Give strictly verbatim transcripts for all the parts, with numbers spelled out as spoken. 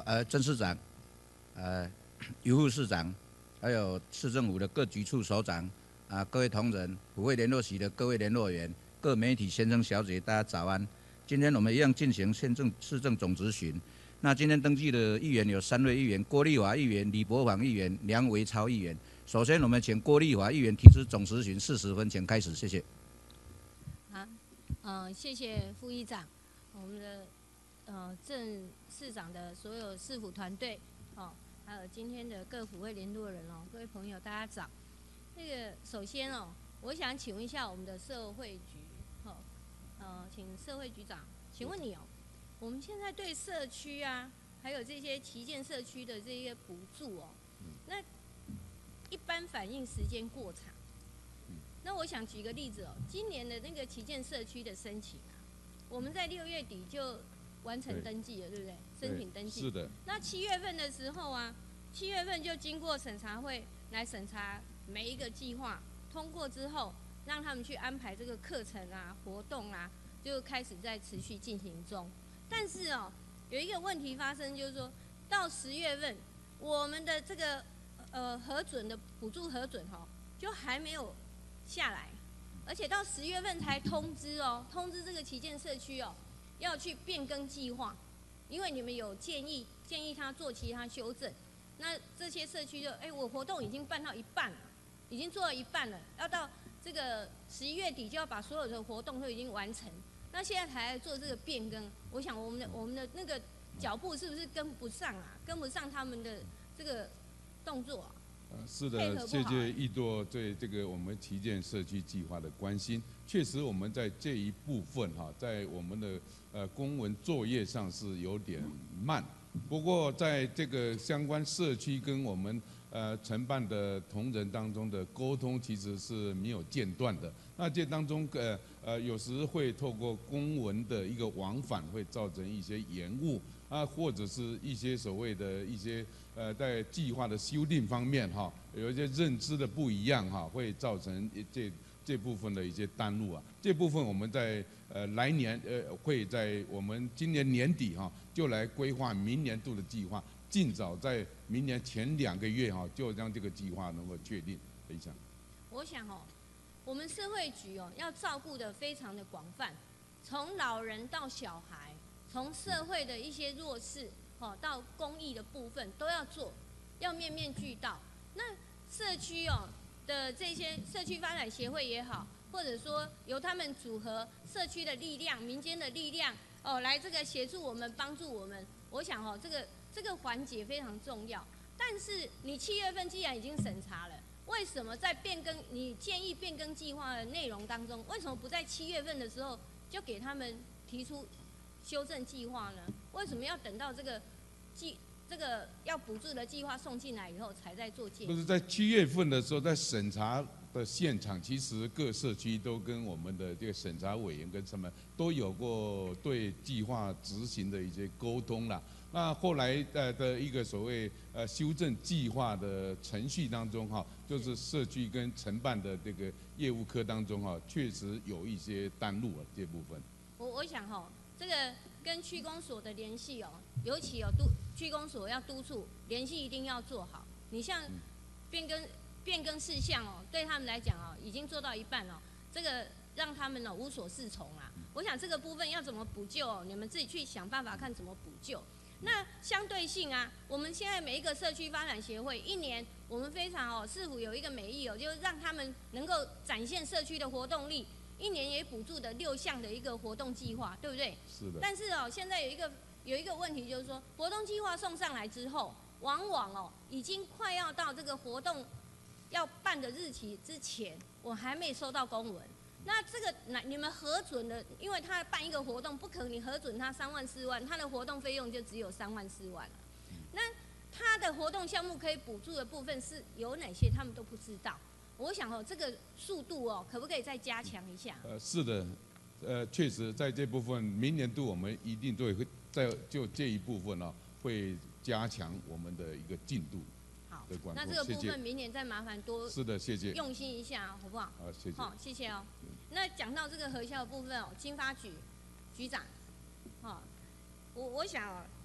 呃曾市长，呃尤副市长，还有市政府的各局处首长啊，各位同仁，府会联络席的各位联络员，各媒体先生小姐，大家早安。今天我们一样进行县政市政总质询。那今天登记的议员有三位议员：郭丽华议员、李博煌议员、梁维超议员。首先，我们请郭丽华议员提出总质询四十分，请开始，谢谢。 好，嗯、呃，谢谢副议长，我们的呃郑市长的所有市府团队，哦，还有今天的各府会联络人哦，各位朋友大家早。那个首先哦，我想请问一下我们的社会局，哦，呃，请社会局长，请问你哦，我们现在对社区啊，还有这些旗舰社区的这些补助哦，那一般反应时间过长。那我想举个例子哦，今年的那个旗舰社区的申请啊，我们在六月底就完成登记了， 对, 对不对？申请登记。 是的。 那七月份的时候啊，七月份就经过审查会来审查每一个计划，通过之后，让他们去安排这个课程啊、活动啊，就开始在持续进行中。但是哦，有一个问题发生，就是说到十月份，我们的这个呃核准的补助核准哈、哦，就还没有下来，而且到十月份才通知哦，通知这个旗舰社区哦，要去变更计划，因为你们有建议建议他做其他修正，那这些社区就哎，我活动已经办到一半了，已经做到一半了，要到这个十一月底就要把所有的活动都已经完成，那现在才来做这个变更，我想我们的我们的那个脚步是不是跟不上啊？跟不上他们的这个动作啊？ 呃，是的，谢谢议座对这个我们旗舰社区计划的关心。确实，我们在这一部分哈，在我们的呃公文作业上是有点慢。不过，在这个相关社区跟我们呃承办的同仁当中的沟通，其实是没有间断的。那这当中呃呃有时会透过公文的一个往返，会造成一些延误。啊，或者是一些所谓的一些呃，在计划的修订方面哈，有一些认知的不一样哈，会造成这这部分的一些耽误啊。这部分我们在呃来年呃会在我们今年年底哈，就来规划明年度的计划，尽早在明年前两个月哈，就让这个计划能够确定。等一下， 我想哦，我们社会局哦要照顾的非常的广泛，从老人到小孩。从社会的一些弱势，哦，到公益的部分都要做，要面面俱到。那社区哦的这些社区发展协会也好，或者说由他们组合社区的力量、民间的力量，哦，来这个协助我们、帮助我们。我想哦，这个这个环节非常重要。但是你七月份既然已经审查了，为什么在变更你建议变更计划的内容当中，为什么不在七月份的时候就给他们提出修正计划呢？为什么要等到这个计这个要补助的计划送进来以后才在做建议？ 不是在七月份的时候，在审查的现场，其实各社区都跟我们的这个审查委员跟什么都有过对计划执行的一些沟通啦。那后来呃的一个所谓呃修正计划的程序当中哈，就是社区跟承办的这个业务科当中哈，确实有一些耽误啊这部分。 我我想哈。这个跟区公所的联系哦，尤其有督区公所要督促联系一定要做好。你像变更变更事项哦，对他们来讲哦，已经做到一半了，这个让他们哦无所适从啊。我想这个部分要怎么补救哦，你们自己去想办法看怎么补救。那相对性啊，我们现在每一个社区发展协会一年，我们非常哦，市府有一个美意哦，就是让他们能够展现社区的活动力。一年也补助的六项的一个活动计划，对不对？ 是的。 但是哦，现在有一个有一个问题，就是说活动计划送上来之后，往往哦已经快要到这个活动要办的日期之前，我还没收到公文。那这个那你们核准的，因为他办一个活动，不可能你核准他三万四万，他的活动费用就只有三万四万了。那他的活动项目可以补助的部分是有哪些？他们都不知道。我想哦，这个速度哦，可不可以再加强一下？ 呃，是的，呃，确实在这部分，明年度我们一定都会在就这一部分呢、哦，会加强我们的一个进度的管控。 那这个部分明年再麻烦多是的，谢谢用心一下，好不好？ 好，谢谢。 好，谢谢哦。那讲到这个核销的部分哦，经发局局长，哦，我我想哦，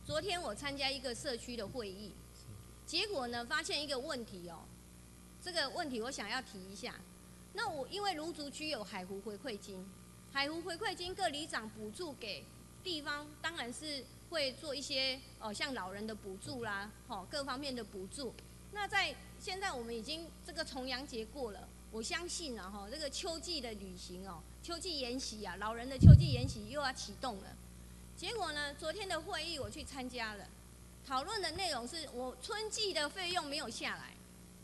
昨天我参加一个社区的会议，结果呢发现一个问题哦，这个问题我想要提一下。那我因为芦竹区有海湖回馈金，海湖回馈金各里长补助给地方，当然是会做一些哦，像老人的补助啦，哦各方面的补助。那在现在我们已经这个重阳节过了，我相信啊哈，这个秋季的旅行哦，秋季研习啊，老人的秋季研习又要启动了。结果呢，昨天的会议我去参加了，讨论的内容是我春季的费用没有下来，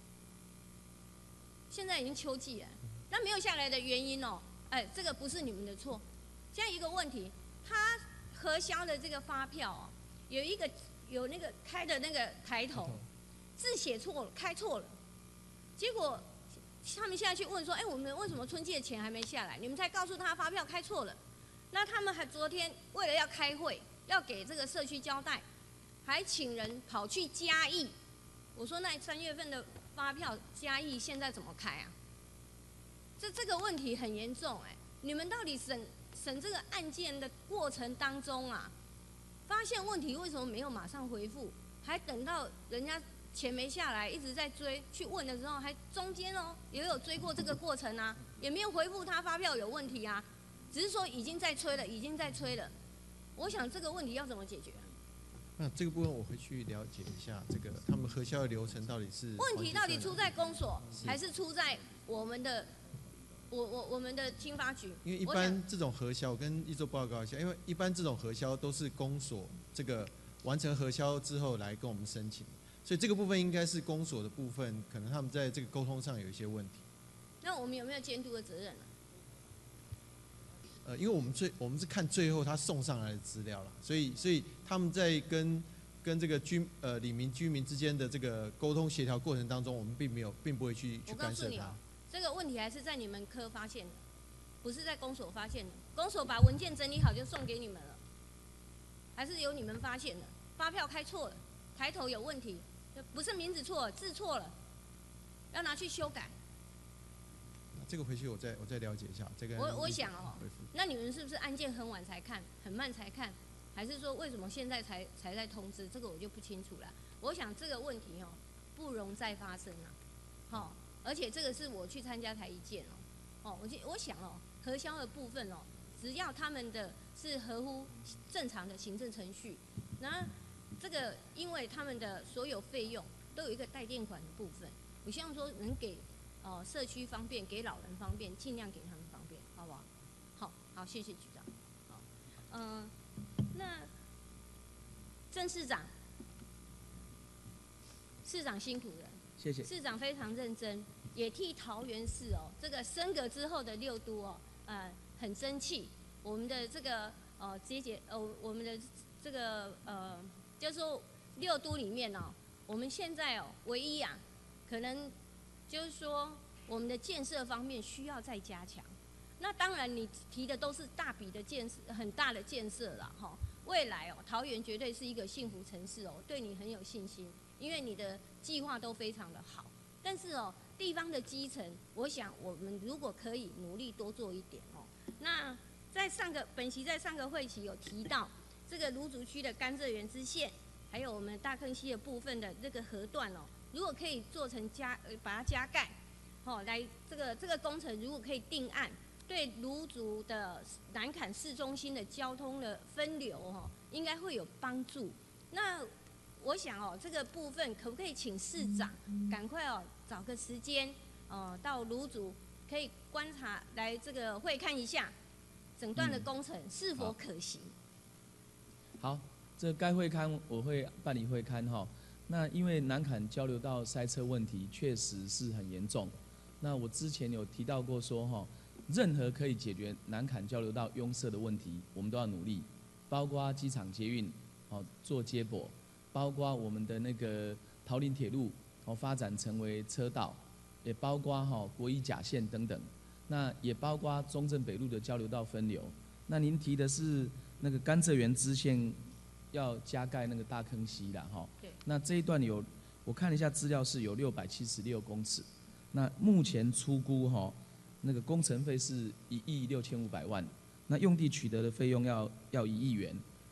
现在已经秋季了，那没有下来的原因哦，哎，这个不是你们的错。现在一个问题，他核销的这个发票哦，有一个有那个开的那个抬头。字写错了，开错了，结果他们现在去问说：“哎，我们为什么春季的钱还没下来？”你们才告诉他发票开错了。那他们还昨天为了要开会，要给这个社区交代，还请人跑去嘉义。我说：“那三月份的发票嘉义现在怎么开啊？”这这个问题很严重哎！你们到底审审这个案件的过程当中啊，发现问题为什么没有马上回复，还等到人家钱没下来，一直在追，去问的时候还中间哦也有追过这个过程啊，也没有回复他发票有问题啊，只是说已经在催了，已经在催了。我想这个问题要怎么解决？ 那这个部分我会去了解一下，这个他们核销的流程到底是问题到底出在公所，还是出在我们的我我我们的经发局？ 因为一般这种核销，我跟一周报告一下，因为一般这种核销都是公所这个完成核销之后来跟我们申请。所以这个部分应该是公所的部分，可能他们在这个沟通上有一些问题。 那我们有没有监督的责任呢？ 呃，因为我们最我们是看最后他送上来的资料了，所以所以他们在跟跟这个居呃里民居民之间的这个沟通协调过程当中，我们并没有并不会去去干涉他。 我告诉你哦，这个问题还是在你们科发现的，不是在公所发现的。公所把文件整理好就送给你们了，还是由你们发现的。发票开错了，抬头有问题。不是名字错了，字错了，要拿去修改。 这个回去我再我再了解一下。这个我我想哦，那你们是不是案件很晚才看，很慢才看，还是说为什么现在才才在通知？这个我就不清楚了。我想这个问题哦，不容再发生了，好、哦，而且这个是我去参加才一件哦，哦，我我想哦，核销的部分哦，只要他们的是合乎正常的行政程序，那。这个因为他们的所有费用都有一个代垫款的部分，我希望说能给呃社区方便，给老人方便，尽量给他们方便，好不好？好，好，谢谢局长。好，嗯、呃，那郑市长，市长辛苦了， 谢谢。 市长非常认真，也替桃园市哦这个升格之后的六都哦，呃，很争气。我们的这个呃节节呃我们的这个呃。就是说六都里面哦，我们现在哦唯一啊，可能就是说我们的建设方面需要再加强。那当然你提的都是大笔的建设，很大的建设啦哈。未来哦，桃园绝对是一个幸福城市哦，对你很有信心，因为你的计划都非常的好。但是哦，地方的基层，我想我们如果可以努力多做一点哦。那在上个本席在上个会期有提到。这个芦竹区的甘蔗园支线，还有我们大坑溪的部分的这个河段哦，如果可以做成加呃把它加盖，哦，来这个这个工程如果可以定案，对芦竹的南崁市中心的交通的分流哦，应该会有帮助。那我想哦，这个部分可不可以请市长赶快哦找个时间，呃，到芦竹可以观察来这个会看一下整段的工程是否可行。嗯好，这该会刊我会办理会刊哈。那因为南崁交流道塞车问题确实是很严重。那我之前有提到过说哈，任何可以解决南崁交流道拥塞的问题，我们都要努力，包括机场捷运，哦做接驳，包括我们的那个桃林铁路哦发展成为车道，也包括哈国一甲线等等。那也包括中正北路的交流道分流。那您提的是。那个甘蔗园支线要加盖那个大坑溪啦，哈。对。那这一段有，我看了一下资料是有六百七十六公尺。那目前初估哈，那个工程费是一亿六千五百万，那用地取得的费用要要一亿元。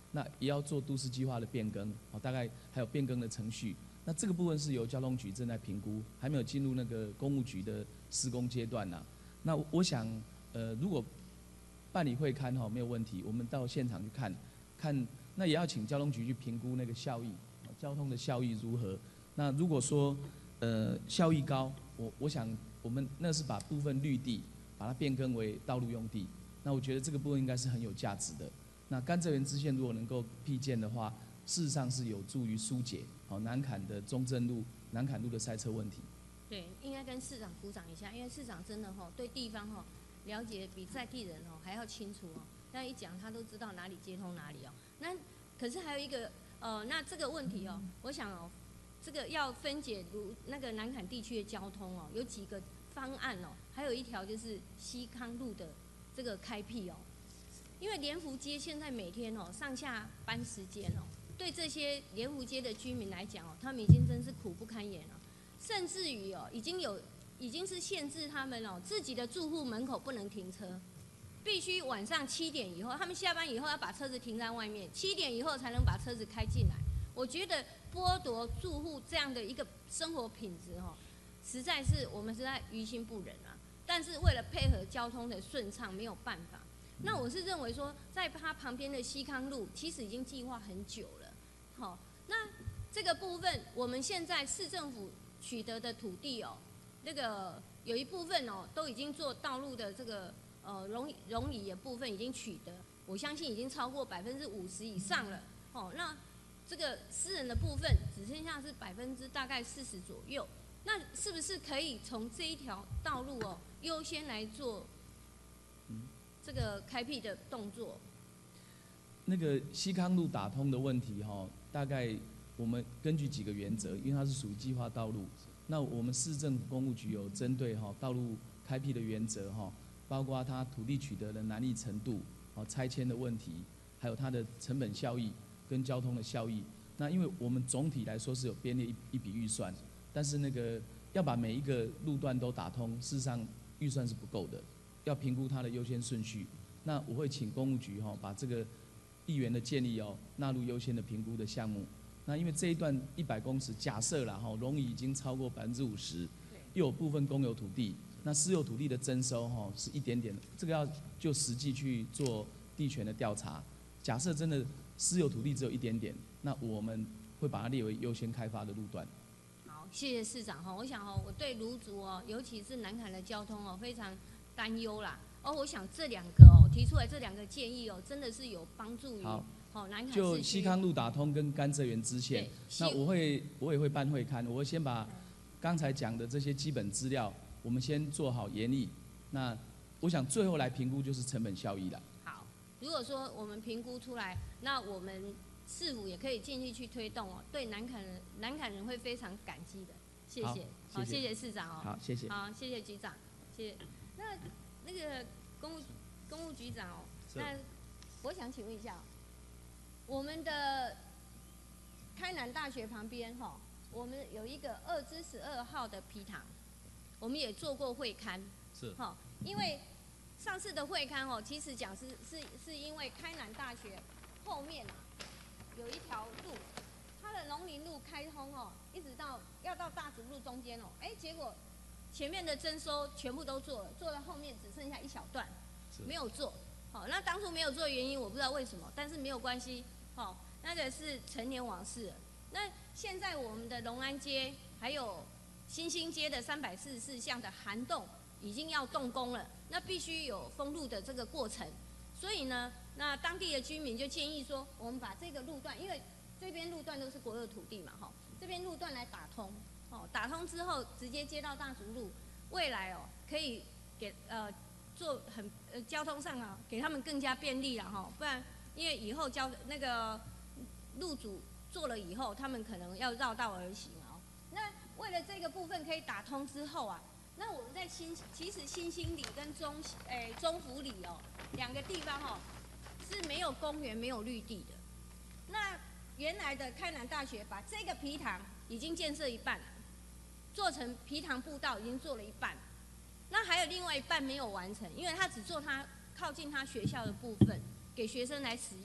那也要做都市计划的变更，哦，大概还有变更的程序。那这个部分是由交通局正在评估，还没有进入那个公务局的施工阶段呐、啊。那我想，呃，如果办理会勘哈没有问题，我们到现场去看，看那也要请交通局去评估那个效益，交通的效益如何。那如果说呃效益高，我我想我们那是把部分绿地把它变更为道路用地，那我觉得这个部分应该是很有价值的。那甘蔗园支线如果能够辟建的话，事实上是有助于疏解好南崁的中正路、南崁路的塞车问题。 对，应该跟市长鼓掌一下，因为市长真的哈对地方哈了解比在地人哦还要清楚哦。那一讲他都知道哪里接通哪里哦。那可是还有一个呃，那这个问题哦，我想哦，这个要分解如那个南崁地区的交通哦，有几个方案哦，还有一条就是西康路的这个开辟哦。因为联福街现在每天哦上下班时间哦，对这些联福街的居民来讲哦，他们已经真是苦不堪言了，甚至于哦已经有已经是限制他们哦自己的住户门口不能停车，必须晚上七点以后，他们下班以后要把车子停在外面，七点以后才能把车子开进来。我觉得剥夺住户这样的一个生活品质哦，实在是我们实在于心不忍啊。但是为了配合交通的顺畅，没有办法。那我是认为说，在它旁边的西康路，其实已经计划很久了。好、哦，那这个部分，我们现在市政府取得的土地哦，那个有一部分哦，都已经做道路的这个呃容容易的部分已经取得，我相信已经超过百分之五十以上了。哦，那这个私人的部分只剩下是百分之大概四十左右。那是不是可以从这一条道路哦，优先来做？这个开辟的动作， 那个西康路打通的问题哈，大概我们根据几个原则，因为它是属于计划道路，那我们市政府公务局有针对哈道路开辟的原则哈，包括它土地取得的难易程度、哦拆迁的问题，还有它的成本效益跟交通的效益。那因为我们总体来说是有编列一一笔预算，但是那个要把每一个路段都打通，事实上预算是不够的。要评估它的优先顺序，那我会请公务局哈、哦、把这个地缘的建立哦纳入优先的评估的项目。那因为这一段一百公尺，假设啦哈，容易已经超过百分之五十，又有部分公有土地，那私有土地的征收哈、哦、是一点点，这个要就实际去做地权的调查。假设真的私有土地只有一点点，那我们会把它列为优先开发的路段。 好，谢谢市长哈。我想哦，我对芦竹哦，尤其是南崁的交通哦，非常担忧啦。哦，我想这两个哦提出来这两个建议哦，真的是有帮助于好哦南崁市区。 就西康路打通跟甘蔗园支线，那我会我也会办会勘，我会先把刚才讲的这些基本资料，我们先做好研议。那我想最后来评估就是成本效益了。 好，如果说我们评估出来，那我们市府也可以尽力去推动哦，对南崁人南崁人会非常感激的。谢谢，好，谢谢市长哦。 好，谢谢。 好，谢谢局长，谢谢。那那个公务公务局长哦，那我想请问一下、哦，我们的开南大学旁边哈、哦，我们有一个二之十二号的埤塘，我们也做过会勘， 是哈、哦，因为上次的会勘哦，其实讲是是是因为开南大学后面啊有一条路，它的农林路开通哦，一直到要到大竹路中间哦，哎，结果前面的征收全部都做了，做到后面只剩下一小段没有做。好，那当初没有做的原因我不知道为什么，但是没有关系，好，那个是陈年往事了。那现在我们的隆安街还有新兴街的三百四十四巷的涵洞已经要动工了，那必须有封路的这个过程。所以呢，那当地的居民就建议说，我们把这个路段，因为这边路段都是国有土地嘛，哈，这边路段来打通，哦，打通之后直接接到大竹路，未来哦可以给呃做很呃交通上啊，给他们更加便利了哈，不然因为以后交那个路主做了以后，他们可能要绕道而行哦。那为了这个部分可以打通之后啊，那我们在新其实新兴里跟中诶、欸、中福里哦两个地方哦是没有公园没有绿地的。那原来的开南大学把这个埤塘已经建设一半了，做成埤塘步道已经做了一半，那还有另外一半没有完成，因为他只做他靠近他学校的部分给学生来使用。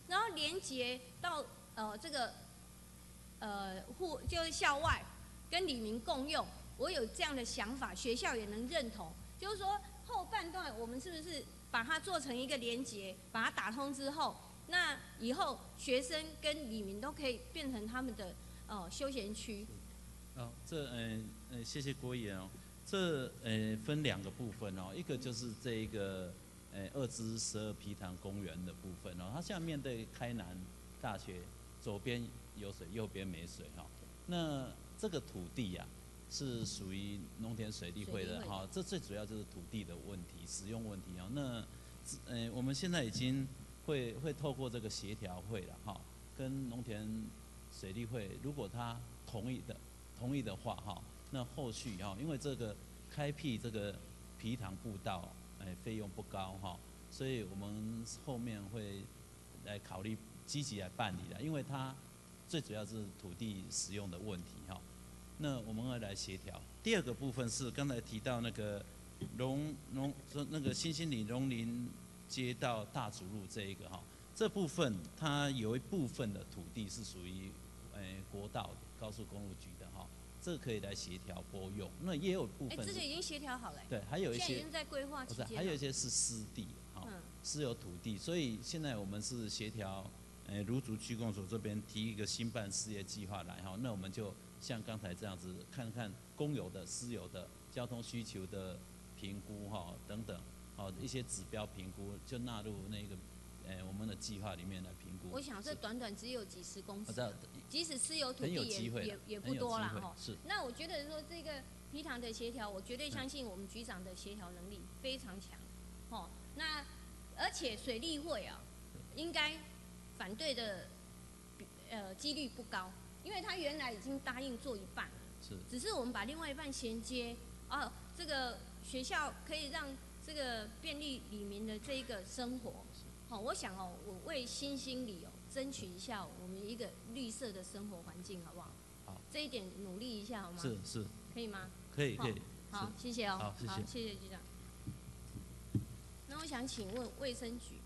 然后连接到呃这个呃户就是校外跟里民共用，我有这样的想法，学校也能认同。就是说后半段我们是不是把它做成一个连接，把它打通之后，那以后学生跟里民都可以变成他们的呃休闲区。 哦，这呃呃谢谢郭议员哦，这呃分两个部分哦，一个就是这一个呃二之十二皮塘公园的部分哦，它现在面对开南大学，左边有水，右边没水哈、哦。那这个土地呀、啊、是属于农田水利会的哈、哦，这最主要就是土地的问题、使用问题哦。那呃我们现在已经会会透过这个协调会了哈、哦，跟农田水利会，如果他同意的。同意的话，哈，那后续哈，因为这个开辟这个皮塘步道，哎，费用不高哈，所以我们后面会来考虑积极来办理的，因为它最主要是土地使用的问题哈。那我们会来协调。第二个部分是刚才提到那个龙龙说那个新兴里龙林街道大主路这一个哈，这部分它有一部分的土地是属于哎国道高速公路局的。这个可以来协调拨用，那也有部分。 哎，这个已经协调好了。 对，还有一些。 现在已经在规划期间。 还有一些是私地，哈、哦，私有土地，所以现在我们是协调，呃，芦竹区公所这边提一个新办事业计划来哈，那我们就像刚才这样子，看看公有的、私有的交通需求的评估哈、哦、等等，好、哦、一些指标评估就纳入那个。哎，我们的计划里面来评估。 我想这短短只有几十公尺，即使私有土地也也也不多啦哈。 是。 那我觉得说这个皮塘的协调，我绝对相信我们局长的协调能力非常强，哦，那而且水利会啊，应该反对的呃几率不高，因为他原来已经答应做一半了， 是。 只是我们把另外一半衔接，哦，这个学校可以让这个便利里民的这一个生活。好，我想哦，我为新兴里哦争取一下我们一个绿色的生活环境，好不好？ 好， 这一点努力一下好吗？ 是是， 可以吗？ 可以可以。 好，谢谢哦。 好，谢谢。 好，谢谢局长。那我想请问卫生局，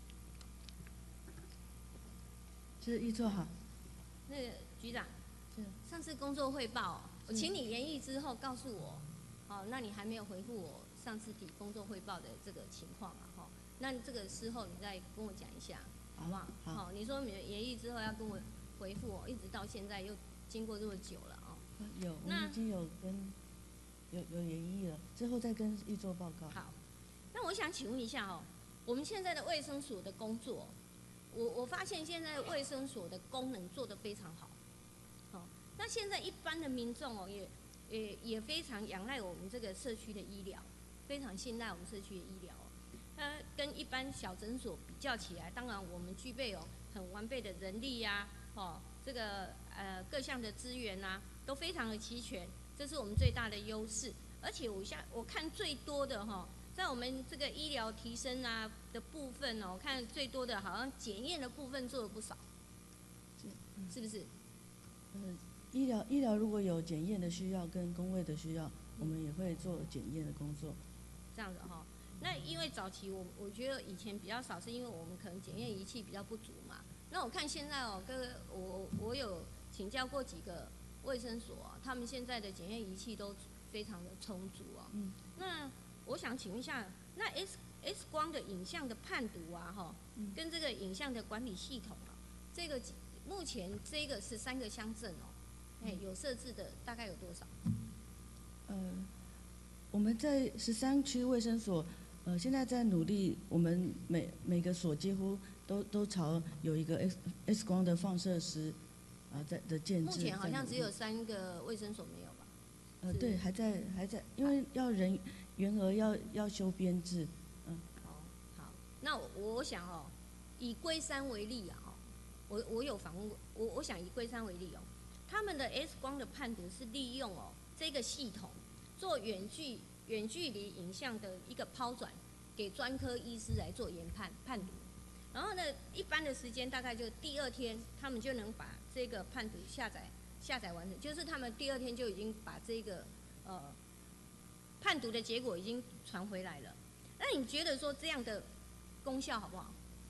是议座好。 那个局长， 是上次工作汇报、哦，我请你研议之后告诉我，哦，那你还没有回复我上次提工作汇报的这个情况嘛？哈、哦。那这个事后你再跟我讲一下，好不好？ 好， 好，你说你研议之后要跟我回复我，一直到现在又经过这么久了哦。 有，我们已经有跟有有研议了，之后再跟议座报告。 好，那我想请问一下哦，我们现在的卫生所的工作，我我发现现在卫生所的功能做得非常好，哦，那现在一般的民众哦也也也非常仰赖我们这个社区的医疗，非常信赖我们社区的医疗。它跟一般小诊所比较起来，当然我们具备有很完备的人力呀、啊，哦，这个呃各项的资源啊，都非常的齐全，这是我们最大的优势。而且我下我看最多的哈、哦，在我们这个医疗提升啊的部分哦，我看最多的好像检验的部分做了不少， 是、嗯、 是不是？ 嗯，医疗医疗如果有检验的需要跟公卫的需要，我们也会做检验的工作。 这样子哈、哦。那因为早期我我觉得以前比较少，是因为我们可能检验仪器比较不足嘛。那我看现在哦，跟我我有请教过几个卫生所、啊，他们现在的检验仪器都非常的充足啊。 嗯。 那我想请问一下，那 X X 光的影像的判读啊，哈、嗯，跟这个影像的管理系统啊，这个目前这个十三个乡镇哦，哎、欸，有设置的大概有多少？ 呃，我们在十三区卫生所。呃，现在在努力，我们每每个所几乎都都朝有一个 X X 光的放射师，啊、呃，在的建制。 目前好像只有三个卫生所没有吧？ 呃，对，还在还在，因为要人员额要要修编制，嗯。 哦，好，那我我想哦，以龟山为例啊，哦，我我有访问过，我我想以龟山为例哦，他们的 X 光的判读是利用哦这个系统做远距。远距离影像的一个抛转，给专科医师来做研判判读，然后呢，一般的时间大概就第二天，他们就能把这个判读下载下载完成，就是他们第二天就已经把这个呃判读的结果已经传回来了。那你觉得说这样的功效好不好？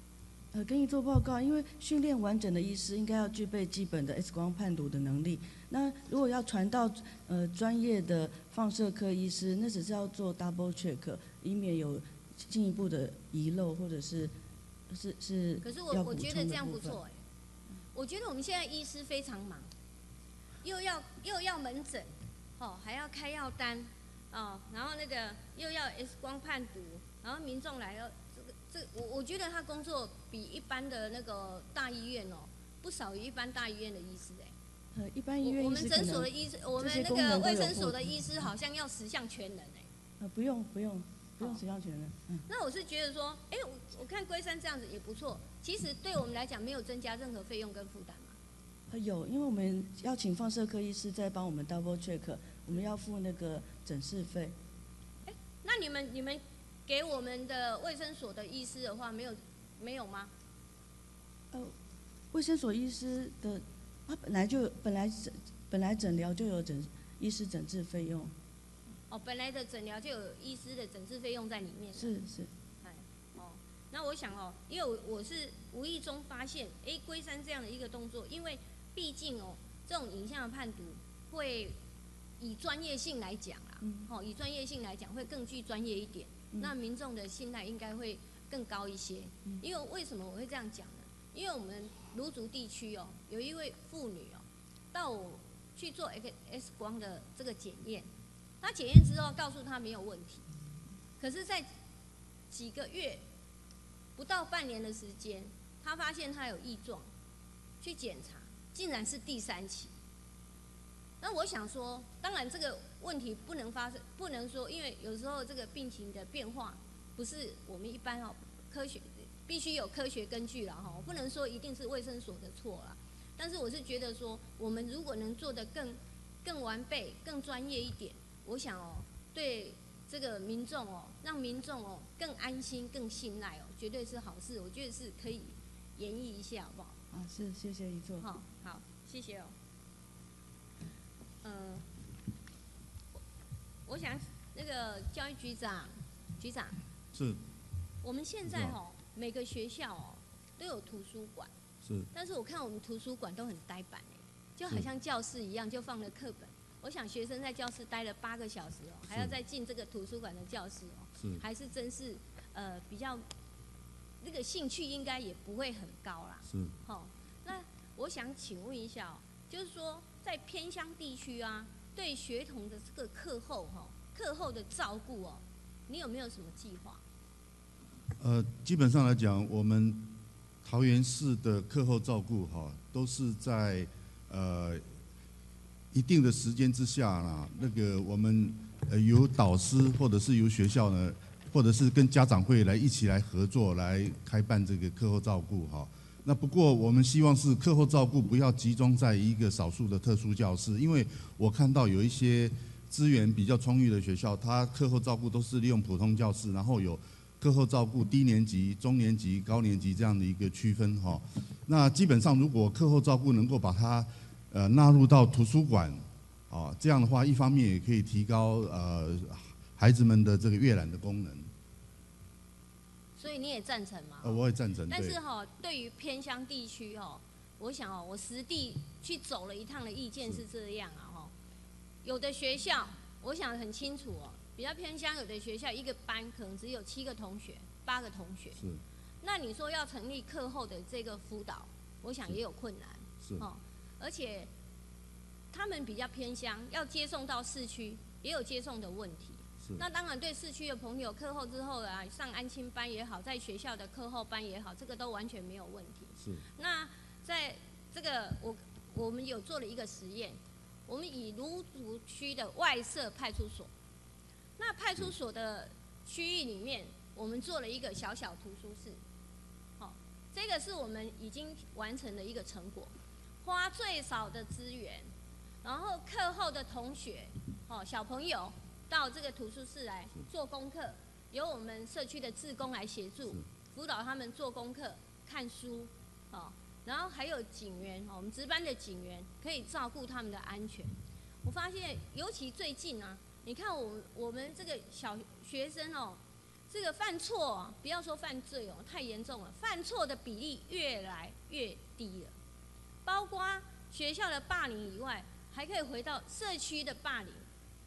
呃，跟你做报告，因为训练完整的医师应该要具备基本的 X 光判读的能力。那如果要传到呃专业的放射科医师，那只是要做 double check， 以免有进一步的遗漏或者是是是可是我要补充我觉得这的部分样不错哎、我觉得我们现在医师非常忙，又要又要门诊，哦，还要开药单，哦，然后那个又要 X 光判读，然后民众来了，这个这我我觉得他工作比一般的那个大医院哦，不少于一般大医院的医师哎、 呃一般医院我我们诊医师可能所的医师，我们那这些功个卫能都有附生所的医师好像要十项全能哎、 呃不用不用不用哦十项全能，嗯。 那我是觉得说，哎、我我看龟山这样子也不错，其实对我们来讲没有增加任何费用跟负担嘛。 呃有，因为我们要请放射科医师再帮我们 double check，我们要付那个诊视费。 那你们你们给我们的卫生所的医师的话，没有没有吗？ 呃，卫生所医师的，他本来就本来诊本来诊疗就有诊医师诊治费用， 哦，本来的诊疗就有医师的诊治费用在里面。 是是。 哎，哦，那我想哦，因为我我是无意中发现，哎，龟山这样的一个动作，因为毕竟哦，这种影像的判读会以专业性来讲啦， 嗯哦，以专业性来讲会更具专业一点， 嗯那民众的信赖应该会更高一些。 嗯因为为什么我会这样讲呢？因为我们芦竹地区哦，有一位妇女哦，到我去做 X 光的这个检验，她检验之后告诉她没有问题，可是，在几个月不到半年的时间，她发现她有异状，去检查，竟然是第三期。那我想说，当然这个问题不能发生，不能说，因为有时候这个病情的变化不是我们一般哦科学必须有科学根据了哈，不能说一定是卫生所的错啦。但是我是觉得说，我们如果能做得更更完备、更专业一点，我想哦，对这个民众哦，让民众哦更安心、更信赖哦，绝对是好事。我觉得是可以研议一下，好不好？ 啊，是谢谢一座。 好，好，谢谢哦。嗯，我想那个教育局长，局长， 是我们现在哦，每个学校哦都有图书馆， 是但是我看我们图书馆都很呆板哎，就好像教室一样，就放了课本。我想学生在教室待了八个小时哦，还要再进这个图书馆的教室哦， 是还是真是呃比较那个兴趣应该也不会很高啦。 是好，那我想请问一下哦，就是说在偏乡地区啊，对学童的这个课后哈、哦，课后的照顾哦，你有没有什么计划？ 呃，基本上来讲，我们桃园市的课后照顾哈，都是在呃一定的时间之下啦，那个我们呃由导师或者是由学校呢，或者是跟家长会来一起来合作来开办这个课后照顾哈。那不过我们希望是课后照顾不要集中在一个少数的特殊教室，因为我看到有一些资源比较充裕的学校，它课后照顾都是利用普通教室，然后有课后照顾低年级、中年级、高年级这样的一个区分哈。那基本上如果课后照顾能够把它呃纳入到图书馆，啊，这样的话一方面也可以提高呃孩子们的这个阅览的功能。 所以你也赞成吗？ 呃，我也赞成。 但是哈、哦，对于偏乡地区哦，我想哦，我实地去走了一趟的意见是这样啊哈、哦。有的学校，我想很清楚哦，比较偏乡，有的学校一个班可能只有七个同学、八个同学。 是。 那你说要成立课后的这个辅导，我想也有困难。 是。 哦，而且他们比较偏乡，要接送到市区，也有接送的问题。那当然，对市区的朋友，课后之后啊，上安亲班也好，在学校的课后班也好，这个都完全没有问题。 是。 那在这个我我们有做了一个实验，我们以芦竹区的外设派出所，那派出所的区域里面，我们做了一个小小图书室。好、哦，这个是我们已经完成的一个成果，花最少的资源，然后课后的同学，哦，小朋友。到这个图书室来做功课，由我们社区的志工来协助辅导他们做功课、看书，哦，然后还有警员，哦，我们值班的警员可以照顾他们的安全。我发现，尤其最近啊，你看我们我们这个小学生哦， 这个犯错，不要说犯罪哦，太严重了，犯错的比例越来越低了。包括学校的霸凌以外，还可以回到社区的霸凌。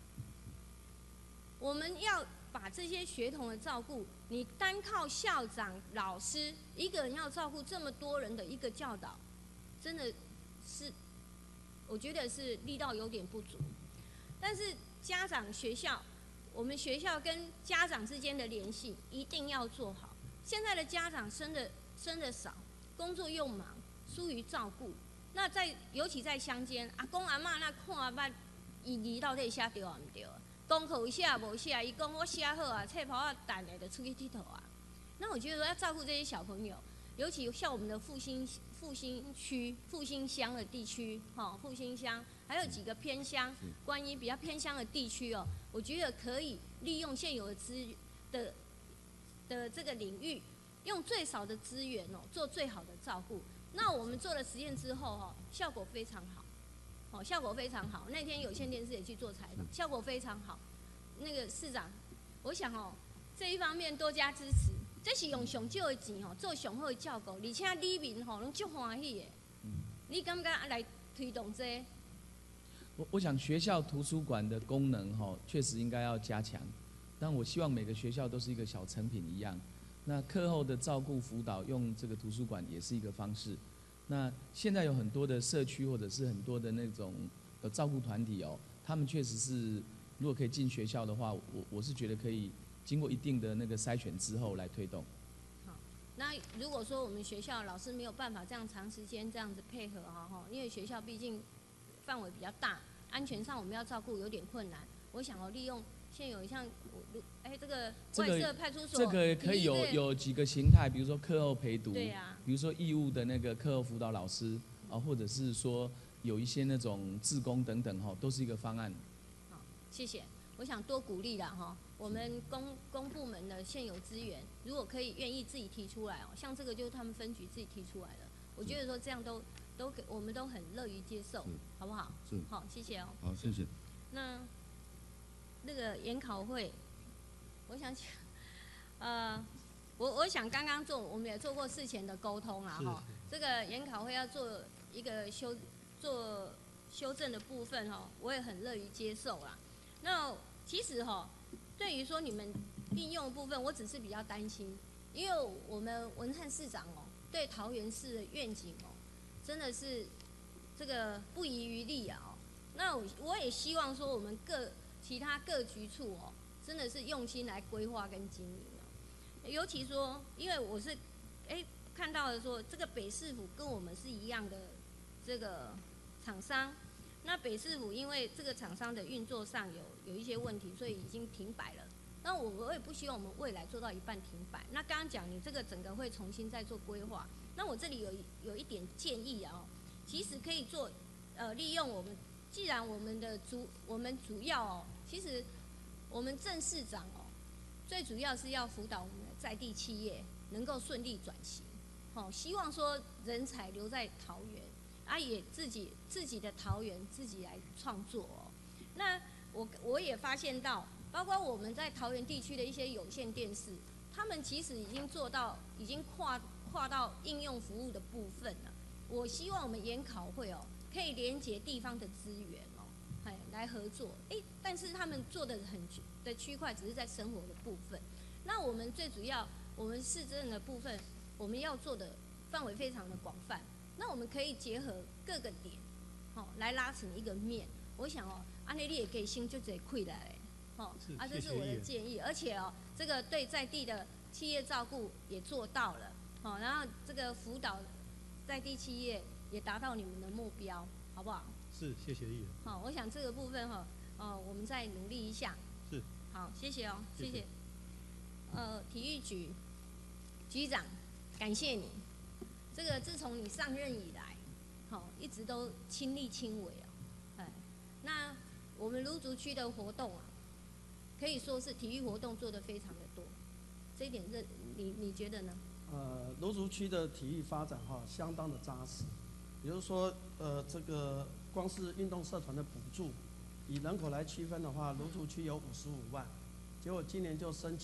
我们要把这些学童的照顾，你单靠校长、老师一个人要照顾这么多人的一个教导，真的是，我觉得是力道有点不足。但是家长、学校，我们学校跟家长之间的联系一定要做好。现在的家长生的生的少，工作又忙，疏于照顾。那在尤其在乡间，阿公阿嬷那看捌伊字到底写对啊毋对？功课有写无写？伊讲我写好啊，册簿啊等下就出去佚佗啊。那我觉得说要照顾这些小朋友，尤其像我们的复兴复兴区、复兴乡的地区，哈，复兴乡还有几个偏乡，关于比较偏乡的地区哦，我觉得可以利用现有的资的的这个领域，用最少的资源哦，做最好的照顾。那我们做了实验之后哦，效果非常好，哦，效果非常好。那天有线电视也去做采访，效果非常好。那个市长，我想哦，这一方面多加支持，这是用上少的钱哦，做上好的照顾，而且里民吼拢足欢喜的。你感觉来推动这個？ 我我想学校图书馆的功能哈，确实应该要加强。但我希望每个学校都是一个小成品一样。那课后的照顾辅导用这个图书馆也是一个方式。那现在有很多的社区或者是很多的那种呃照顾团体哦，他们确实是如果可以进学校的话，我我是觉得可以经过一定的那个筛选之后来推动。 好，那如果说我们学校老师没有办法这样长时间这样子配合哈哈，因为学校毕竟范围比较大，安全上我们要照顾有点困难。我想要利用现有像我哎这个外设派出所， 这个可以有有几个形态，比如说课后陪读， 对啊， 比如说义务的那个课后辅导老师啊，或者是说有一些那种志工等等哈，都是一个方案。 好，谢谢。我想多鼓励啦哈，我们公公部门的现有资源，如果可以愿意自己提出来哦，像这个就是他们分局自己提出来的，我觉得说这样都都给我们都很乐于接受，好不好？ 是。 好，谢谢哦。 好，谢谢。 那那个研考会，我想讲，呃，我我想刚刚做我们也做过事前的沟通啦哈，这个研考会要做一个修做修正的部分哈，我也很乐于接受啦。那其实哈，对于说你们应用的部分，我只是比较担心，因为我们文灿市长哦，对桃园市的愿景哦，真的是这个不遗余力啊哦。那我我也希望说我们各其他各局处哦，真的是用心来规划跟经营哦。尤其说，因为我是哎、欸、看到的说，这个北市府跟我们是一样的这个厂商。那北市府因为这个厂商的运作上有有一些问题，所以已经停摆了。那我我也不希望我们未来做到一半停摆。那刚刚讲你这个整个会重新再做规划，那我这里有有一点建议啊、哦，其实可以做呃利用我们，既然我们的主我们主要哦，其实我们郑市长哦，最主要是要辅导我们的在地企业能够顺利转型，好、哦，希望说人才留在桃园。啊，也自己自己的桃园自己来创作哦。那我我也发现到，包括我们在桃园地区的一些有线电视，他们其实已经做到，已经跨跨到应用服务的部分了。我希望我们研考会哦，可以连接地方的资源哦，哎，来合作。哎，但是他们做的很的区块只是在生活的部分。那我们最主要，我们市政的部分，我们要做的范围非常的广泛。那我们可以结合各个点，好、哦、来拉成一个面。我想哦，安内利也可以先就这亏来嘞，哦，啊，这是我的建议。而且哦，这个对在地的企业照顾也做到了，哦，然后这个辅导在地企业也达到你们的目标，好不好？ 是，谢谢议员。 好、哦，我想这个部分哈、哦，呃，我们再努力一下。 是。 好，谢谢哦，谢谢。 谢谢呃，体育局局长，感谢你。这个自从你上任以来，好、哦，一直都亲力亲为哦，哎，那我们芦竹区的活动啊，可以说是体育活动做得非常的多，这一点认你你觉得呢？ 呃，芦竹区的体育发展哈、相当的扎实，比如说呃这个光是运动社团的补助，以人口来区分的话，芦竹区有五十五万，结果今年就申请了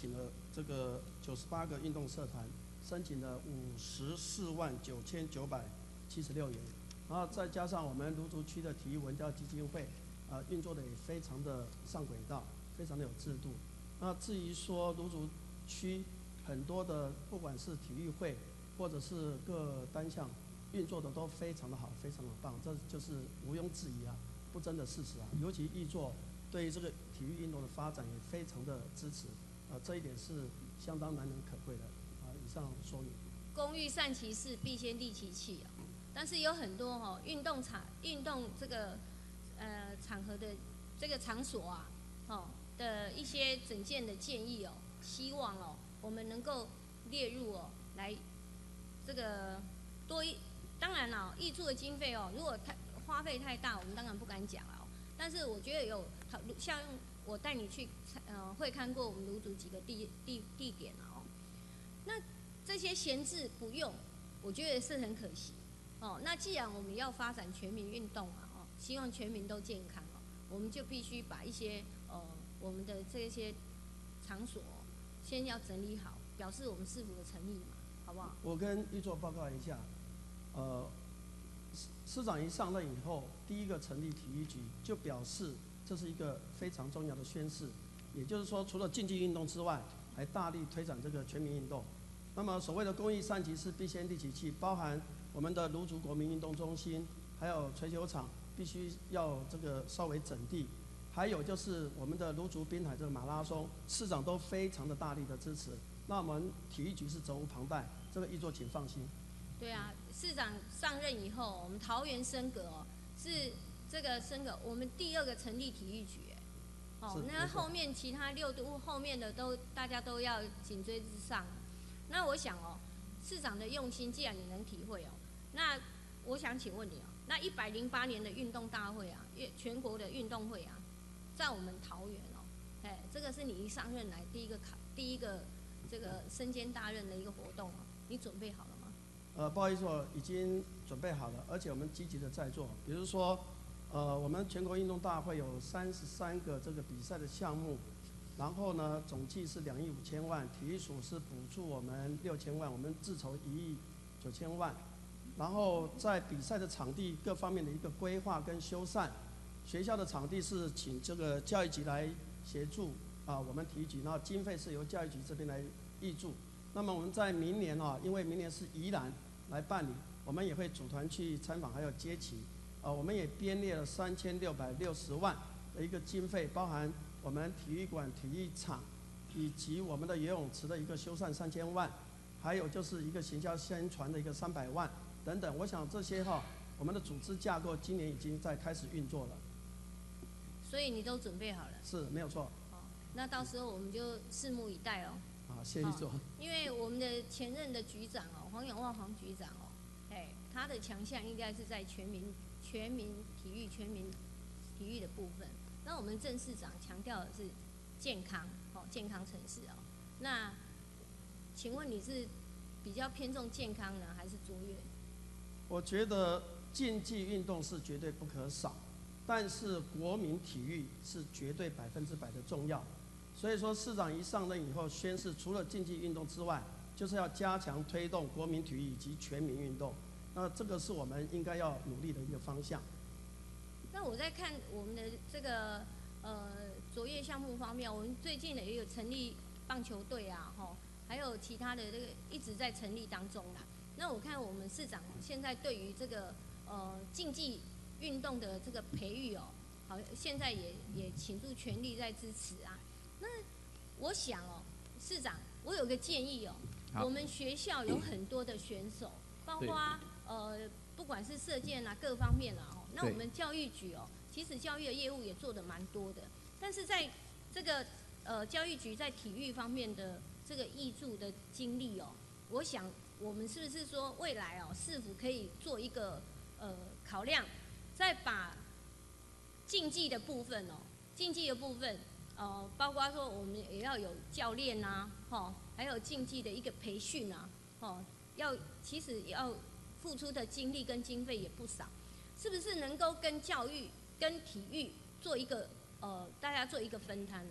这个九十八个运动社团，申请了五十四万九千九百七十六元，然后再加上我们芦竹区的体育文教基金会，呃，运作的也非常的上轨道，非常的有制度。那至于说芦竹区很多的不管是体育会或者是各单项运作的都非常的好，非常的棒，这就是毋庸置疑啊，不争的事实啊。尤其易作对于这个体育运动的发展也非常的支持，呃，这一点是相当难能可贵的啊。以上说明。 工欲善其事，必先利其器啊。但是有很多哈、哦、运动场、运动这个呃场合的这个场所啊，哦的一些整件的建议哦，希望哦我们能够列入哦来这个多一。当然了、哦，挹注的经费哦，如果太花费太大，我们当然不敢讲了、哦。但是我觉得有像我带你去呃会看过我们芦竹几个地地地点了哦，那这些闲置不用，我觉得是很可惜。哦，那既然我们要发展全民运动啊，哦，希望全民都健康哦，我们就必须把一些呃我们的这些场所、哦、先要整理好，表示我们市府的诚意嘛，好不好？ 我跟易作报告一下，呃，市长一上任以后，第一个成立体育局，就表示这是一个非常重要的宣示，也就是说，除了竞技运动之外，还大力推展这个全民运动。那么所谓的公益善其事，必先利其器，包含我们的芦竹国民运动中心，还有槌球场，必须要这个稍微整地。还有就是我们的芦竹滨海这个马拉松，市长都非常的大力的支持。那我们体育局是责无旁贷，这个易作请放心。 对啊，市长上任以后，我们桃园升格哦，是这个升格我们第二个成立体育局，哦，那后面其他六都后面的都大家都要紧追之上。那我想哦，市长的用心，既然你能体会哦，那我想请问你哦，那一百零八年的运动大会啊，全国的运动会啊，在我们桃园哦，哎，这个是你一上任来第一个考第一个这个身兼大任的一个活动哦，你准备好了吗？ 呃，不好意思，我已经准备好了，而且我们积极的在做。比如说，呃，我们全国运动大会有三十三个这个比赛的项目。然后呢，总计是两亿五千万，体育署是补助我们六千万，我们自筹一亿九千万。然后在比赛的场地各方面的一个规划跟修缮，学校的场地是请这个教育局来协助啊，我们体育局，然后经费是由教育局这边来挹注。那么我们在明年啊，因为明年是宜兰来办理，我们也会组团去参访，还有接旗。啊，我们也编列了三千六百六十万的一个经费，包含我们体育馆、体育场，以及我们的游泳池的一个修缮三千万，还有就是一个行销宣传的一个三百万等等。我想这些哈，我们的组织架构今年已经在开始运作了。 所以你都准备好了？ 是，没有错。 哦，那到时候我们就拭目以待哦。 好，谢谢总。 因为我们的前任的局长哦，黄永旺黄局长哦，哎，他的强项应该是在全民全民体育、全民体育的部分。那我们郑市长强调的是健康，哦，健康城市哦。那请问你是比较偏重健康呢，还是卓越？ 我觉得竞技运动是绝对不可少，但是国民体育是绝对百分之百的重要。所以说，市长一上任以后宣示，除了竞技运动之外，就是要加强推动国民体育以及全民运动。那这个是我们应该要努力的一个方向。 那我在看我们的这个呃卓越项目方面，我们最近也有成立棒球队啊，吼，还有其他的这个一直在成立当中啦。那我看我们市长现在对于这个呃竞技运动的这个培育哦，好，现在也也倾注全力在支持啊。那我想哦，市长，我有个建议哦，我们学校有很多的选手，包括呃不管是射箭啊各方面啊，哦，那我们教育局哦，其实教育的业务也做得蛮多的，但是在这个呃教育局在体育方面的这个挹注的精力哦，我想我们是不是说未来哦，市府可以做一个呃考量，再把竞技的部分哦，竞技的部分。呃，包括说我们也要有教练呐、啊，吼，还有竞技的一个培训啊，吼，要其实要付出的精力跟经费也不少，是不是能够跟教育、跟体育做一个呃，大家做一个分摊然后，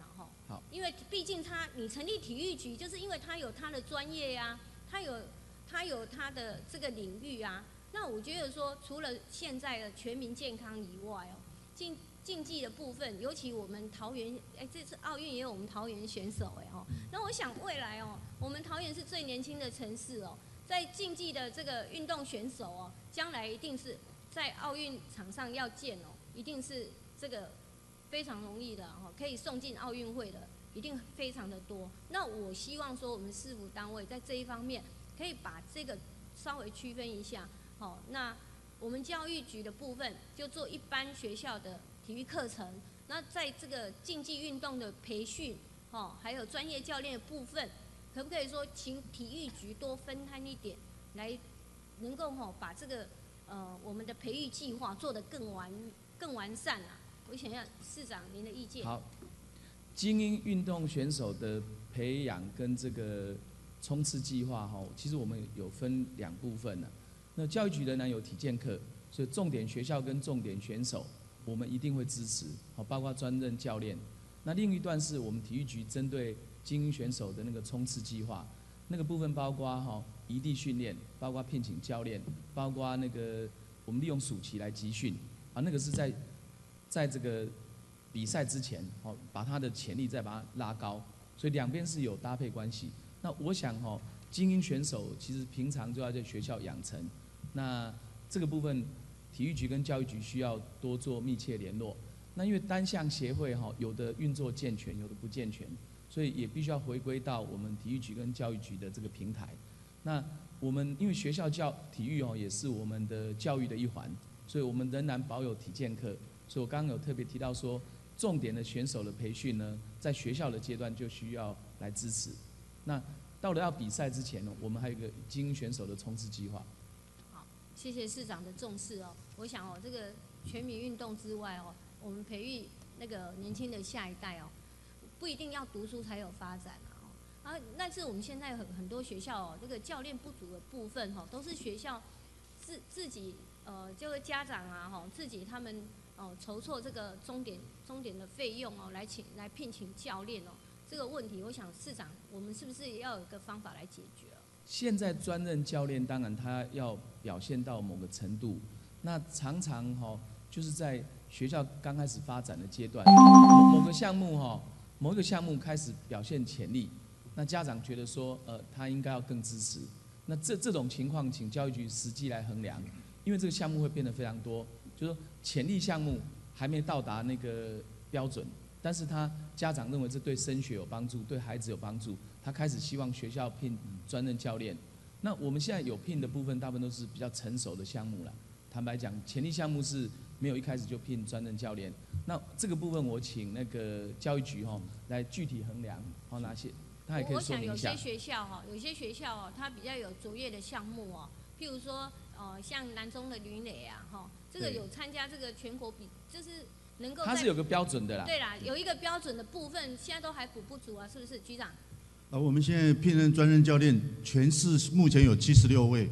好， 因为毕竟他你成立体育局，就是因为他有他的专业呀、啊，他有他有他的这个领域啊。那我觉得说，除了现在的全民健康以外哦，竞竞技的部分，尤其我们桃园，哎，这次奥运也有我们桃园选手哎哦。那我想未来哦，我们桃园是最年轻的城市哦，在竞技的这个运动选手哦，将来一定是在奥运场上要见哦，一定是这个非常容易的哦，可以送进奥运会的，一定非常的多。那我希望说，我们市府单位在这一方面可以把这个稍微区分一下。好，那我们教育局的部分就做一般学校的体育课程，那在这个竞技运动的培训，哦，还有专业教练的部分，可不可以说请体育局多分摊一点，来能够吼把这个呃我们的培育计划做得更完更完善啊？我想要市长您的意见。 好，精英运动选手的培养跟这个冲刺计划哈，其实我们有分两部分呢。那教育局仍然有体健课，所以重点学校跟重点选手，我们一定会支持，好，包括专任教练。那另一段是我们体育局针对精英选手的那个冲刺计划，那个部分包括哈异地训练，包括聘请教练，包括那个我们利用暑期来集训，啊，那个是在在这个比赛之前，好，把他的潜力再把它拉高，所以两边是有搭配关系。那我想哈，精英选手其实平常就要在学校养成。那这个部分，体育局跟教育局需要多做密切联络。那因为单项协会哈，有的运作健全，有的不健全，所以也必须要回归到我们体育局跟教育局的这个平台。那我们因为学校教体育哦，也是我们的教育的一环，所以我们仍然保有体健课。所以我刚刚有特别提到说，重点的选手的培训呢，在学校的阶段就需要来支持。那到了要比赛之前呢，我们还有一个精英选手的冲刺计划。 谢谢市长的重视哦。我想哦，这个全民运动之外哦，我们培育那个年轻的下一代哦，不一定要读书才有发展啊。啊，但是我们现在很很多学校哦，这个教练不足的部分哈、哦，都是学校自自己呃，这个家长啊哈、哦，自己他们哦筹措这个终点终点的费用哦，来请来聘请教练哦。这个问题，我想市长，我们是不是也要有个方法来解决？ 现在专任教练当然他要表现到某个程度，那常常哈、哦、就是在学校刚开始发展的阶段，某某个项目哈、哦、某一个项目开始表现潜力，那家长觉得说呃他应该要更支持，那这这种情况请教育局实际来衡量，因为这个项目会变得非常多，就是说潜力项目还没到达那个标准，但是他家长认为这对升学有帮助，对孩子有帮助。他开始希望学校聘专任教练，那我们现在有聘的部分，大部分都是比较成熟的项目了。坦白讲，潜力项目是没有一开始就聘专任教练。那这个部分，我请那个教育局哈、哦、来具体衡量，好哪些，他也可以说明一下。 我想有些学校哈，有些学校哦，它比较有卓越的项目哦，譬如说呃，像南中的吕磊啊，哈，这个有参加这个全国比，就是能够。 它是有个标准的啦。 对啦，有一个标准的部分，现在都还补不足啊，是不是，局长？ 啊，我们现在聘任专任教练，全市目前有七十六位。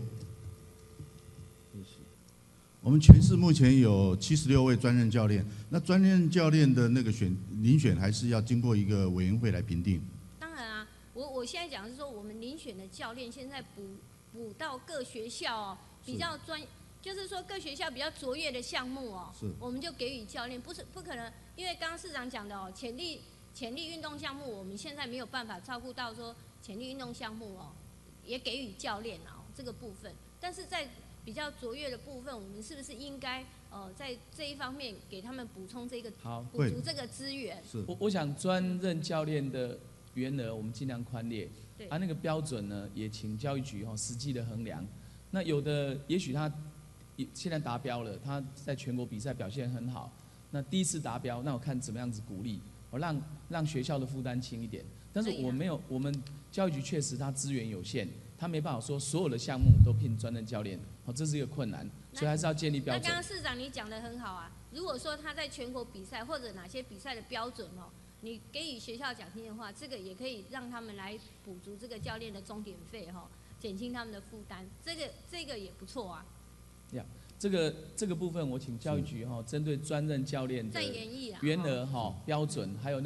我们全市目前有七十六位专任教练，那专任教练的那个选遴选还是要经过一个委员会来评定。 当然啊，我我现在讲的是说，我们遴选的教练现在补补到各学校哦，比较专，就是说各学校比较卓越的项目哦，我们就给予教练，不是不可能，因为刚刚市长讲的哦，潜力。潜力运动项目，我们现在没有办法照顾到说潜力运动项目哦，也给予教练哦这个部分。但是在比较卓越的部分，我们是不是应该呃在这一方面给他们补充这个补足这个资源？ 是。我我想专任教练的员额我们尽量宽列， 对。 啊那个标准呢，也请教育局哦实际的衡量。那有的也许他现在达标了，他在全国比赛表现很好，那第一次达标，那我看怎么样子鼓励。我让让学校的负担轻一点，但是我没有，我们教育局确实它资源有限，它没办法说所有的项目都聘专任教练，哦，这是一个困难，所以还是要建立标准。 那刚刚市长你讲得很好啊，如果说他在全国比赛或者哪些比赛的标准哦，你给予学校奖金的话，这个也可以让他们来补足这个教练的钟点费哈、哦，减轻他们的负担，这个这个也不错啊。 呀、yeah.。这个这个部分，我请教育局哈，针对专任教练的员额哈标准，还有那个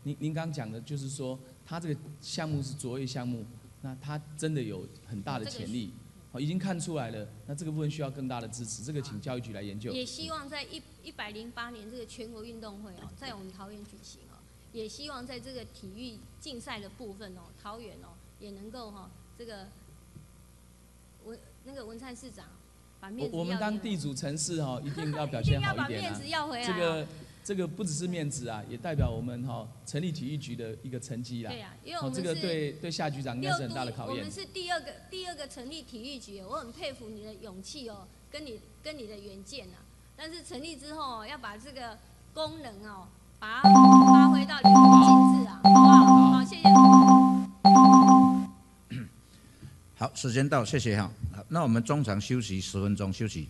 您您刚讲的就是说，它这个项目是卓越项目，那它真的有很大的潜力，好，已经看出来了。那这个部分需要更大的支持，这个请教育局来研究。 也希望在一一百零八年这个全国运动会哦，在我们桃园举行哦，也希望在这个体育竞赛的部分哦，桃园哦也能够哈、哦、这个文那个文灿市长把面子我我们当地主城市哈、哦，一定要表现好一点啊。 一定要把面子要回来、哦。 这个这个不只是面子啊，也代表我们哈、哦、成立体育局的一个成绩啦。 对呀、啊，因为我们是、哦、这个对对夏局长应该是很大的考验。 我们是第二个第二个成立体育局，我很佩服你的勇气哦，跟你跟你的远见呐、啊。但是成立之后哦，要把这个功能哦，把它发挥到淋漓尽致啊，好不好？好，谢谢。 好，时间到，谢谢哈。好，那我们中场休息十分钟，休息。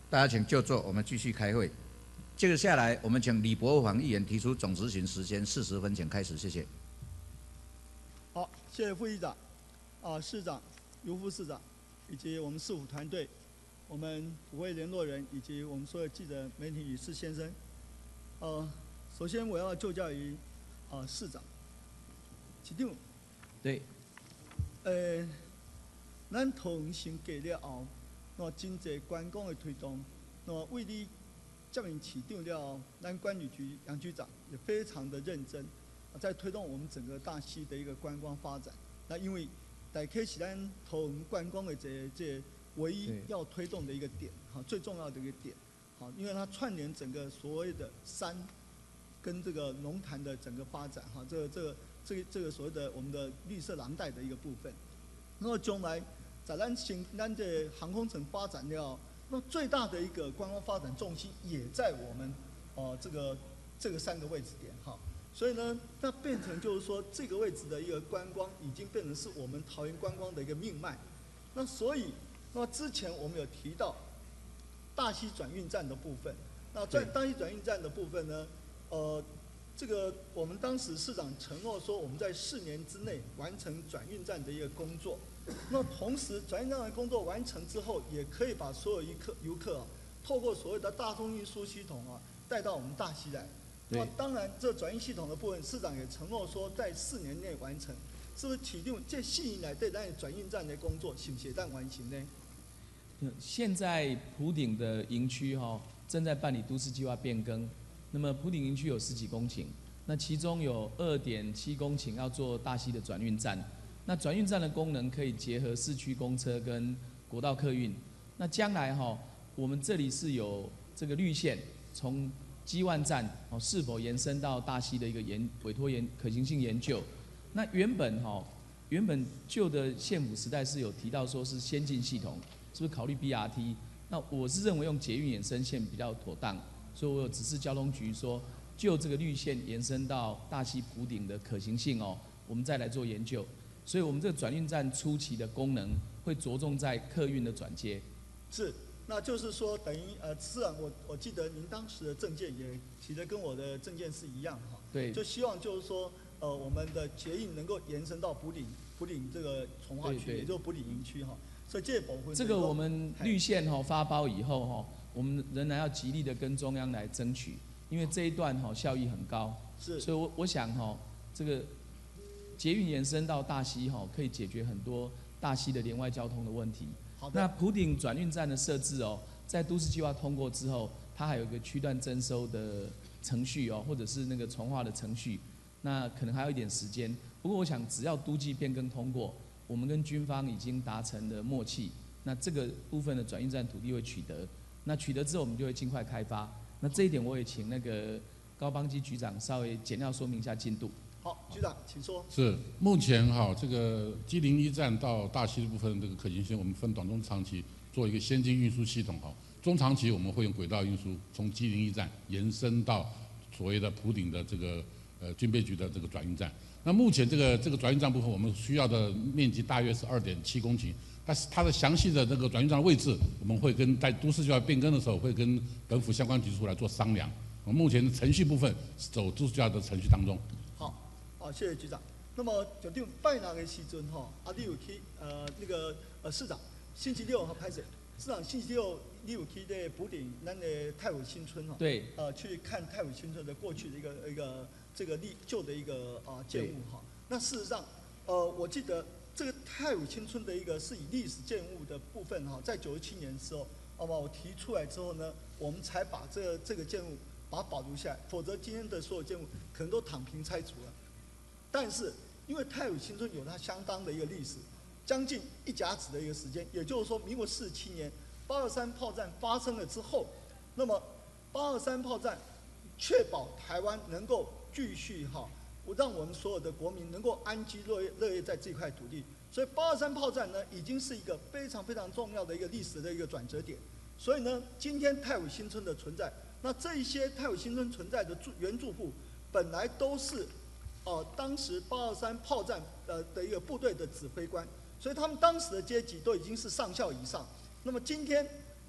大家请就座，我们继续开会。接下来，我们请李博煌议员提出总质询时间四十分，请开始，谢谢。 好，谢谢副议长，啊，市长、尤副市长，以及我们市府团队，我们普惠联络人以及我们所有记者、媒体女士先生，呃，首先我要就教于啊市长，市长， 对， 呃，咱同先给了后，那真济观光的推动，那为你这名市长了，咱观旅局杨局长也非常的认真，在推动我们整个大溪的一个观光发展。那因为大溪是咱投观光的这这唯一要推动的一个点，哈，最重要的一个点，好，因为它串联整个所谓的山跟这个龙潭的整个发展，哈，这个这个这个这个所谓的我们的绿色廊带的一个部分。那么将来在咱新咱的航空城发展了。那最大的一个观光发展重心也在我们，呃，这个这个三个位置点哈，所以呢，那变成就是说这个位置的一个观光已经变成是我们桃园观光的一个命脉。那所以，那之前我们有提到大溪转运站的部分，那在大溪转运站的部分呢，呃，这个我们当时市长承诺说我们在四年之内完成转运站的一个工作。那同时，转运站的工作完成之后，也可以把所有游客游客啊，透过所谓的大众运输系统啊，带到我们大溪来。那当然，这转运系统的部分，市长也承诺说在四年内完成，是不是启动这四年来对咱转运站的工作，是不是但完成呢？ 现在埔顶的营区哈、哦、正在办理都市计划变更，那么埔顶营区有十几公顷，那其中有二点七公顷要做大溪的转运站。那转运站的功能可以结合市区公车跟国道客运。那将来哈，我们这里是有这个绿线，从基万站哦是否延伸到大溪的一个研委托研可行性研究。那原本哈，原本旧的县府时代是有提到说是先进系统，是不是考虑 B R T？ 那我是认为用捷运延伸线比较妥当，所以我有指示交通局说，就这个绿线延伸到大溪埔顶的可行性哦，我们再来做研究。所以我们这个转运站初期的功能会着重在客运的转接。 是，那就是说等于呃，市长我我记得您当时的政见也其实跟我的政见是一样哈。 对。 就希望就是说呃我们的捷运能够延伸到埔顶埔顶这个从化区，也就是埔顶营区哈。所以这部分这个我们绿线哈发包以后哈，我们仍然要极力的跟中央来争取，因为这一段哈效益很高。 是。 所以我我想哈这个。捷运延伸到大溪哈，可以解决很多大溪的连外交通的问题。 好的。 那埔顶转运站的设置哦，在都市计划通过之后，它还有一个区段征收的程序哦，或者是那个重划的程序，那可能还有一点时间。不过我想，只要都计变更通过，我们跟军方已经达成了默契，那这个部分的转运站土地会取得。那取得之后，我们就会尽快开发。那这一点我也请那个高邦基局长稍微简要说明一下进度。 好，局长，请说。 是，目前哈这个基零一站到大溪的部分这个可行性，我们分短中长期做一个先进运输系统哈。中长期我们会用轨道运输，从基零一站延伸到所谓的埔顶的这个呃军备局的这个转运站。那目前这个这个转运站部分，我们需要的面积大约是二点七公顷，但是它的详细的这个转运站的位置，我们会跟在都市计划变更的时候，会跟本府相关局处来做商量。我们目前程序部分是走都市计划的程序当中。 好，谢谢局长。那么就定拜那个时阵哈，啊，你有去呃那个呃市长星期六哈拍摄，市长星期六你有去在埔顶咱的太武新村哈， 对， 呃去看太武新村的过去的一个一个这个历旧的一个啊、呃、建物哈。那事实上，呃，我记得这个太武新村的一个是以历史建物的部分哈，在九十七年的时候，好吧，我提出来之后呢，我们才把这个这个建物把它保留下来，否则今天的所有建物可能都躺平拆除了。但是，因为太武新村有它相当的一个历史，将近一甲子的一个时间，也就是说，民国四十七年八二三炮战发生了之后，那么八二三炮战确保台湾能够继续哈，让我们所有的国民能够安居乐业乐业在这块土地。所以八二三炮战呢，已经是一个非常非常重要的一个历史的一个转折点。所以呢，今天太武新村的存在，那这一些太武新村存在的住原住户，本来都是。哦、呃，当时八二三炮战呃的一个部队的指挥官，所以他们当时的阶级都已经是上校以上。那么今天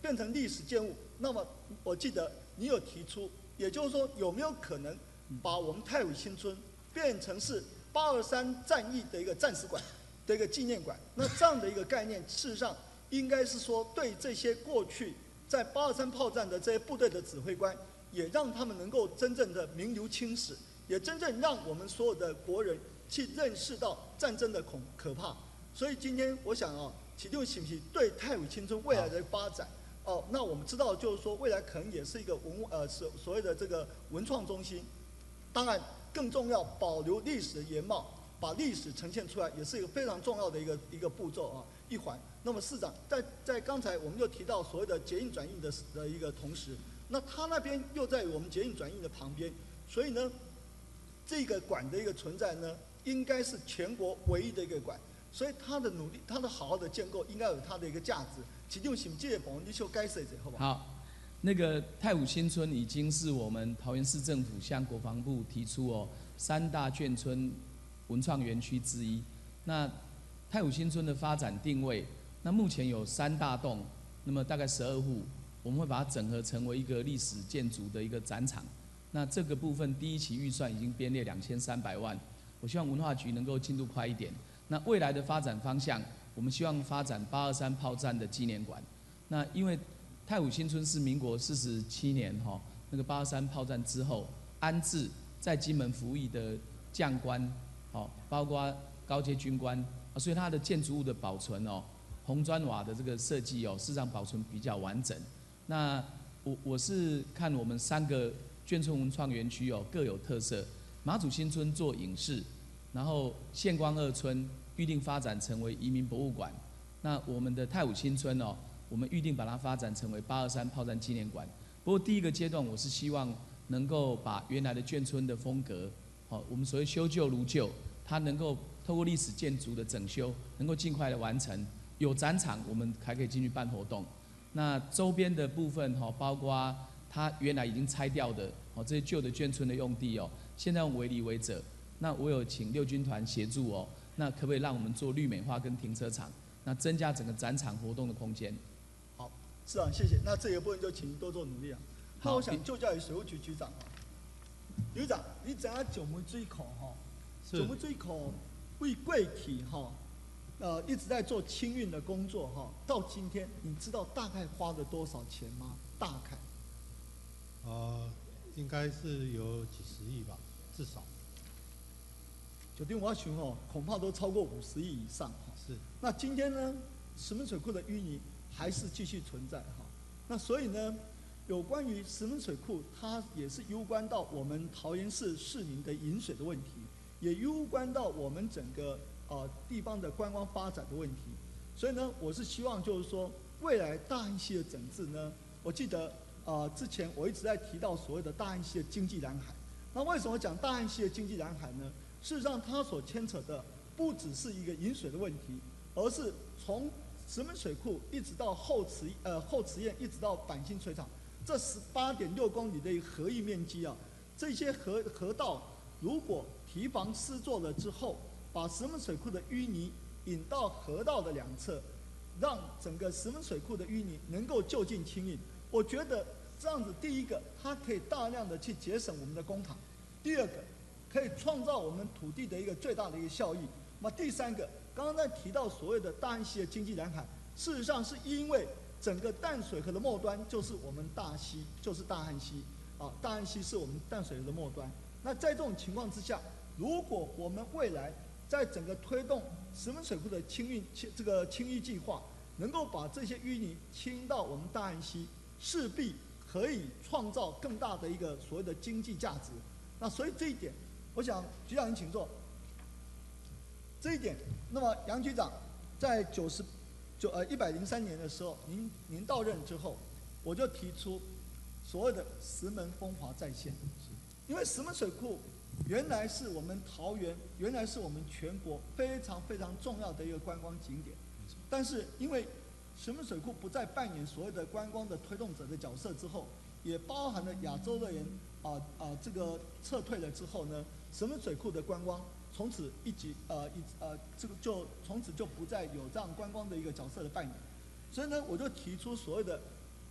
变成历史建物，那么我记得你有提出，也就是说有没有可能把我们太武新村变成是八二三战役的一个战史馆的一个纪念馆？那这样的一个概念，事实上应该是说对这些过去在八二三炮战的这些部队的指挥官，也让他们能够真正的名留青史，也真正让我们所有的国人去认识到战争的恐可怕。所以今天我想啊，启动是不是对太武新村未来的发展？哦，那我们知道，就是说未来可能也是一个文呃所所谓的这个文创中心。当然，更重要保留历史的原貌，把历史呈现出来，也是一个非常重要的一个一个步骤啊一环。那么市长在在刚才我们又提到所谓的捷运转运的的一个同时，那他那边又在我们捷运转运的旁边，所以呢，这个馆的一个存在呢，应该是全国唯一的一个馆。所以他的努力，他的好好的建构，应该有他的一个价值。启动行这部分你就该设置，好不好？ 好，那个太武新村已经是我们桃园市政府向国防部提出哦三大眷村文创园区之一。那太武新村的发展定位，那目前有三大栋，那么大概十二户，我们会把它整合成为一个历史建筑的一个展场。那这个部分第一期预算已经编列两千三百万，我希望文化局能够进度快一点。那未来的发展方向，我们希望发展八二三炮战的纪念馆。那因为太武新村是民国四十七年哈，那个八二三炮战之后安置在金门服役的将官，好，包括高阶军官，啊，所以它的建筑物的保存哦，红砖瓦的这个设计哦，事实上保存比较完整。那我我是看我们三个眷村文创园区哦各有特色，马祖新村做影视。然后县光二村预定发展成为移民博物馆，那我们的太武新村哦，我们预定把它发展成为八二三炮战纪念馆。不过第一个阶段，我是希望能够把原来的眷村的风格，哦，我们所谓修旧如旧，它能够透过历史建筑的整修，能够尽快的完成。有展场，我们还可以进去办活动。那周边的部分哈，包括它原来已经拆掉的哦这些旧的眷村的用地哦，现在用围篱围者。那我有请六军团协助哦，那可不可以让我们做绿美化跟停车场，那增加整个展场活动的空间？ 好，市长谢谢。那这一部分就请您多做努力啊。那我想就教育水务局局长啊，局长，你知影九门水库哈？九门水库为过去哈，呃一直在做清运的工作哈，到今天你知道大概花了多少钱吗？大概？ 呃，应该是有几十亿吧，至少。 酒店我想哦，恐怕都超过五十亿以上哈。 是。 那今天呢，石门水库的淤泥还是继续存在哈。那所以呢，有关于石门水库，它也是攸关到我们桃园市市民的饮水的问题，也攸关到我们整个呃地方的观光发展的问题。所以呢，我是希望就是说，未来大汉溪的整治呢，我记得呃之前我一直在提到所谓的大汉溪的经济蓝海。那为什么讲大汉溪的经济蓝海呢？事实上，它所牵扯的不只是一个饮水的问题，而是从石门水库一直到后池呃后池堰，一直到板新水厂，这十八点六公里的一个河域面积啊，这些河河道如果堤防施作了之后，把石门水库的淤泥引到河道的两侧，让整个石门水库的淤泥能够就近清运。我觉得这样子，第一个，它可以大量的去节省我们的公帑；第二个，可以创造我们土地的一个最大的一个效益。那第三个，刚刚在提到所谓的大汉溪的经济蓝海，事实上是因为整个淡水河的末端就是我们大溪，就是大汉溪啊，大汉溪是我们淡水河的末端。那在这种情况之下，如果我们未来在整个推动石门水库的清运清这个清淤计划，能够把这些淤泥清到我们大汉溪，势必可以创造更大的一个所谓的经济价值。那所以这一点，我想局长您请坐。这一点，那么杨局长在九十九呃一百零三年的时候，您您到任之后，我就提出所谓的石门风华再现，因为石门水库原来是我们桃园，原来是我们全国非常非常重要的一个观光景点，但是因为石门水库不再扮演所谓的观光的推动者的角色之后，也包含了亚洲乐园啊啊、呃、这个撤退了之后呢，石门水库的观光从此一级呃一呃这个就从此就不再有这样观光的一个角色的扮演，所以呢，我就提出所谓的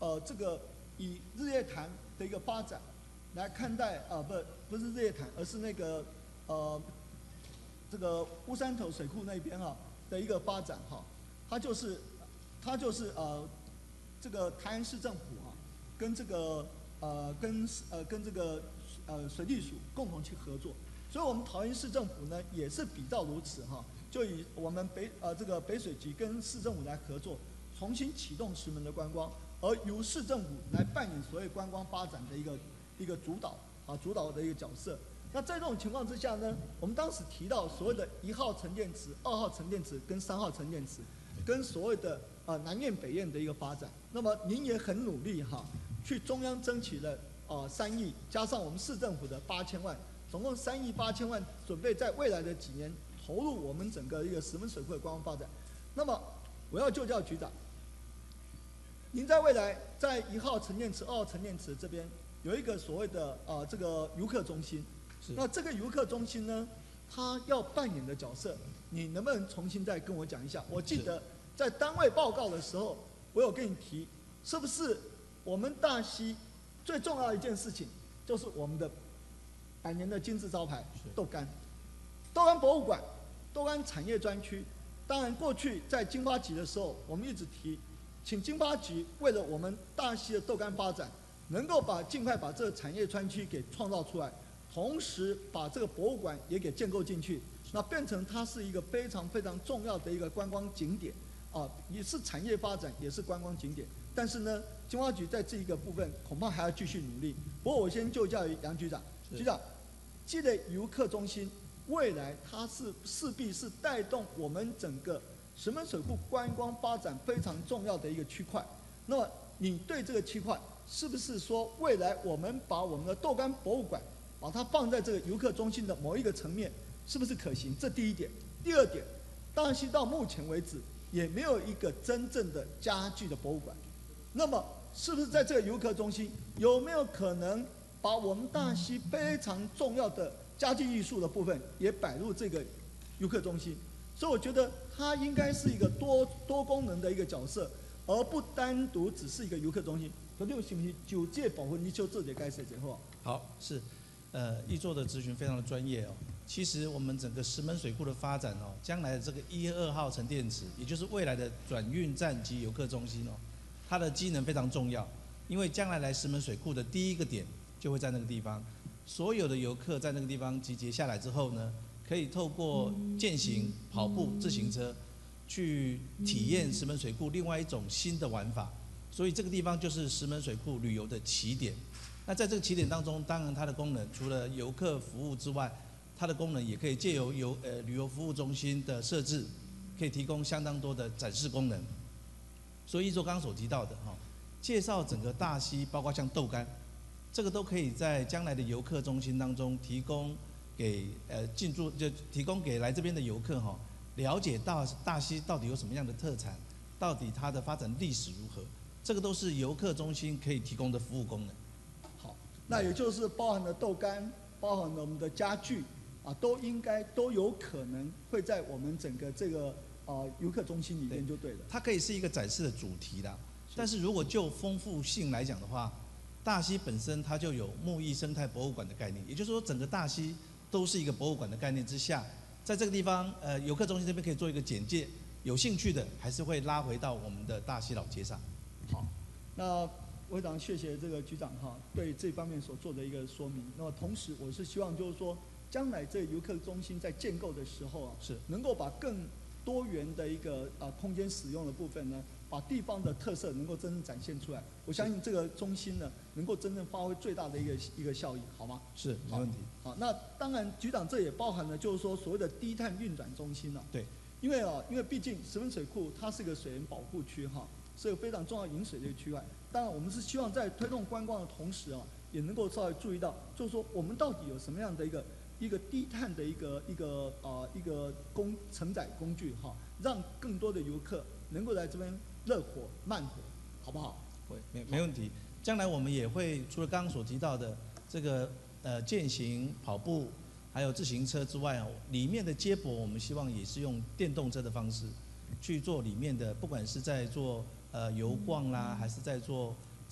呃这个以日月潭的一个发展来看待啊、呃、不不是日月潭，而是那个呃这个乌山头水库那边啊的一个发展哈，它就是它就是呃这个台南市政府啊跟这个呃跟呃跟这个呃水利署共同去合作，所以我们桃园市政府呢也是比照如此哈，就以我们北呃这个北水局跟市政府来合作，重新启动石门的观光，而由市政府来扮演所谓观光发展的一个一个主导啊主导的一个角色。那在这种情况之下呢，我们当时提到所谓的一号沉淀池、二号沉淀池跟三号沉淀池，跟所谓的呃南苑北苑的一个发展。那么您也很努力哈，去中央争取了呃三亿，加上我们市政府的八千万，总共三亿八千万，准备在未来的几年投入我们整个一个石门水库的观光发展。那么我要就教局长，您在未来在一号沉淀池、二号沉淀池这边有一个所谓的呃这个游客中心。那这个游客中心呢，它要扮演的角色，你能不能重新再跟我讲一下？我记得在单位报告的时候，我有跟你提，是不是我们大溪最重要的一件事情，就是我们的百年的金字招牌豆干，豆干博物馆、豆干产业专区。当然，过去在经发局的时候，我们一直提，请经发局为了我们大溪的豆干发展，能够把尽快把这个产业专区给创造出来。同时把这个博物馆也给建构进去，那变成它是一个非常非常重要的一个观光景点，啊，也是产业发展，也是观光景点。但是呢，经发局在这一个部分恐怕还要继续努力。不过我先就教于杨局长，局长，这类游客中心未来它是势必是带动我们整个石门水库观光发展非常重要的一个区块。那么你对这个区块是不是说未来我们把我们的豆干博物馆把它放在这个游客中心的某一个层面，是不是可行？这第一点。第二点，大溪到目前为止也没有一个真正的家具的博物馆。那么，是不是在这个游客中心有没有可能把我们大溪非常重要的家具艺术的部分也摆入这个游客中心？所以我觉得它应该是一个多多功能的一个角色，而不单独只是一个游客中心。可是，是不是就这部分你就自己解释一下好？ 好，是。呃，易座的咨询非常的专业哦。其实我们整个石门水库的发展哦，将来的这个一二号沉淀池，也就是未来的转运站及游客中心哦，它的机能非常重要。因为将来来石门水库的第一个点就会在那个地方，所有的游客在那个地方集结下来之后呢，可以透过健行、跑步、自行车，去体验石门水库另外一种新的玩法。所以这个地方就是石门水库旅游的起点。那在这个起点当中，当然它的功能除了游客服务之外，它的功能也可以借由游呃旅游服务中心的设置，可以提供相当多的展示功能。所以，依照刚刚所提到的哈，介绍整个大溪，包括像豆干，这个都可以在将来的游客中心当中提供给呃进驻就提供给来这边的游客哈，了解到大溪到底有什么样的特产，到底它的发展历史如何，这个都是游客中心可以提供的服务功能。 那也就是包含了豆干，包含了我们的家具，啊，都应该都有可能会在我们整个这个啊游客中心里面就对了。 它可以是一个展示的主题的，但是如果就丰富性来讲的话，大溪本身它就有木艺生态博物馆的概念，也就是说整个大溪都是一个博物馆的概念之下，在这个地方呃游客中心这边可以做一个简介，有兴趣的还是会拉回到我们的大溪老街上。 好，那。我非常谢谢这个局长哈对这方面所做的一个说明。那么同时，我是希望就是说，将来这游客中心在建构的时候啊， 是能够把更多元的一个啊空间使用的部分呢，把地方的特色能够真正展现出来。我相信这个中心呢，能够真正发挥最大的一个一个效益，好吗？ 是，没问题。 好，那当然，局长这也包含了就是说所谓的低碳运转中心了、啊。 对。 因为啊，因为毕竟石门水库它是个水源保护区哈。是个非常重要饮水的一个区块。当然，我们是希望在推动观光的同时啊，也能够稍微注意到，就是说我们到底有什么样的一个一个低碳的一个一个啊、呃、一个工承载工具哈，让更多的游客能够来这边热火慢火，好不好？ 会，没没问题。将来我们也会除了刚刚所提到的这个呃健行、跑步，还有自行车之外啊，里面的接驳我们希望也是用电动车的方式。去做里面的，不管是在做呃游逛啦，还是在做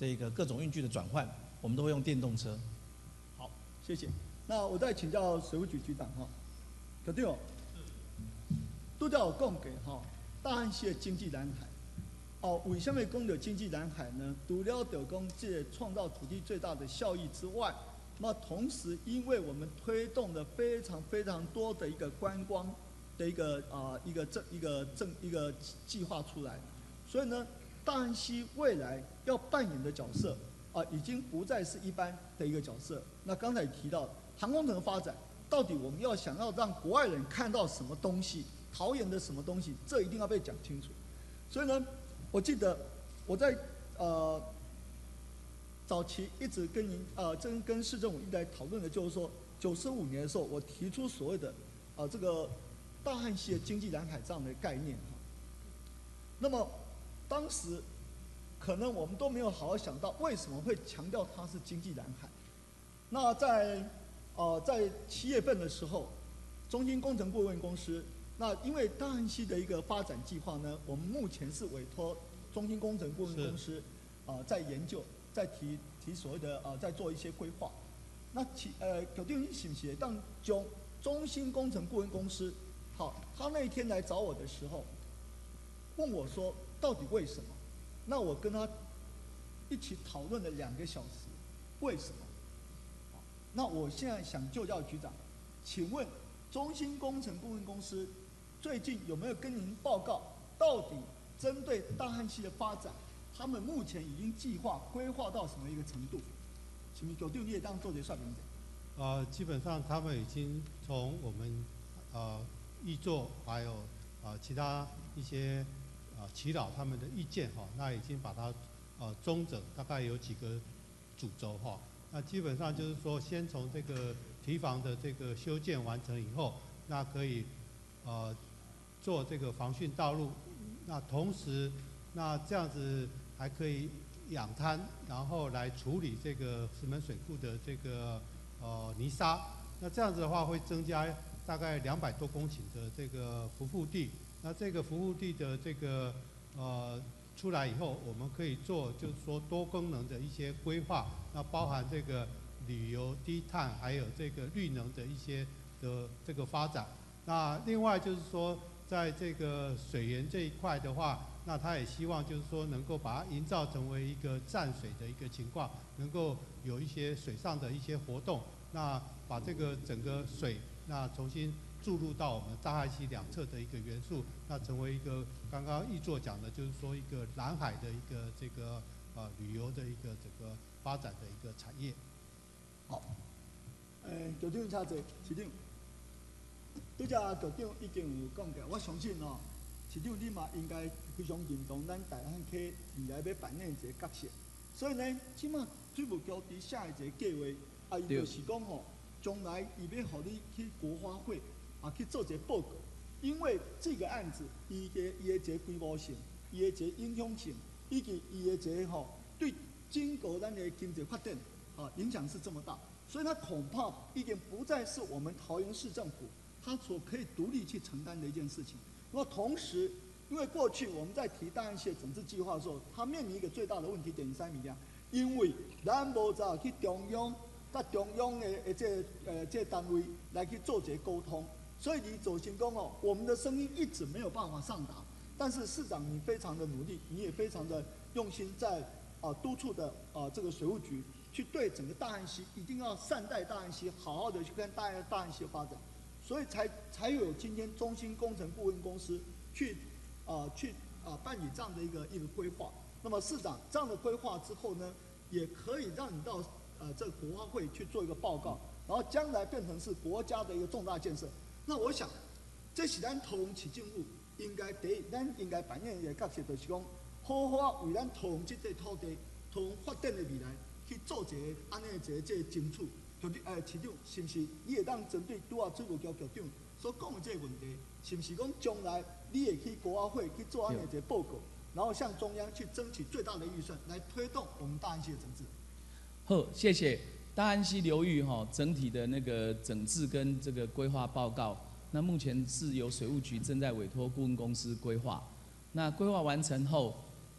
这个各种运具的转换，我们都会用电动车。 好，谢谢。那我再请教水务局局长哈，肯定哦，都叫我供给哈大汉溪的经济蓝海。哦，为什么讲到经济蓝海呢？除了就讲这创造土地最大的效益之外，那同时因为我们推动了非常非常多的一个观光的一个啊、呃、一个政一个政一个计划出来，所以呢，大汉溪未来要扮演的角色啊、呃，已经不再是一般的一个角色。那刚才提到航空城的发展，到底我们要想要让国外人看到什么东西，桃园的什么东西，这一定要被讲清楚。所以呢，我记得我在呃早期一直跟您呃跟跟市政府一直在讨论的，就是说九十五年的时候，我提出所谓的呃这个大汉溪的经济蓝海这样的概念哈。那么当时可能我们都没有好好想到为什么会强调它是经济蓝海。那在呃在七月份的时候，中兴工程顾问公司。那因为大汉溪的一个发展计划呢，我们目前是委托中兴工程顾问公司啊、呃、在研究，在提提所谓的啊、呃、在做一些规划。那其呃，究竟是不是当中中兴工程顾问公司，好，他那一天来找我的时候，问我说到底为什么？那我跟他一起讨论了两个小时，为什么？那我现在想就教局长，请问中兴工程顾问公司最近有没有跟您报告，到底针对大汉溪的发展，他们目前已经计划规划到什么一个程度？请问九六你也当做这算明者。 呃，基本上他们已经从我们呃议座还有呃其他一些呃祈祷他们的意见哈，那已经把它呃中整，大概有几个主轴哈。那基本上就是说，先从这个堤防的这个修建完成以后，那可以呃做这个防汛道路，那同时那这样子还可以养滩，然后来处理这个石门水库的这个呃泥沙。那这样子的话，会增加大概两百多公顷的这个浮覆地。那这个浮覆地的这个呃出来以后，我们可以做就是说多功能的一些规划，那包含这个旅游、低碳，还有这个绿能的一些的这个发展。那另外就是说，在这个水源这一块的话，那他也希望就是说能够把它营造成为一个淡水的一个情况，能够有一些水上的一些活动，那把这个整个水那重新注入到我们大汉溪两侧的一个元素，那成为一个刚刚议座讲的，就是说一个蓝海的一个这个呃旅游的一个这个发展的一个产业。 好，诶，局长请坐，市长。拄只局长已经有讲过，我相信哦，市长你嘛应该非常认同咱大汉溪未来要扮演一个角色。所以呢，即马水务局伫下一个计划，啊，伊就是讲吼，将来伊要互你去国花会啊去做一个报告，因为这个案子伊嘅伊嘅一个规模性，伊嘅一个影响性，以及伊嘅一个吼对整个咱的经济发展啊影响是这么大，所以它恐怕已经不再是我们桃园市政府它所可以独立去承担的一件事情。那么同时，因为过去我们在提大汉溪整治计划的时候，它面临一个最大的问题点是啥物件？因为咱无早去中央，甲中央的诶这呃这单位来去做一个沟通，所以你走行宫哦，我们的声音一直没有办法上达。但是市长你非常的努力，你也非常的用心在啊、呃、督促的啊、呃、这个水务局去对整个大汉溪一定要善待大汉溪，好好的去跟大大汉溪的发展，所以才才有今天中兴工程顾问公司去啊、呃、去啊、呃、办理这样的一个一个规划。那么市长这样的规划之后呢，也可以让你到呃这个国花会去做一个报告，然后将来变成是国家的一个重大建设。那我想，这是咱桃园市政府应该第一，咱应该扮演的角色，就是讲好好为咱桃园这块土地、桃园发展的未来去做一个安尼一个这个争取。就是诶，市长是不是你会当针对拄啊水务局局长所讲的这个问题，是不是讲将来你会去国花会去做安尼一个报告？然后向中央去争取最大的预算，来推动我们大汉溪的整治。 好，谢谢。大汉溪流域哈整体的那个整治跟这个规划报告，那目前是由水务局正在委托顾问公司规划。那规划完成后，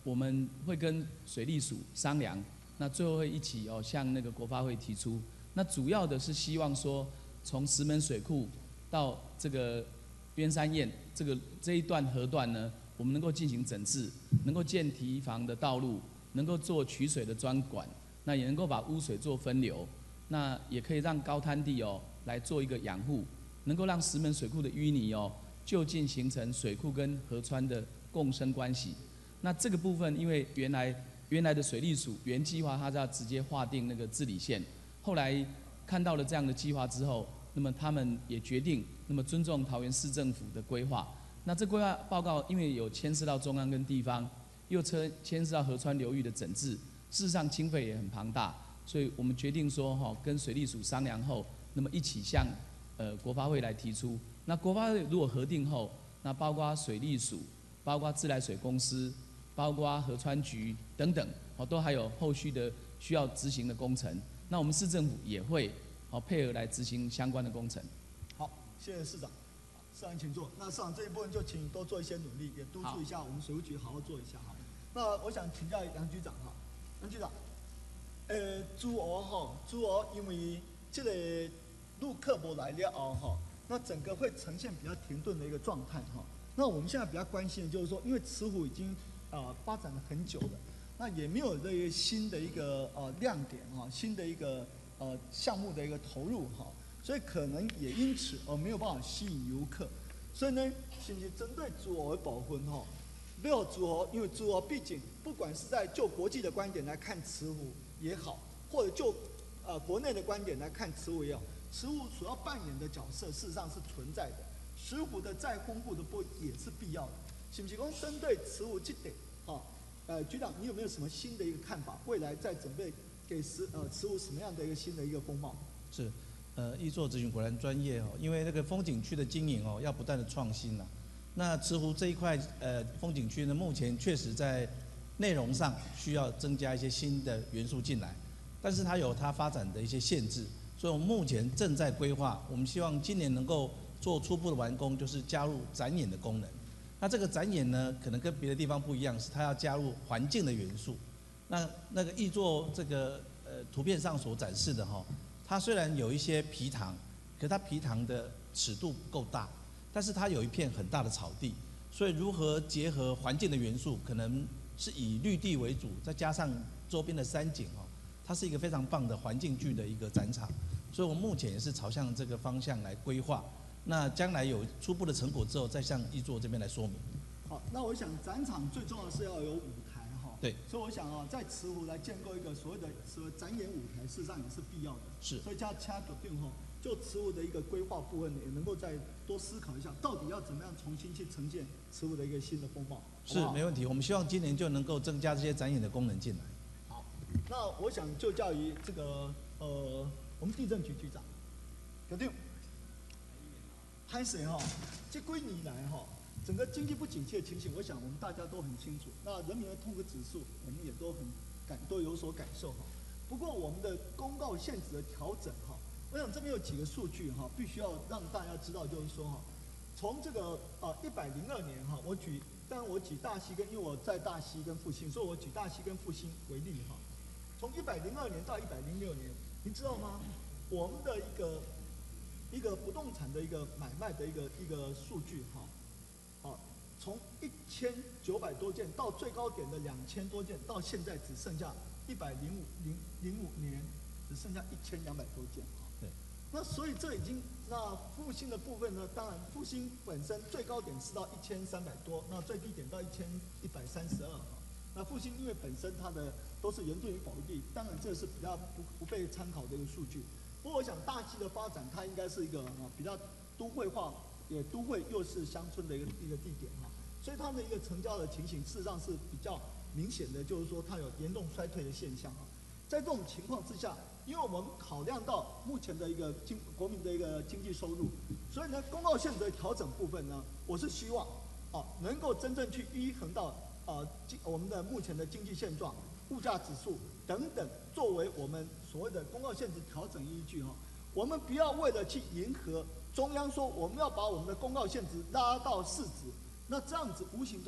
我们会跟水利署商量，那最后会一起哦向那个国发会提出。那主要的是希望说，从石门水库到这个边山堰这个这一段河段呢，我们能够进行整治，能够建堤防的道路，能够做取水的专管，那也能够把污水做分流，那也可以让高滩地哦来做一个养护，能够让石门水库的淤泥哦就近形成水库跟河川的共生关系。那这个部分，因为原来原来的水利署原计划它是要直接划定那个治理线，后来看到了这样的计划之后，那么他们也决定，那么尊重桃园市政府的规划。那这规划报告因为有牵涉到中央跟地方，又牵牵涉到河川流域的整治，事实上经费也很庞大，所以我们决定说哈，跟水利署商量后，那么一起向呃国发会来提出。那国发会如果核定后，那包括水利署，包括自来水公司，包括河川局等等，哦，都还有后续的需要执行的工程。那我们市政府也会哦配合来执行相关的工程。 好，谢谢市长。市长请坐。那市长这一部分就请多做一些努力，也督促一下我们水务局好好做一下哈。那我想请教杨局长哈，杨局长，呃，朱鹅哈，朱鹅因为这个陆客不来了后哈，那整个会呈现比较停顿的一个状态哈。那我们现在比较关心的就是说，因为慈湖已经啊、呃、发展了很久了。那也没有这个新的一个呃亮点哈，新的一个呃项目的一个投入哈，所以可能也因此而没有办法吸引游客。所以呢，是不是针对诸河的部分哈，没有诸河，因为诸河毕竟不管是在就国际的观点来看慈湖也好，或者就呃国内的观点来看慈湖也好，慈湖所要扮演的角色事实上是存在的，石湖的再丰富的不也是必要的，是不是？讲针对慈湖这点哈。呃，局长，你有没有什么新的一个看法？未来在准备给石呃慈湖什么样的一个新的一个风貌？ 是，呃，易作咨询果然专业哦，因为那个风景区的经营哦，要不断的创新呐、啊。那慈湖这一块呃风景区呢，目前确实在内容上需要增加一些新的元素进来，但是它有它发展的一些限制，所以我们目前正在规划，我们希望今年能够做初步的完工，就是加入展演的功能。那这个展演呢，可能跟别的地方不一样，是它要加入环境的元素。那那个易作这个呃图片上所展示的哈，它虽然有一些皮塘，可是它皮塘的尺度不够大，但是它有一片很大的草地，所以如何结合环境的元素，可能是以绿地为主，再加上周边的山景哦，它是一个非常棒的环境剧的一个展场。所以我们目前也是朝向这个方向来规划。那将来有初步的成果之后，再向易作这边来说明。 好，那我想展场最重要的是要有舞台哈。 对。 所以我想啊，在慈湖来建构一个所谓的所谓展演舞台，事实上也是必要的。 是。 所以加掐决定哈，就慈湖的一个规划部分，也能够再多思考一下，到底要怎么样重新去呈现慈湖的一个新的风貌。 是，好好没问题。我们希望今年就能够增加这些展演的功能进来。 好，那我想就教于这个呃，我们地震局局长，决定。拍谁哈？这几年来哈，整个经济不景气的情形，我想我们大家都很清楚。那人民的痛苦指数，我们也都很感都有所感受哈。不过我们的公告限值的调整哈，我想这边有几个数据哈，必须要让大家知道，就是说哈，从这个呃一百零二年哈，我举，当然我举大溪跟，因为我在大溪跟复兴，所以我举大溪跟复兴为例哈。从一百零二年到一百零六年，你知道吗？我们的一个一个不动产的一个买卖的一个一个数据哈，好，从一千九百多件到最高点的两千多件，到现在只剩下一百零五零零五年只剩下一千两百多件哈。 对。 那所以这已经那复兴的部分呢，当然复兴本身最高点是到一千三百多，那最低点到一千一百三十二哈。那复兴因为本身它的都是原住民保育地，当然这是比较不不被参考的一个数据。不过我想大溪的发展，它应该是一个啊比较都会化，也都会又是乡村的一个一个地点哈，所以它的一个成交的情形，事实上是比较明显的，就是说它有严重衰退的现象啊。在这种情况之下，因为我们考量到目前的一个经国民的一个经济收入，所以呢，公告限值的调整部分呢，我是希望啊能够真正去依衡到啊经我们的目前的经济现状、物价指数等等，作为我们所谓的公告限值调整依据哈。我们不要为了去迎合中央说我们要把我们的公告限值拉到市值，那这样子无形中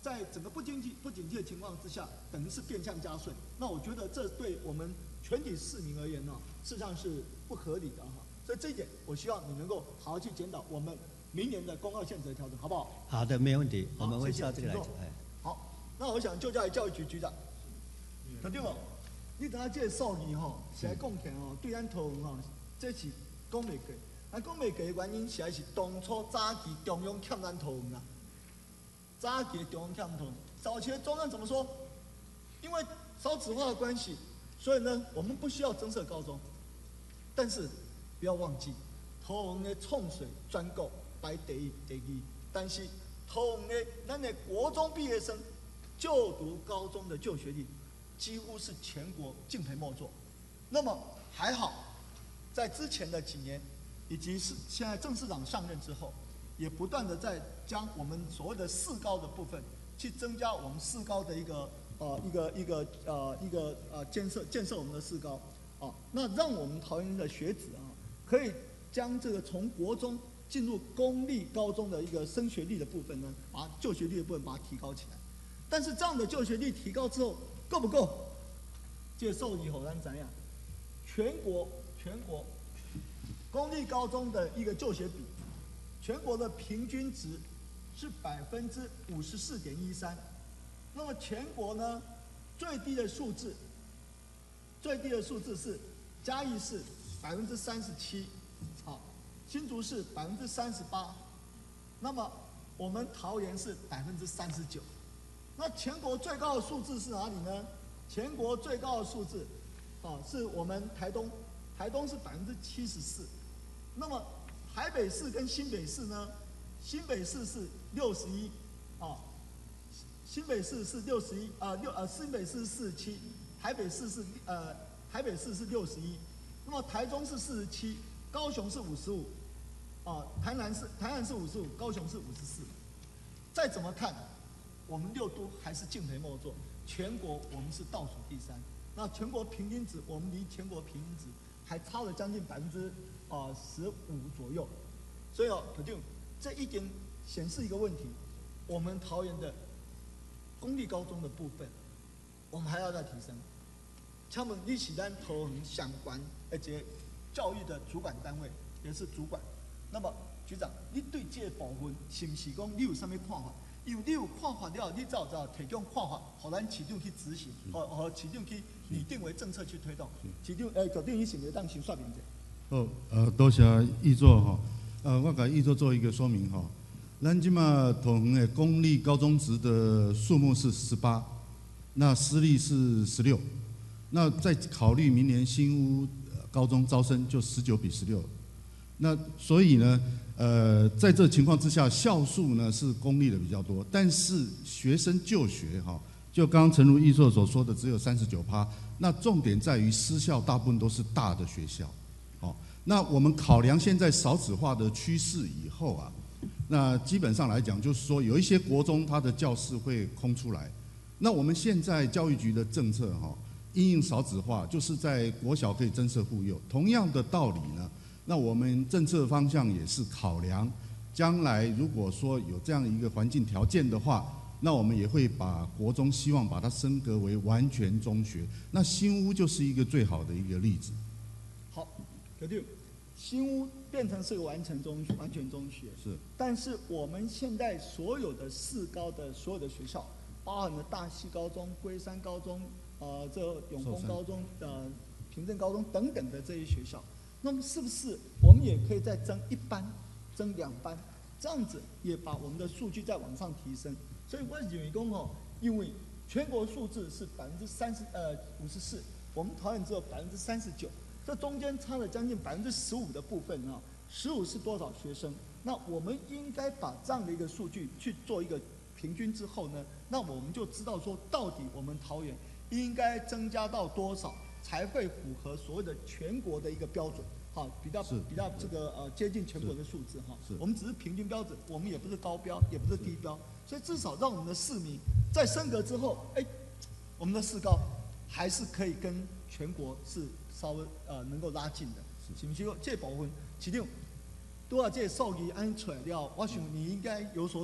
在整个不经济不景气的情况之下，等于是变相加税。那我觉得这对我们全体市民而言呢，事实上是不合理的哈。所以这一点，我希望你能够好好去检讨我们明年的公告限制的调整，好不好？ 好的，没有问题，我们会谢谢照这个来做。哎， 好，那我想就教育教育局局长，肯定哦，你等下这个数字吼，是来讲起来吼，对咱桃园吼，这是讲袂过。啊，讲袂过的原因，实在是当初早期中央欠咱桃园啦。早期中央欠桃园，早期的中央怎么说？因为少子化的关系，所以呢，我们不需要增设高中。但是不要忘记，桃园的冲水专购排第一、第二，但是桃园的咱的国中毕业生就读高中的就学率几乎是全国敬陪末座。那么还好，在之前的几年，以及是现在郑市长上任之后，也不断的在将我们所谓的四高的部分，去增加我们四高的一个呃一个一个呃一个呃建设建设我们的四高啊，那让我们桃园的学子啊，可以将这个从国中进入公立高中的一个升学率的部分呢，把就学率的部分把它提高起来。但是这样的就学率提高之后，够不够？这受以后咱怎样？全国全国公立高中的一个就学比，全国的平均值是百分之五十四点一三。那么全国呢，最低的数字，最低的数字是嘉义市百分之三十七，好，新竹市百分之三十八，那么我们桃园是百分之三十九。那全国最高的数字是哪里呢？全国最高的数字，啊，是我们台东，台东是百分之七十四。那么台北市跟新北市呢？新北市是六十一，啊，新北市是六十一，啊六呃新北市四十七，台北市是呃台北市是六十一，那么台中是四十七，高雄是五十五，啊台南是台南是五十五，高雄是五十四。再怎么看，我们六都还是敬陪末座，全国我们是倒数第三。那全国平均值，我们离全国平均值还差了将近百分之啊十五左右。所以哦，肯定这一点显示一个问题：我们桃园的公立高中的部分，我们还要再提升。他们你是咱桃园相关而且教育的主管单位，也是主管。那么局长，你对这个部分是不是讲你有什么看法？因为你有看法了，你早早提供看法，让咱市长去执行，和和市长去拟定为政策去推动。市长，诶，局长你是不是当先说明者？ 好，呃，多谢议座哈，呃，我给议座做一个说明哈。咱今嘛桃园的公立高中职的数目是十八，那私立是十六，那再考虑明年新屋高中招生就十九比十六，那所以呢，呃，在这情况之下，校数呢是公立的比较多，但是学生就学哈，就刚刚陈如议座所说的只有三十九趴，那重点在于私校大部分都是大的学校，哦，那我们考量现在少子化的趋势以后啊。那基本上来讲，就是说有一些国中它的教室会空出来。那我们现在教育局的政策哈，因应少子化，就是在国小可以增设护幼。同样的道理呢，那我们政策方向也是考量，将来如果说有这样一个环境条件的话，那我们也会把国中希望把它升格为完全中学。那新屋就是一个最好的一个例子。 好，决定。新屋变成是个完全中学，完全中学是， 但是我们现在所有的四高的所有的学校，包含了大溪高中、龟山高中、呃，这永丰高中、呃，平镇高中等等的这些学校，那么是不是我们也可以再增一班、增两班，这样子也把我们的数据再往上提升？所以我认为讲吼，因为全国数字是百分之三十呃五十四，我们桃园只有百分之三十九。这中间差了将近百分之十五的部分啊，十五是多少学生？那我们应该把这样的一个数据去做一个平均之后呢，那我们就知道说，到底我们桃园应该增加到多少才会符合所谓的全国的一个标准？好，比较比较这个呃接近全国的数字哈。我们只是平均标准，我们也不是高标，也不是低标，所以至少让我们的市民在升格之后，哎，我们的市高还是可以跟全国是。稍微呃能够拉近的，是不是？这部分市长，拄啊这个数据安出来了，我想你应该有所感。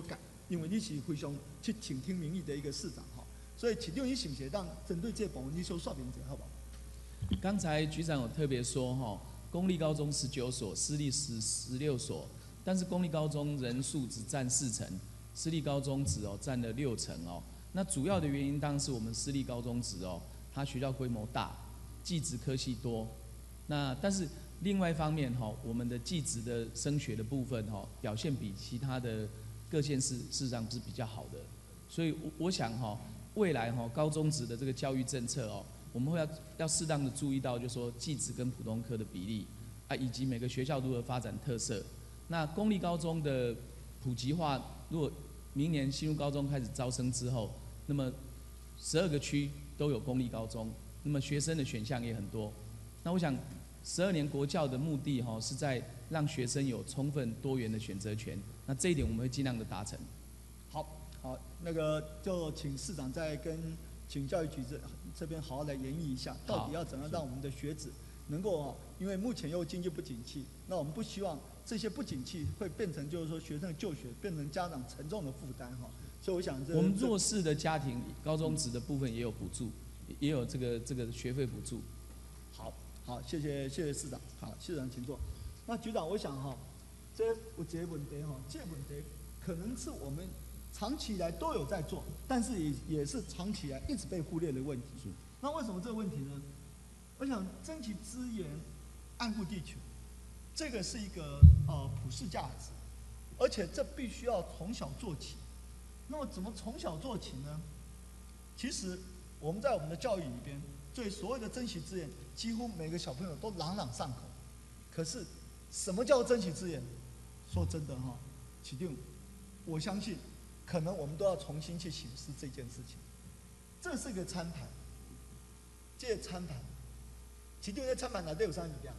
因为你是非常去倾听民意的一个市长哈，所以市长你是不是当针对这部分你所说明一下好不好？ 刚才局长有特别说哈，公立高中十九所，私立十十六所，但是公立高中人数只占四成，私立高中只哦占了六成哦。那主要的原因当然是我们私立高中职哦，它学校规模大，技职科系多。那但是另外一方面哈，我们的技职的升学的部分哈，表现比其他的各县市事实上是比较好的。所以我我想哈，未来哈高中职的这个教育政策哦。我们会要要适当的注意到，就是说技职跟普通科的比例啊，以及每个学校如何发展特色。那公立高中的普及化，如果明年新入高中开始招生之后，那么十二个区都有公立高中，那么学生的选项也很多。那我想，十二年国教的目的哈，是在让学生有充分多元的选择权。那这一点我们会尽量的达成。 好，好，那个就请市长再跟。请教育局这这边好好来研议一下，到底要怎样让我们的学子能够啊，因为目前又经济不景气，那我们不希望这些不景气会变成就是说学生就学变成家长沉重的负担哈。所以我想这我们弱势的家庭高中职的部分也有补助，也有这个这个学费补助。 好，好，谢谢谢谢市长，好，市长请坐。那局长，我想哈，这有一个问题哈，这个问题可能是我们。长期以来都有在做，但是也也是长期以来一直被忽略的问题。那为什么这个问题呢？我想争取资源，爱护地球，这个是一个呃普世价值，而且这必须要从小做起。那么怎么从小做起呢？其实我们在我们的教育里边，对所谓的珍惜资源，几乎每个小朋友都朗朗上口。可是什么叫珍惜资源？说真的哈，启定，我相信。可能我们都要重新去审视这件事情。这是一个餐盘，这个餐盘，其中的餐盘哪都有三样，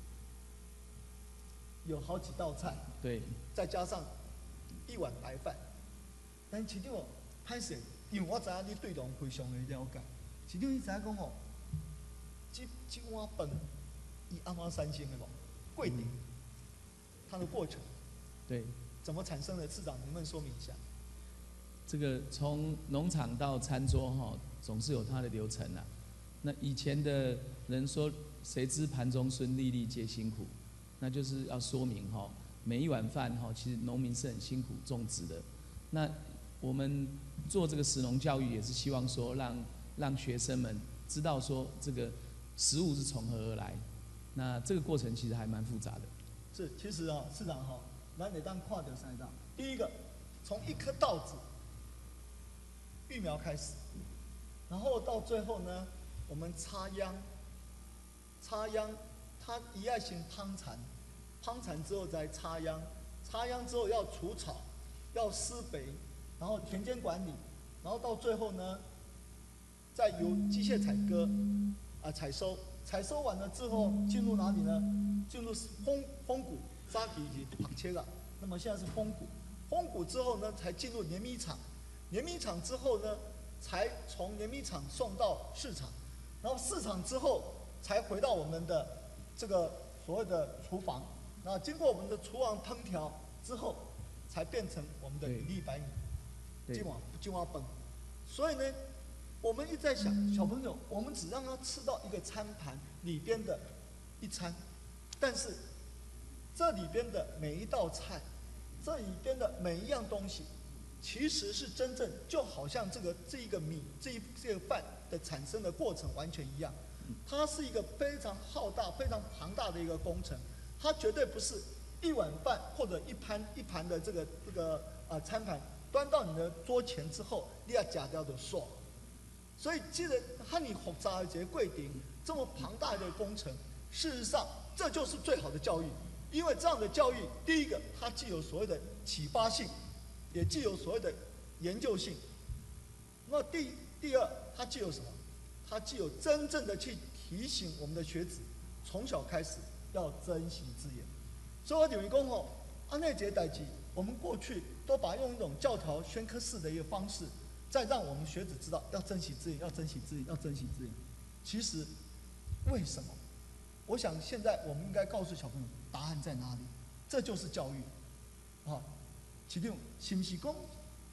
有好几道菜， 对， 再加上一碗白饭。但其中哦，歹势，因为我知影你对农非常的了解，其中你知影讲吼，这这碗饭，伊安怎产生的无？过程，它的过程， 对， 怎么产生的？市长能不能说明一下？ 这个从农场到餐桌哈，总是有它的流程啊。那以前的人说，谁知盘中餐，粒粒皆辛苦，那就是要说明哈，每一碗饭哈，其实农民是很辛苦种植的。那我们做这个食农教育，也是希望说让让学生们知道说，这个食物是从何而来。那这个过程其实还蛮复杂的。 是，其实啊，市长哈，咱得当跨着三道。第一个，从一颗稻子。育苗开始，然后到最后呢，我们插秧，插秧，它一样先汤蚕，汤蚕之后再插秧，插秧之后要除草，要施肥，然后田间管理，然后到最后呢，再由机械采割，啊采收，采收完了之后进入哪里呢？进入烘烘谷，扎皮以及切了，那么现在是烘谷，烘谷之后呢，才进入碾米厂。碾米厂之后呢，才从碾米厂送到市场，然后市场之后才回到我们的这个所谓的厨房，然后经过我们的厨房烹调之后，才变成我们的米粒白米，今晚今晚崩。所以呢，我们一直在想，小朋友，我们只让他吃到一个餐盘里边的一餐，但是这里边的每一道菜，这里边的每一样东西。其实是真正就好像这个这一个米这一这个饭的产生的过程完全一样，它是一个非常浩大、非常庞大的一个工程，它绝对不是一碗饭或者一盘一盘的这个这个呃餐盘端到你的桌前之后，你要假掉的爽。所以，记得和你复杂的这些规定，这么庞大的工程，事实上这就是最好的教育，因为这样的教育，第一个它既有所谓的启发性。也既有所谓的研究性，那第第二，它既有什么？它既有真正的去提醒我们的学子，从小开始要珍惜资源。所以我等于讲吼，安内节代志，我们过去都把用一种教条宣科式的一个方式，再让我们学子知道要珍惜资源，要珍惜资源，要珍惜资源。其实为什么？我想现在我们应该告诉小朋友答案在哪里，这就是教育，啊。其中是不是讲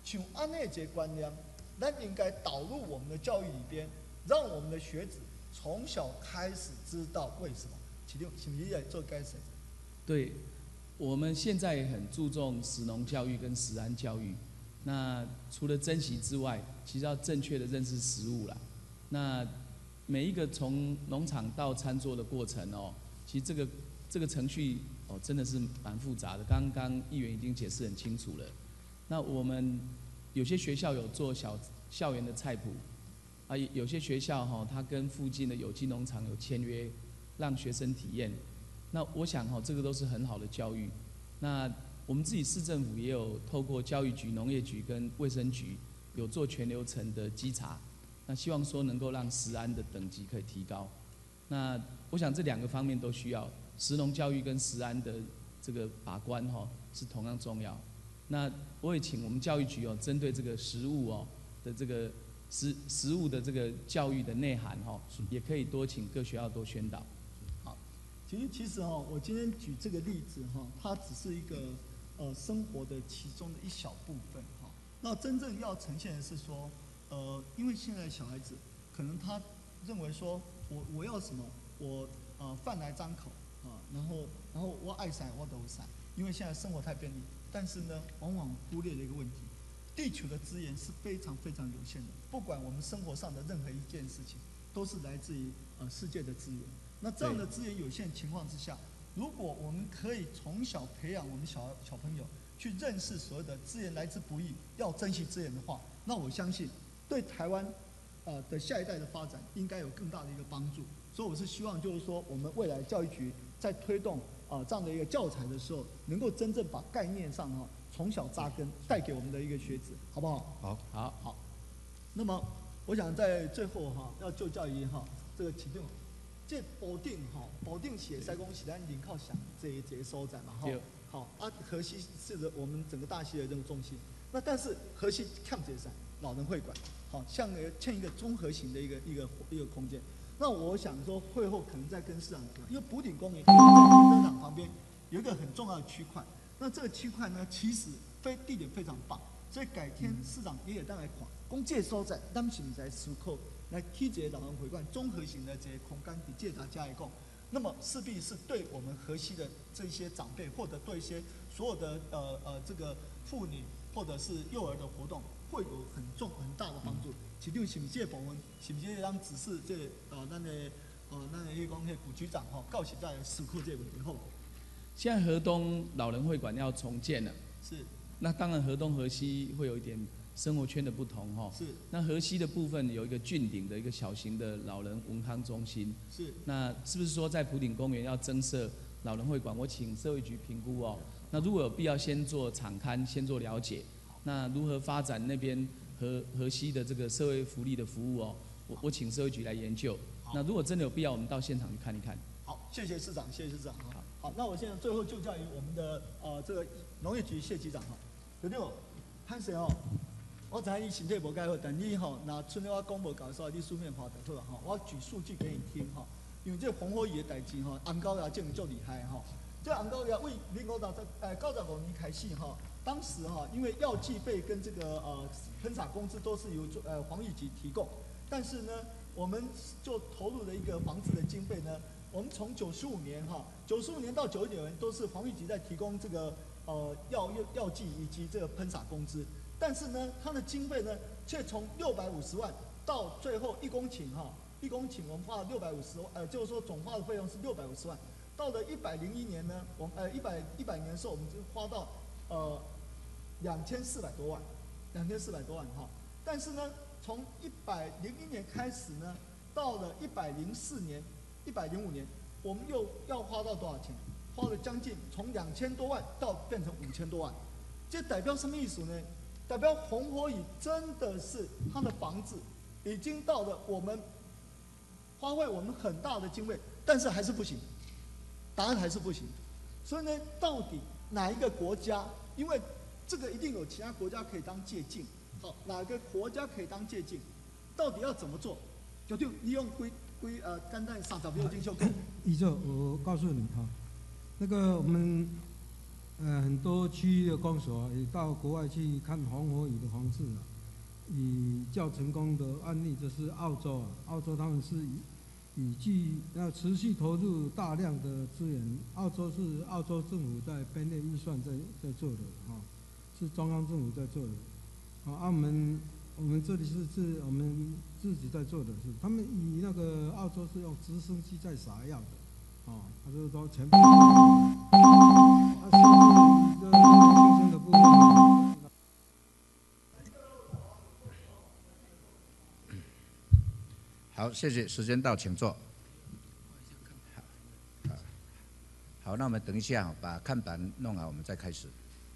像安内这观念，咱应该导入我们的教育里边，让我们的学子从小开始知道为什么。其中是不是来做改善？ 对，我们现在也很注重食农教育跟食安教育。那除了珍惜之外，其实要正确的认识食物啦。那每一个从农场到餐桌的过程哦，其实这个这个程序哦真的是蛮复杂的。刚刚议员已经解释很清楚了。那我们有些学校有做小校园的菜谱，啊，有些学校哈、哦，它跟附近的有机农场有签约，让学生体验。那我想哈、哦，这个都是很好的教育。那我们自己市政府也有透过教育局、农业局跟卫生局有做全流程的稽查，那希望说能够让食安的等级可以提高。那我想这两个方面都需要，食农教育跟食安的这个把关哈、哦、是同样重要。那我也请我们教育局哦，针对这个食物哦的这个食食物的这个教育的内涵哈、哦，也可以多请各学校多宣导。 好，其实其实哈、哦，我今天举这个例子哈、哦，它只是一个呃生活的其中的一小部分哈、哦。那真正要呈现的是说，呃，因为现在小孩子可能他认为说我我要什么，我呃饭来张口啊，然后然后我爱啥我都啥，因为现在生活太便利。但是呢，往往忽略了一个问题：地球的资源是非常非常有限的。不管我们生活上的任何一件事情，都是来自于呃世界的资源。那这样的资源有限情况之下，如果我们可以从小培养我们小小朋友去认识所有的资源来之不易，要珍惜资源的话，那我相信对台湾呃的下一代的发展应该有更大的一个帮助。所以我是希望就是说，我们未来教育局在推动啊、呃、这样的一个教材的时候，能够真正把概念上哈、啊、从小扎根，带给我们的一个学子，好不好？ 好， 好， 好。那么我想在最后哈、啊，要就教育哈、啊、这个启动，这保定哈，保定写塞公是咱林靠想这一这一所在嘛哈。好啊，河西是的我们整个大溪的这个中心。那但是河西看这山老人会馆，好像欠一个综合型的一个一个一个空间。那我想说，会后可能再跟市长谈，因为补顶公园在停车场旁边有一个很重要的区块。那这个区块呢，其实非地点非常棒，所以改天市长也有带来看，讲这个所在，咱是不是来思考来起一个老人会馆综合型的这些空间，给大家来讲，那么势必是对我们河西的这些长辈，或者对一些所有的呃呃这个妇女或者是幼儿的活动，会有很重很大的帮助。其中是不是这部分，是不是让指示这呃咱的呃咱的迄讲迄副局长吼，到时再思考这个问题好。 现在河东老人会馆要重建了， 是。 那当然河东河西会有一点生活圈的不同哈。 是。 那河西的部分有一个峻顶的一个小型的老人文康中心。 是。 那是不是说在埔顶公园要增设老人会馆？我请社会局评估哦。那如果有必要，先做场勘，先做了解。那如何发展那边河河西的这个社会福利的服务哦？我我请社会局来研究。那如果真的有必要，我们到现场去看一看。 好，谢谢市长，谢谢市长。好，好，那我现在最后就教于我们的呃这个农业局谢局长哈。对不对？潘先哦，我知影你身体无介好，但你吼拿春了我讲无够，所以你书面化就好啊。吼，我举数据给你听哈。因为这红火蚁的代志哈，红高粱真足厉害哈。这红高粱为民国六十呃九十五年开始哈，当时哈因为药剂费跟这个呃喷洒工资都是由呃防疫局提供，但是呢，我们就投入了一个防治的经费呢。我们从九十五年哈，九十五年到九十九年都是防疫局在提供这个呃药药药剂以及这个喷洒工资，但是呢，它的经费呢却从六百五十万到最后一公顷哈，一公顷我们花了六百五十万，呃，就是说总花的费用是六百五十万。到了一百零一年呢，我们呃一百一百年的时候，我们就花到呃两千四百多万，两千四百多万哈。但是呢，从一百零一年开始呢，到了一百零四年。一百零五年，我们又要花到多少钱？花了将近从两千多万到变成五千多万，这代表什么意思呢？代表红火蚁真的是它的房子已经到了我们花费我们很大的经费，但是还是不行，答案还是不行。所以呢，到底哪一个国家？因为这个一定有其他国家可以当借鉴。好，哪个国家可以当借鉴？到底要怎么做？就就利用规。归呃，单单上早不用进修课。 依照我告诉你哈，那个我们呃，很多区域的公所也到国外去看防火蚁的方式啊。以较成功的案例就是澳洲啊，澳洲他们是以以具要持续投入大量的资源，澳洲是澳洲政府在编列预算在在做的啊，是中央政府在做的。啊，澳门我们这里是是我们自己在做的是，他们以那个澳洲是用直升机在撒药的，啊，他就是说全部。啊，是这个卫生的部分。 好，谢谢，时间到，请坐。好，好，那我们等一下把看板弄好，我们再开始。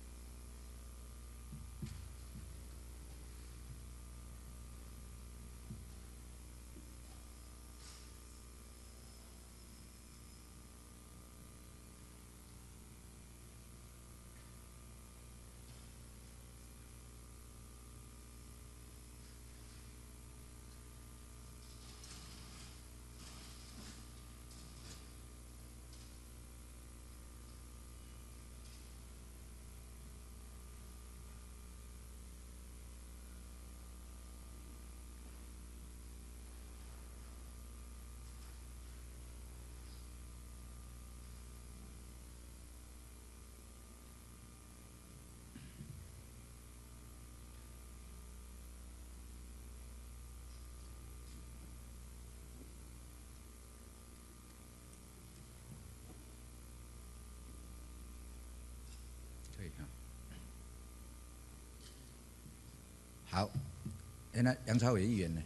好，那杨朝伟议员呢？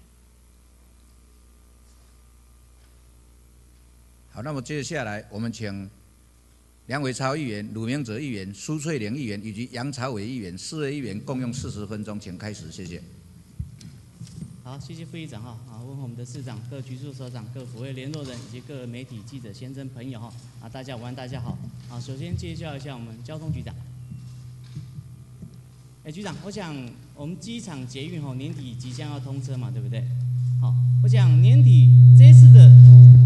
好，那么接下来我们请梁伟超议员、鲁明哲议员、苏翠玲议员以及杨朝伟议员四位议员共用四十分钟，请开始，谢谢。 好，谢谢副议长哈，啊，问候我们的市长、各局处首长、各府会联络人以及各媒体记者、先生朋友哈，啊，大家午安，大家好。啊，首先介绍一下我们交通局长。哎，局长，我想我们机场捷运吼年底即将要通车嘛，对不对？好，我想年底这一次的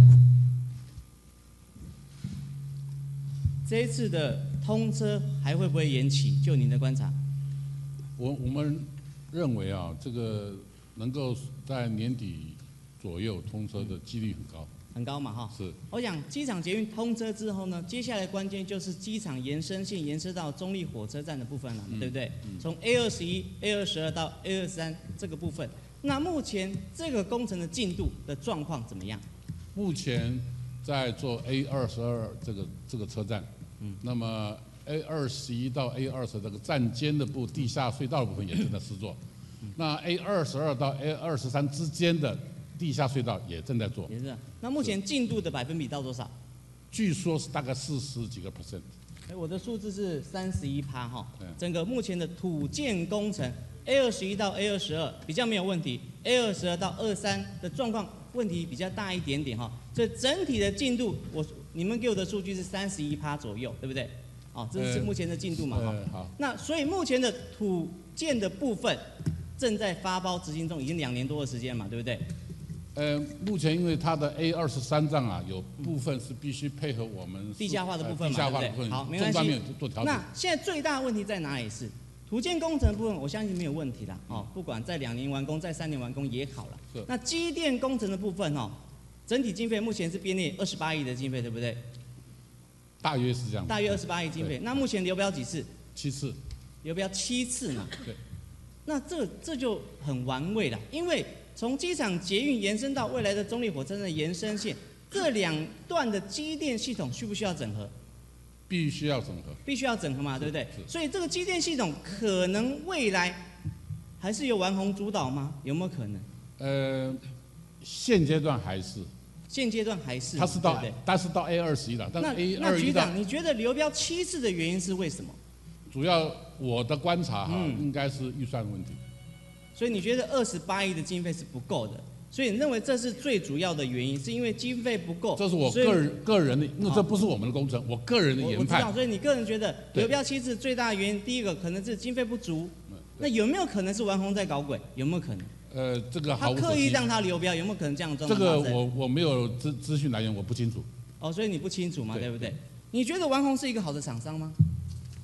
这一次的通车还会不会延期？就您的观察？ 我我们认为啊，这个能够在年底左右通车的几率很高。 很高嘛，哈。 是。 我想机场捷运通车之后呢，接下来关键就是机场延伸线延伸到中立火车站的部分了，嗯、对不对？嗯、从 A 二十一、A 二十二到 A 二十三这个部分，那目前这个工程的进度的状况怎么样？ 目前在做 A 二十二这个这个车站，嗯，那么 A 二十一到 A 二十这个站间的部地下隧道的部分也正在施作，嗯、那 A 二十二到 A 二十三之间的地下隧道也正在做， 也是。那目前进度的百分比到多少？ 据说是大概四十几个 percent。 哎，我的数字是三十一趴哈。整个目前的土建工程 A 二十一到 A 二十二比较没有问题 ，A 二十二到二三的状况问题比较大一点点哈。所以整体的进度，我你们给我的数据是三十一趴左右，对不对？哦，这是目前的进度嘛哈。 呃、好。 那所以目前的土建的部分正在发包执行中，已经两年多的时间嘛，对不对？ 呃，目前因为它的 A 二十三站啊，有部分是必须配合我们地下化的部分嘛， 地下化的部分， 好，没关系。 做调整。 那现在最大的问题在哪里是？土建工程的部分，我相信没有问题啦。哦，不管在两年完工，在三年完工也好了。 是。 那机电工程的部分哦，整体经费目前是编列二十八亿的经费，对不对？ 大约是这样。 大约二十八亿经费。那目前流标几次？ 七次。 流标七次嘛。 对。 那这这就很玩味了，因为从机场捷运延伸到未来的中立火车站的延伸线，这两段的机电系统需不需要整合？ 必须要整合。 必须要整合嘛，对不对？所以这个机电系统可能未来还是由完宏主导吗？有没有可能？ 呃，现阶段还是。 现阶段还是。 它是到， 对对但是到 A 二十一了，但是 A 二十一。 那局长，你觉得流标七次的原因是为什么？ 主要我的观察哈， 嗯、 应该是预算问题。 所以你觉得二十八亿的经费是不够的，所以你认为这是最主要的原因，是因为经费不够。 这是我个人个人的，因为这不是我们的工程，我个人的研判。 我知道，所以你个人觉得流标七次最大的原因，第一个可能是经费不足，那有没有可能是完宏在搞鬼？有没有可能？ 呃，这个毫无可他刻意让他流标，有没有可能这样的状况发生？这个我我没有资资讯来源，我不清楚。 哦，所以你不清楚嘛，对不对？你觉得完宏是一个好的厂商吗？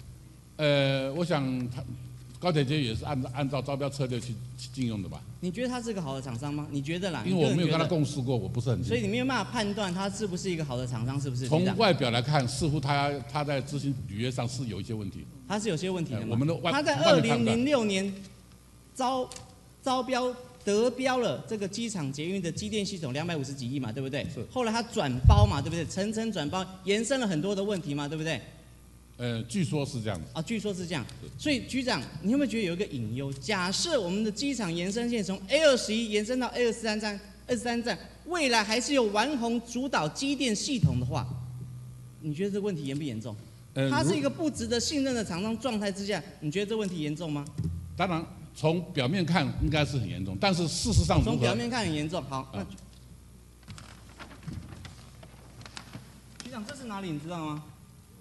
呃，我想他高铁街也是按照按照招标策略去去禁用的吧？ 你觉得他是个好的厂商吗？你觉得啦？ 因为我没有跟他共事， 事过，我不是很清楚。 所以你没有办法判断他是不是一个好的厂商，是不是？局长从外表来看，似乎他他在执行履约上是有一些问题。 他是有些问题的嘛？ 呃我们的外他在外面看不到二零零六年招招标得标了这个机场捷运的机电系统两百五十几亿嘛，对不对？ 是。 后来他转包嘛，对不对？层层转包，延伸了很多的问题嘛，对不对？ 呃，据说是这样的。 啊，据说是这样。所以局长，你有没有觉得有一个隐忧？假设我们的机场延伸线从 A 二十一延伸到 A 二十三站，二十三站，未来还是由丸红主导机电系统的话，你觉得这个问题严不严重？ 呃， 它是一个不值得信任的厂商状态之下，你觉得这问题严重吗？ 当然，从表面看应该是很严重，但是事实上如何？ 从表面看很严重。好，那、 啊局长，这是哪里？你知道吗？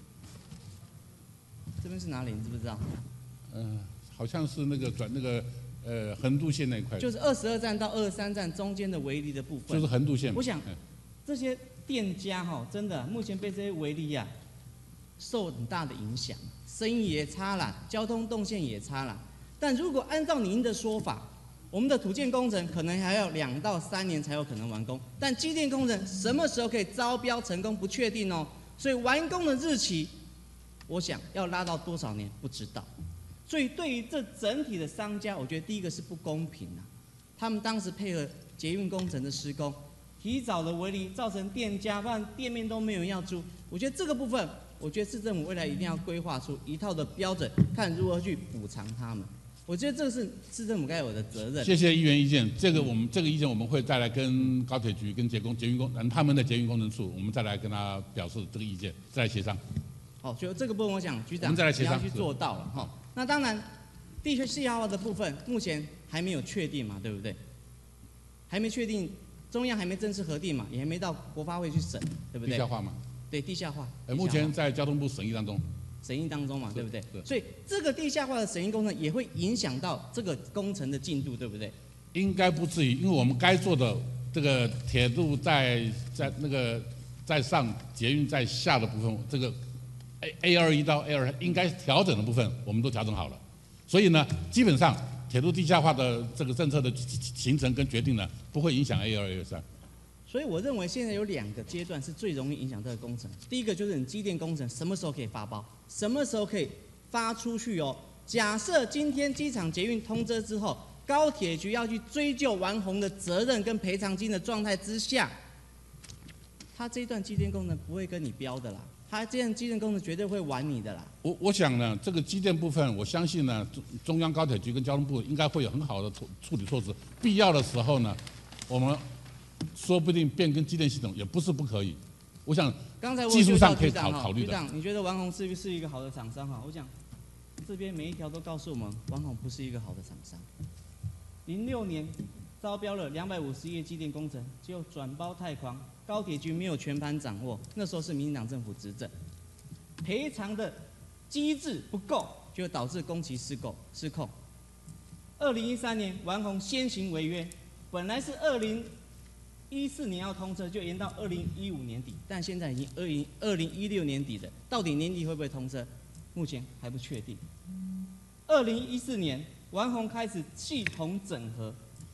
这边是哪里？你知不知道？ 嗯、呃，好像是那个转那个呃横渡线那一块。 就是二十二站到二十三站中间的围篱的部分。 就是横渡线。 我想嗯这些店家哈，真的目前被这些围篱啊受很大的影响，生意也差了，交通动线也差了。但如果按照您的说法，我们的土建工程可能还要两到三年才有可能完工，但机电工程什么时候可以招标成功不确定哦，所以完工的日期，我想要拉到多少年不知道。所以对于这整体的商家，我觉得第一个是不公平啊，他们当时配合捷运工程的施工，提早的围篱，造成店家不然店面都没有人要租。我觉得这个部分，我觉得市政府未来一定要规划出一套的标准，看如何去补偿他们。我觉得这个是市政府该有的责任。 谢谢议员意见，这个我们这个意见我们会再来跟高铁局、跟捷工、捷运工嗯他们的捷运工程处，我们再来跟他表示这个意见，再来协商。 好，就这个部分，我想局我长们再来协商也要去做到了哈。那当然，地区细化的部分目前还没有确定嘛，对不对？还没确定，中央还没正式核定嘛，也还没到国发会去审，对不对？ 地下化嘛。 对，地下化。 呃，目前在交通部审议当中。 审议当中嘛，对不对？ 对。 所以这个地下化的审议工程也会影响到这个工程的进度，对不对？ 应该不至于，因为我们该做的这个铁路在在那个在上，捷运在下的部分，这个 A A 二一到 A 二应该调整的部分，我们都调整好了。所以呢，基本上铁路地下化的这个政策的形成跟决定呢，不会影响 A 二 A 三。 所以我认为现在有两个阶段是最容易影响这个工程。第一个就是你机电工程什么时候可以发包，什么时候可以发出去哦。假设今天机场捷运通车之后，高铁局要去追究丸红的责任跟赔偿金的状态之下，他这一段机电工程不会跟你标的啦，他这样机电工程绝对会玩你的啦。 我我想呢，这个机电部分，我相信呢，中中央高铁局跟交通部应该会有很好的处处理措施。必要的时候呢，我们说不定变更机电系统也不是不可以。我想刚才我技术上可以局长考考虑的。 局长，你觉得丸红是不是一个好的厂商哈？我想这边每一条都告诉我们，丸红不是一个好的厂商。零六年招标了两百五十亿机电工程，结果转包太狂，高铁局没有全盘掌握，那时候是民进党政府执政，赔偿的机制不够，就导致工期失控失控。二零一三年丸红先行违约，本来是二零一四年要通车，就延到二零一五年底，但现在已经二零二零一六年底了，到底年底会不会通车？目前还不确定。二零一四年，丸红开始系统整合，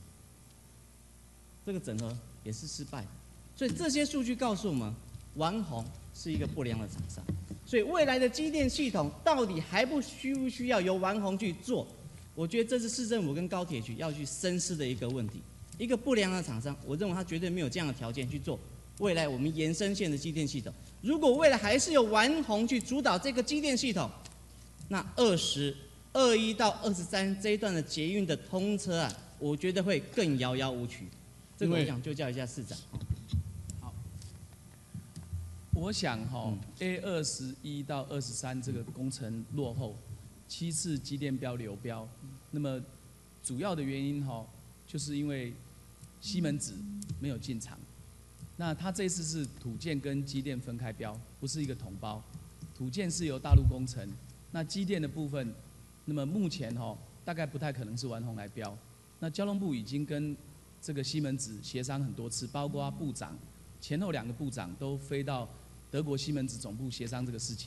这个整合也是失败的，所以这些数据告诉我们，丸红是一个不良的厂商。所以未来的机电系统到底还不需不需要由丸红去做？我觉得这是市政府跟高铁局要去深思的一个问题。一个不良的厂商，我认为他绝对没有这样的条件去做未来我们延伸线的机电系统。如果未来还是由丸红去主导这个机电系统，那二十二一到二十三这一段的捷运的通车啊，我觉得会更遥遥无期。这个我想就叫一下市长。 好，我想哈、哦嗯、A 二十一到二十三这个工程落后，七次机电标流标，那么主要的原因哈、哦，就是因为西门子没有进场。那他这次是土建跟机电分开标，不是一个统包。土建是由大陆工程，那机电的部分，那么目前哈、哦、大概不太可能是丸红来标。那交通部已经跟这个西门子协商很多次，包括部长前后两个部长都飞到德国西门子总部协商这个事情。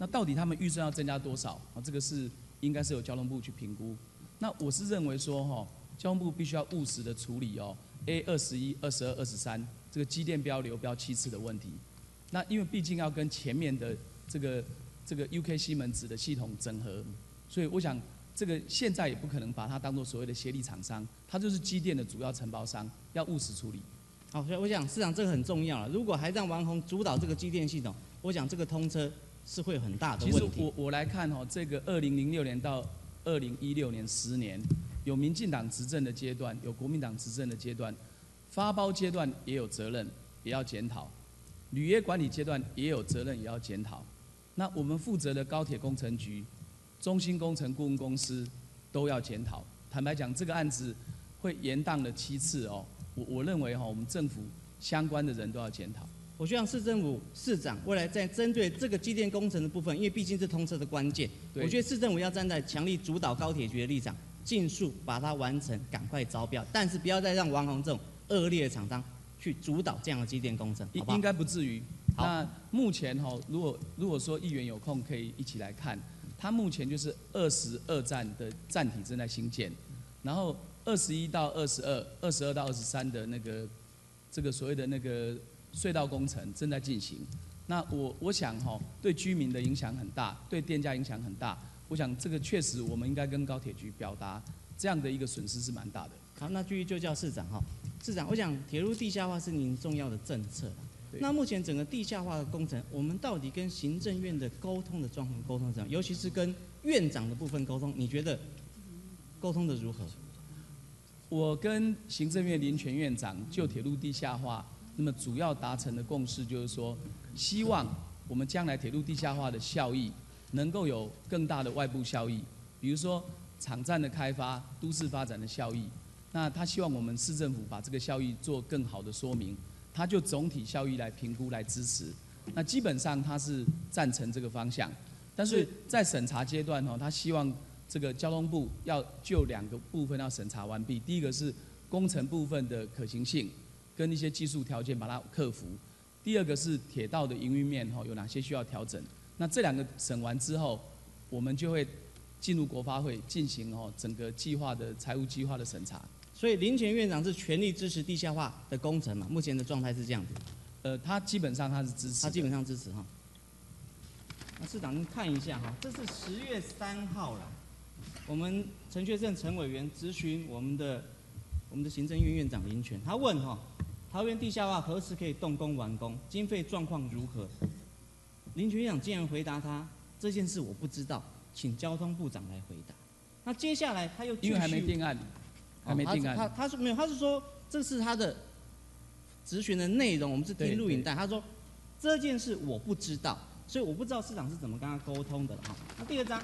那到底他们预算要增加多少？啊，这个是应该是由交通部去评估。那我是认为说，哈，交通部必须要务实的处理哦 ，A 二十一、二十二、二十三这个机电标流标七次的问题。那因为毕竟要跟前面的这个这个 U K 西门子的系统整合，所以我想这个现在也不可能把它当做所谓的协力厂商，它就是机电的主要承包商，要务实处理。 好，所以我想市长这个很重要了。如果还让王宏主导这个机电系统，我想这个通车是会有很大的问题。 其实我我来看哦，这个二零零六年到二零一六年十年，有民进党执政的阶段，有国民党执政的阶段，发包阶段也有责任，也要检讨；履约管理阶段也有责任，也要检讨。那我们负责的高铁工程局、中兴工程顾问公司都要检讨。坦白讲，这个案子会延宕了七次哦。我我认为哈，我们政府相关的人都要检讨。 我希望市政府市长未来在针对这个机电工程的部分，因为毕竟是通车的关键，我觉得市政府要站在强力主导高铁局的立场，尽速把它完成，赶快招标，但是不要再让王宏这种恶劣的厂商去主导这样的机电工程，好不好？ 应该不至于。那目前哈，如果如果说议员有空可以一起来看，它目前就是二十二站的站体正在兴建，然后二十一到二十二、二十二到二十三的那个这个所谓的那个隧道工程正在进行。那我我想哈，对居民的影响很大，对店家影响很大。我想这个确实我们应该跟高铁局表达，这样的一个损失是蛮大的。 好，那继续就叫市长哈，市长，我想铁路地下化是您重要的政策。那目前整个地下化的工程，我们到底跟行政院的沟通的状况沟通怎样？尤其是跟院长的部分沟通，你觉得沟通的如何？ 我跟行政院林权院长就铁路地下化，那么主要达成的共识就是说，希望我们将来铁路地下化的效益能够有更大的外部效益，比如说场站的开发、都市发展的效益。那他希望我们市政府把这个效益做更好的说明。他就总体效益来评估来支持，那基本上他是赞成这个方向，但是在审查阶段哦，他希望这个交通部要就两个部分要审查完毕，第一个是工程部分的可行性跟一些技术条件把它克服，第二个是铁道的营运面哈有哪些需要调整，那这两个审完之后，我们就会进入国发会进行哦整个计划的财务计划的审查。 所以林权院长是全力支持地下化的工程嘛？目前的状态是这样子。 呃，他基本上他是支持。 他基本上支持哈。那市长您看一下哈，这是十月三号了，我们陈确正陈委员咨询我们的我们的行政院院长林权，他问哈，桃园地下化何时可以动工完工？经费状况如何？林权院长竟然回答他这件事我不知道，请交通部长来回答。那接下来他又因为还没定案。还没定案。 他他说没有，他是说这是他的质询的内容，我们是听录影带。他说这件事我不知道，所以我不知道市长是怎么跟他沟通的哈。那第二章，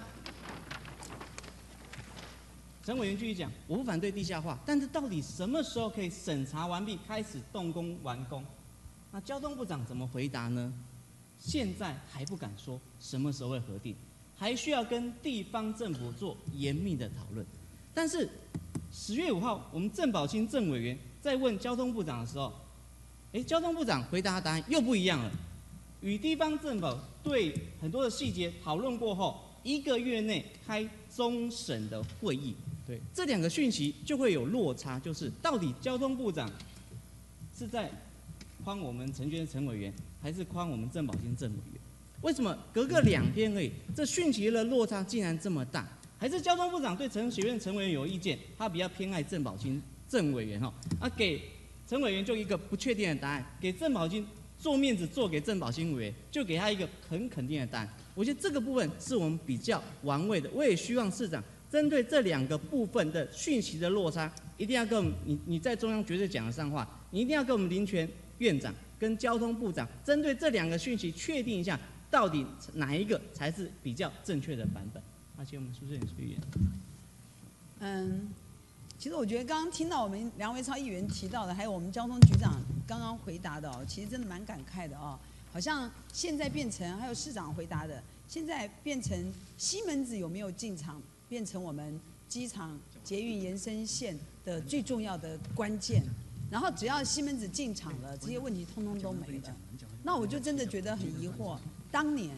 陈委员继续讲，我不反对地下化，但是到底什么时候可以审查完毕，开始动工完工？那交通部长怎么回答呢？现在还不敢说什么时候会核定，还需要跟地方政府做严密的讨论。但是十月五号，我们郑宝清郑委员在问交通部长的时候，哎，交通部长回答的答案又不一样了。与地方政府对很多的细节讨论过后，一个月内开终审的会议。 对， 这两个讯息就会有落差，就是到底交通部长是在诓我们陈娟陈委员，还是诓我们郑宝清郑委员？为什么隔个两天而已，这讯息的落差竟然这么大？还是交通部长对陈学院陈委员有意见，他比较偏爱郑宝清郑委员哈，啊给陈委员就一个不确定的答案，给郑宝清做面子做给郑宝清委员，就给他一个很肯定的答案。我觉得这个部分是我们比较玩味的，我也希望市长针对这两个部分的讯息的落差，一定要跟我们你你在中央绝对讲得上话，你一定要跟我们林权院长跟交通部长针对这两个讯息确定一下，到底哪一个才是比较正确的版本。而且我们苏振宇议员， 嗯，其实我觉得刚刚听到我们梁维超议员提到的，还有我们交通局长刚刚回答的哦，其实真的蛮感慨的哦。好像现在变成，还有市长回答的，现在变成西门子有没有进场，变成我们机场捷运延伸线的最重要的关键。然后只要西门子进场了，这些问题通通都没了。那我就真的觉得很疑惑，当年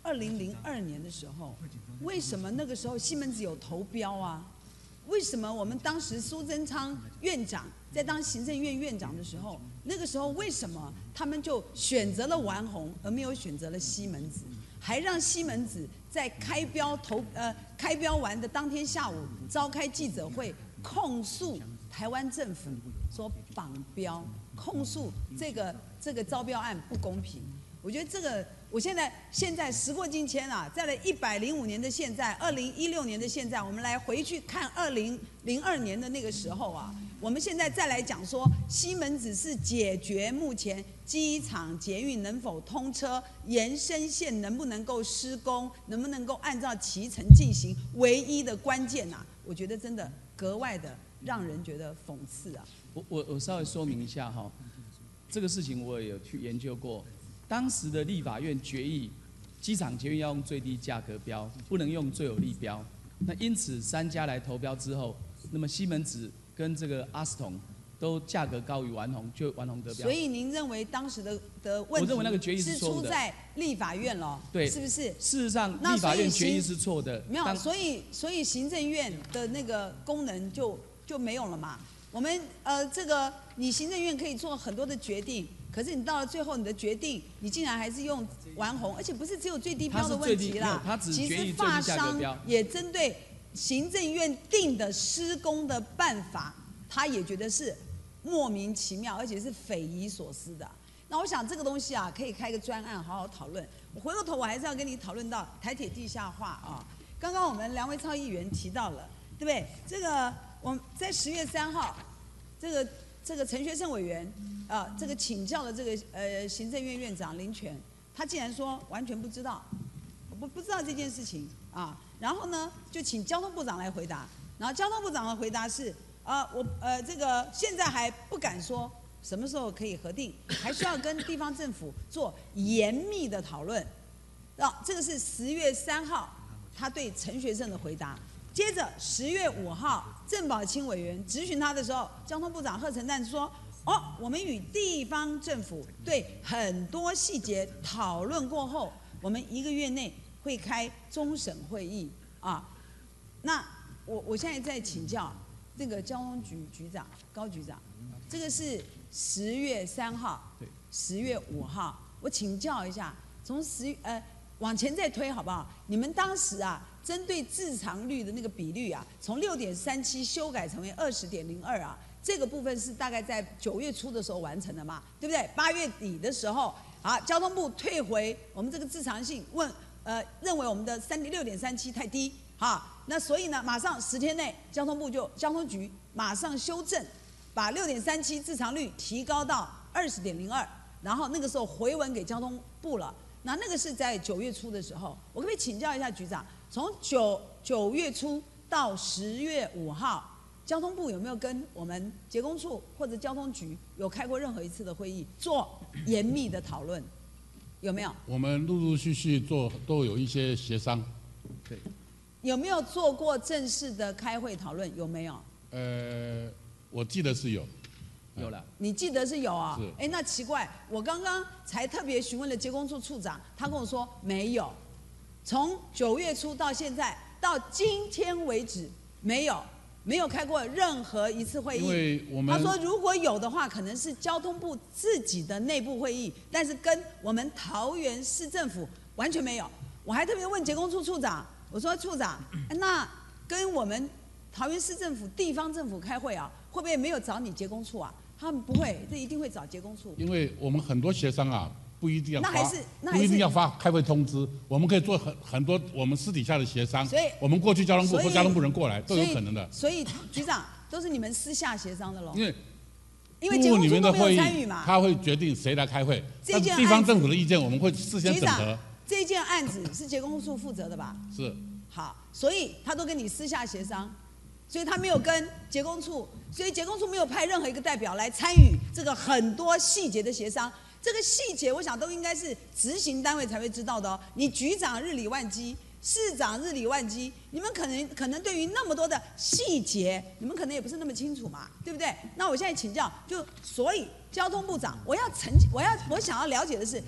二零零二年的时候，为什么那个时候西门子有投标啊？为什么我们当时苏贞昌院长在当行政院院长的时候，那个时候为什么他们就选择了丸红，而没有选择了西门子，还让西门子在开标投呃开标完的当天下午召开记者会，控诉台湾政府说绑标，控诉这个这个招标案不公平。我觉得这个，我现在现在时过境迁啊，在了一百零五年的现在，二零一六年的现在，我们来回去看二零零二年的那个时候啊，我们现在再来讲说，西门子是解决目前机场捷运能否通车、延伸线能不能够施工、能不能够按照期程进行唯一的关键呐、啊。我觉得真的格外的让人觉得讽刺啊。 我我我稍微说明一下哈，这个事情我也有去研究过。当时的立法院决议，机场捷运要用最低价格标，不能用最有利标。那因此三家来投标之后，那么西门子跟这个阿斯童都价格高于丸红，就丸红得标。 所以您认为当时的的问题， 我认为那个决议是是错误的， 出在立法院了， 对， 是不是？ 事实上，立法院决议是错的。 没有，所以所以行政院的那个功能就就没有了嘛。我们呃，这个你行政院可以做很多的决定。可是你到了最后，你的决定，你竟然还是用丸红，而且不是只有最低标的问题啦。其实发商也针对行政院定的施工的办法，他也觉得是莫名其妙，而且是匪夷所思的。那我想这个东西啊，可以开个专案好好讨论。我回过头，我还是要跟你讨论到台铁地下化啊。刚刚我们梁维超议员提到了，对不对？这个我们在十月三号，这个。这个陈学圣委员，啊，这个请教了这个呃行政院院长林权，他竟然说完全不知道，不不知道这件事情啊，然后呢就请交通部长来回答，然后交通部长的回答是啊我呃这个现在还不敢说什么时候可以核定，还需要跟地方政府做严密的讨论，啊这个是十月三号他对陈学圣的回答。接着十月五号，郑宝清委员质询他的时候，交通部长贺成旦说：“哦，我们与地方政府对很多细节讨论过后，我们一个月内会开终审会议啊。”那我我现在在请教这个交通局局长高局长，这个是十月三号，十月五号，我请教一下，从十呃往前再推好不好？你们当时啊。针对自偿率的那个比率啊，从六点三七修改成为二十点零二啊，这个部分是大概在九月初的时候完成的嘛，对不对？八月底的时候，啊，交通部退回我们这个自偿性，问呃认为我们的三六点三七太低，好，那所以呢，马上十天内，交通部就交通局马上修正，把六点三七自偿率提高到二十点零二，然后那个时候回文给交通部了。那那个是在九月初的时候，我可不可以请教一下局长？从九九月初到十月五号，交通部有没有跟我们捷工处或者交通局有开过任何一次的会议，做严密的讨论？有没有？ 我们陆陆续续做，都有一些协商。对。 有没有做过正式的开会讨论？有没有？ 呃，我记得是有。 有了。 你记得是有啊？ 是。 哎，那奇怪，我刚刚才特别询问了捷工处处长，他跟我说没有。从九月初到现在，到今天为止，没有没有开过任何一次会议。 因为我们他说，如果有的话，可能是交通部自己的内部会议，但是跟我们桃园市政府完全没有。我还特别问捷工处处长，我说处长，那跟我们桃园市政府、地方政府开会啊，会不会没有找你捷工处啊？他们不会，这一定会找捷工处。 因为我们很多协商啊。不一定要发， 那还是那还是不一定要发开会通知，我们可以做很很多我们私底下的协商。 所以我们过去交通部所以或交通部人过来都有可能的。 所以局长都是你们私下协商的喽。 因为因为捷工处都没有参与嘛， 他会决定谁来开会。 这件地方政府的意见我们会事先整合。 这件案子是捷工处负责的吧？ 是。 好，所以他都跟你私下协商，所以他没有跟捷工处，所以捷工处没有派任何一个代表来参与这个很多细节的协商。这个细节，我想都应该是执行单位才会知道的哦。你局长日理万机，市长日理万机，你们可能可能对于那么多的细节，你们可能也不是那么清楚嘛，对不对？那我现在请教，就所以交通部长，我要澄，我要我想要了解的是，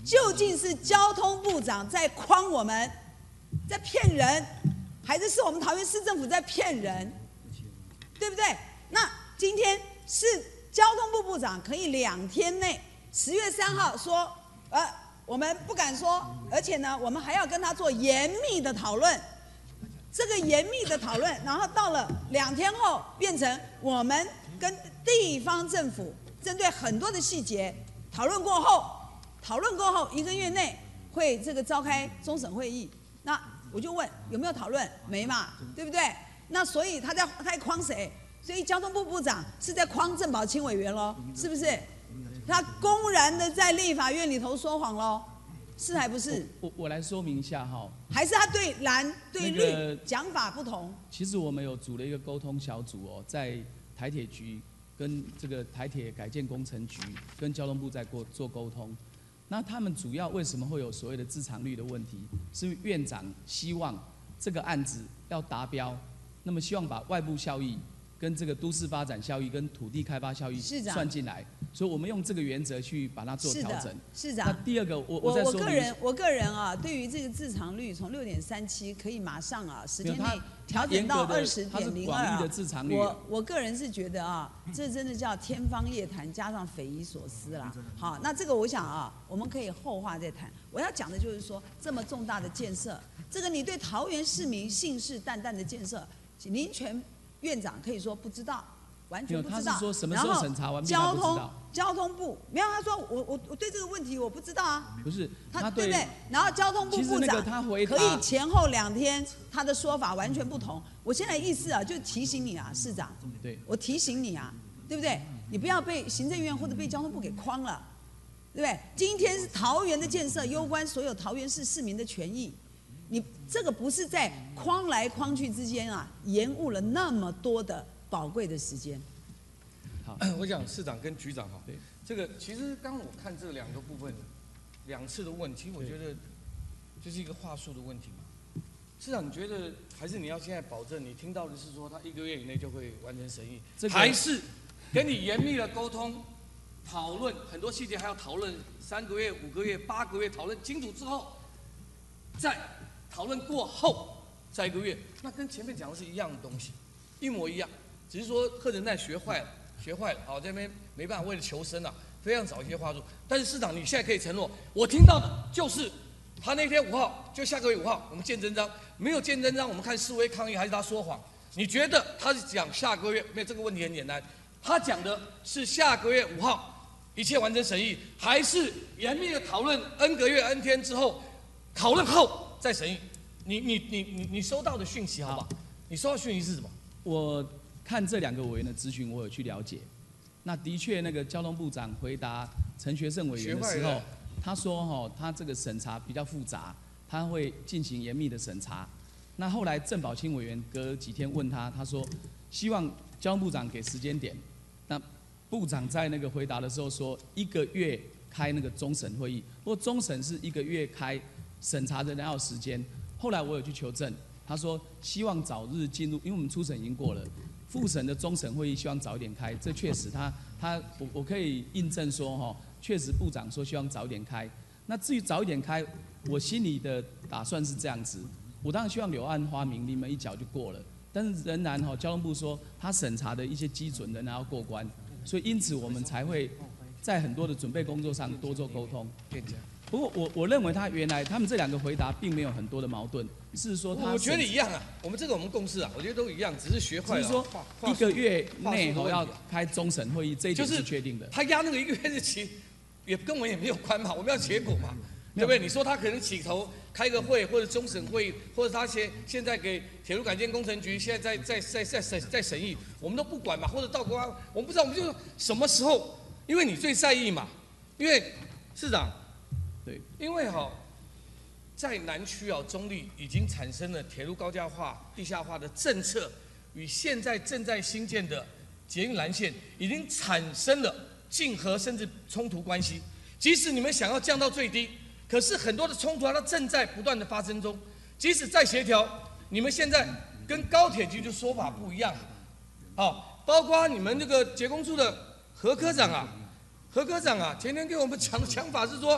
究竟是交通部长在诓我们，在骗人，还是是我们桃园市政府在骗人？对不对？那今天是交通部部长可以两天内，十月三号说，呃，我们不敢说，而且呢，我们还要跟他做严密的讨论。这个严密的讨论，然后到了两天后，变成我们跟地方政府针对很多的细节讨论过后，讨论过后一个月内会这个召开终审会议。那我就问有没有讨论？没嘛，对不对？那所以他在他在诓谁？所以交通部部长是在诓郑宝清委员喽，是不是？他公然的在立法院里头说谎喽，是还不是？ 我我来说明一下哈。 还是他对蓝对那个绿讲法不同？ 其实我们有组了一个沟通小组哦，在台铁局跟这个台铁改建工程局跟交通部在过做沟通。那他们主要为什么会有所谓的自偿率的问题？是院长希望这个案子要达标，那么希望把外部效益跟这个都市发展效益跟土地开发效益算进来，所以我们用这个原则去把它做调整。 市长， 那第二个，我我再说明我个人我个人啊，对于这个自偿率从六点三七可以马上啊十天内调整到二十点零二啊，我我个人是觉得啊，这真的叫天方夜谭加上匪夷所思啦。好，那这个我想啊，我们可以后话再谈。我要讲的就是说，这么重大的建设，这个你对桃园市民信誓旦旦的建设，林权院长可以说不知道，完全不知道。 他是说什么时候审查完毕他不知道。 交通部没有，他说我我我对这个问题我不知道啊。 不是， 他对不对？然后交通部部长可以前后两天他的说法完全不同。我现在意思啊，就提醒你啊，市长， 对， 我提醒你啊，对不对？你不要被行政院或者被交通部给诓了，对不对？今天是桃园的建设攸关所有桃园市市民的权益。你这个不是在框来框去之间啊，延误了那么多的宝贵的时间。 好， 我想市长跟局长哈，对，这个其实刚我看这两个部分，两次的问题，我觉得就是一个话术的问题嘛。市长，你觉得还是你要现在保证你听到的是说他一个月以内就会完成审议，这个、还是跟你严密的沟通、讨论很多细节，还要讨论三个月、五个月、八个月，讨论清楚之后，再。讨论过后，再一个月，那跟前面讲的是一样的东西，一模一样，只是说贺仁泰学坏了，学坏了，好这边没办法，为了求生啊，非要找一些话术。但是市长，你现在可以承诺，我听到的就是他那天五号，就下个月五号，我们见真章，没有见真章，我们看示威抗议还是他说谎？你觉得他是讲下个月？没有，这个问题很简单，他讲的是下个月五号一切完成审议，还是严密的讨论 N 个月 N 天之后，讨论后？再审议，你你你你你收到的讯息好不好？你收到讯息是什么？ 我看这两个委员的咨询，我有去了解。那的确，那个交通部长回答陈学圣委员的时候，他说哈、哦，他这个审查比较复杂，他会进行严密的审查。那后来郑宝清委员隔几天问他，他说希望交通部长给时间点。那部长在那个回答的时候说，一个月开那个终审会议，不过终审是一个月开。审查仍然要时间，后来我有去求证，他说希望早日进入，因为我们初审已经过了，复审的终审会议希望早一点开，这确实他他我我可以印证说哈，确实部长说希望早一点开。那至于早一点开，我心里的打算是这样子，我当然希望柳暗花明，临门一脚就过了，但是仍然哈，交通部说他审查的一些基准仍然要过关，所以因此我们才会在很多的准备工作上多做沟通。不过我我认为他原来他们这两个回答并没有很多的矛盾，是说他我觉得一样啊，我们这个我们共识啊，我觉得都一样，只是学坏了。 只是说一个月内吼要开终审会议，这一点是确定的。 他压那个一个月日期，也跟我也没有关嘛，我们要结果嘛，对不对？你说他可能起头开个会，或者终审会议，或者他现现在给铁路改建工程局现在在在在在审在审议，我们都不管嘛，或者到国安，我们不知道，我们就什么时候，因为你最在意嘛，因为市长。 对， 因为哈、哦，在南区啊，中立已经产生了铁路高架化、地下化的政策，与现在正在兴建的捷运蓝线已经产生了竞合甚至冲突关系。即使你们想要降到最低，可是很多的冲突它正在不断的发生中。即使再协调，你们现在跟高铁局的说法不一样。好，包括你们这个捷工处的何科长啊。何科长啊，前天跟我们讲的讲法是说，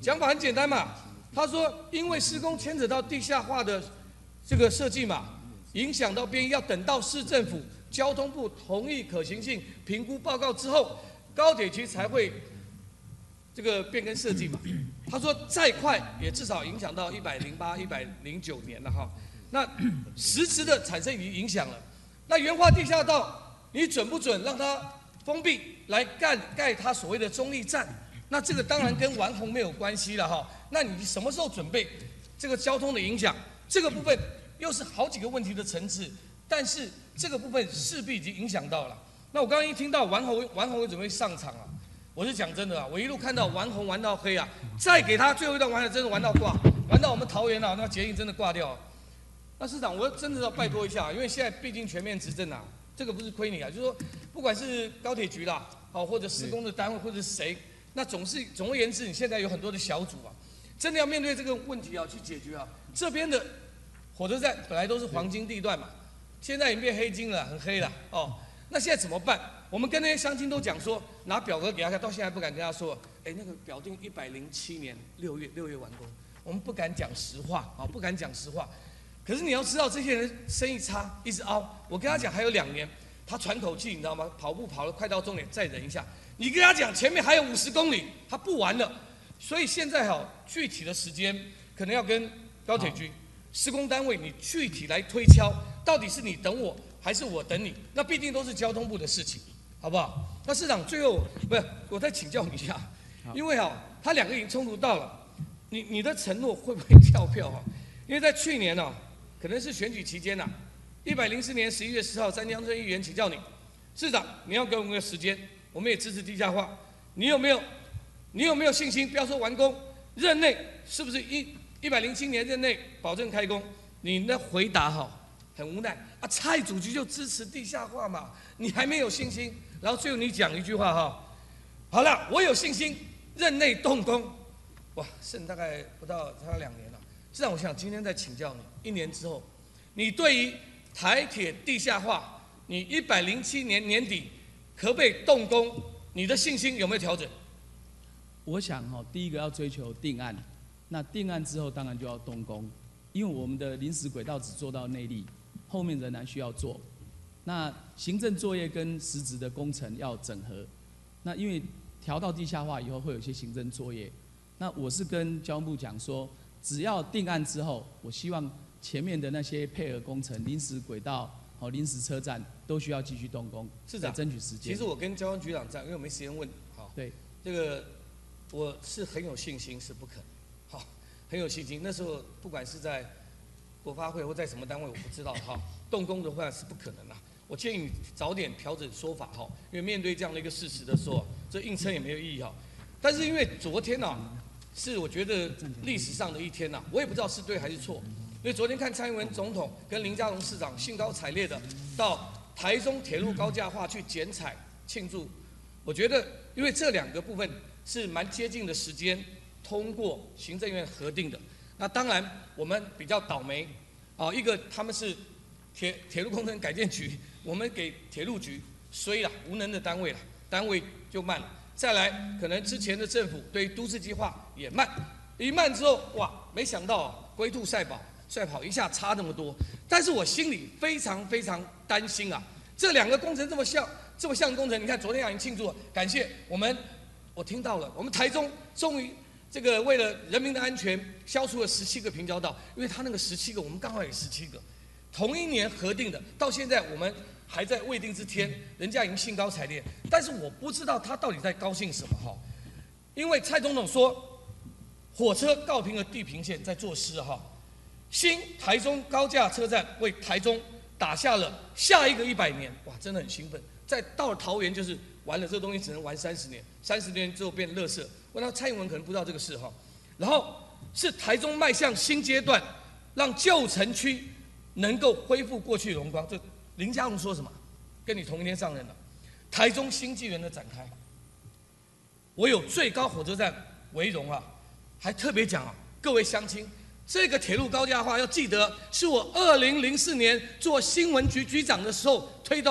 讲法很简单嘛，他说因为施工牵扯到地下化的这个设计嘛，影响到边，要等到市政府交通部同意可行性评估报告之后，高铁局才会这个变更设计嘛。他说再快也至少影响到一百零八、一百零九年了哈。那实质的产生已经影响了。那原化地下道，你准不准让它封闭来盖盖它所谓的中立站？那这个当然跟完红没有关系了哈。那你什么时候准备？这个交通的影响，这个部分又是好几个问题的层次。但是这个部分势必已经影响到了。那我刚刚一听到完红完红准备上场啊，我是讲真的啊，我一路看到完红玩到黑啊，再给他最后一段玩的真的玩到挂，玩到我们桃园啊，那捷运真的挂掉啊。那市长，我真的要拜托一下，因为现在毕竟全面执政啊，这个不是亏你啊，就是说，不管是高铁局啦，好或者施工的单位或者是谁，那总是总而言之，你现在有很多的小组啊，真的要面对这个问题啊，去解决啊。这边的火车站本来都是黄金地段嘛，现在已经变黑金了，很黑了哦。那现在怎么办？我们跟那些乡亲都讲说，拿表格给他看，到现在不敢跟他说，哎，那个表定一百零七年六月六月完工，我们不敢讲实话啊，不敢讲实话。可是你要知道，这些人生意差，一直凹。我跟他讲还有两年，他喘口气，你知道吗？跑步跑了快到终点，再忍一下。你跟他讲前面还有五十公里，他不玩了。所以现在哈，具体的时间可能要跟高铁局、施工单位你具体来推敲，到底是你等我，还是我等你？那必定都是交通部的事情，好不好？那市长最后不是，我再请教你一下，因为哈，他两个已经冲突到了，你你的承诺会不会跳票啊？因为在去年呢、啊。可能是选举期间呐、啊，一百零四年十一月十号，詹江村议员请教你，市长，你要给我们个时间，我们也支持地下化，你有没有，你有没有信心？不要说完工，任内是不是一一百零七年任内保证开工？你的回答哈很无奈啊，蔡主局就支持地下化嘛，你还没有信心，然后最后你讲一句话哈，好了，我有信心，任内动工，哇，剩大概不到差两年了。市长，我想今天再请教你，一年之后，你对于台铁地下化，你一百零七年年底可不可以动工？你的信心有没有调整？ 我想哈、哦，第一个要追求定案，那定案之后当然就要动工，因为我们的临时轨道只做到内坜，后面仍然需要做。那行政作业跟实质的工程要整合，那因为调到地下化以后会有一些行政作业，那我是跟交通部讲说。只要定案之后，我希望前面的那些配合工程、临时轨道、好临时车站都需要继续动工， 市长争取时间。 其实我跟交通局长在，因为我没时间问，好， 对， 这个我是很有信心，是不可能，好，很有信心。那时候不管是在国发会或在什么单位，我不知道哈，动工的话是不可能啦。我建议你早点调整说法哈，因为面对这样的一个事实的时候，这硬撑也没有意义哈。但是因为昨天呢、啊。是我觉得历史上的一天呐、啊，我也不知道是对还是错，因为昨天看蔡英文总统跟林佳龙市长兴高采烈的到台中铁路高架化去剪彩庆祝，我觉得因为这两个部分是蛮接近的时间通过行政院核定的，那当然我们比较倒霉啊，一个他们是铁铁路工程改建局，我们给铁路局衰了，无能的单位了，单位就慢了。再来，可能之前的政府对都市计划也慢，一慢之后，哇，没想到龟兔赛跑，赛跑一下差那么多。但是我心里非常非常担心啊，这两个工程这么像，这么像工程，你看昨天已经庆祝了，感谢我们，我听到了，我们台中终于这个为了人民的安全，消除了十七个平交道，因为他那个十七个，我们刚好有十七个，同一年核定的，到现在我们。还在未定之天，人家已经兴高采烈，但是我不知道他到底在高兴什么哈，因为蔡总统说，火车告平了地平线在做事哈，新台中高架车站为台中打下了下一个一百年，哇，真的很兴奋。再到了桃园就是完了，这东西只能玩三十年，三十年之后变垃圾。问到蔡英文可能不知道这个事哈，然后是台中迈向新阶段，让旧城区能够恢复过去荣光。这林佳龙说什么？跟你同一天上任的，台中新纪元的展开，我有最高火车站为荣啊，还特别讲啊，各位乡亲，这个铁路高架化要记得，是我二零零四年做新闻局局长的时候推动的。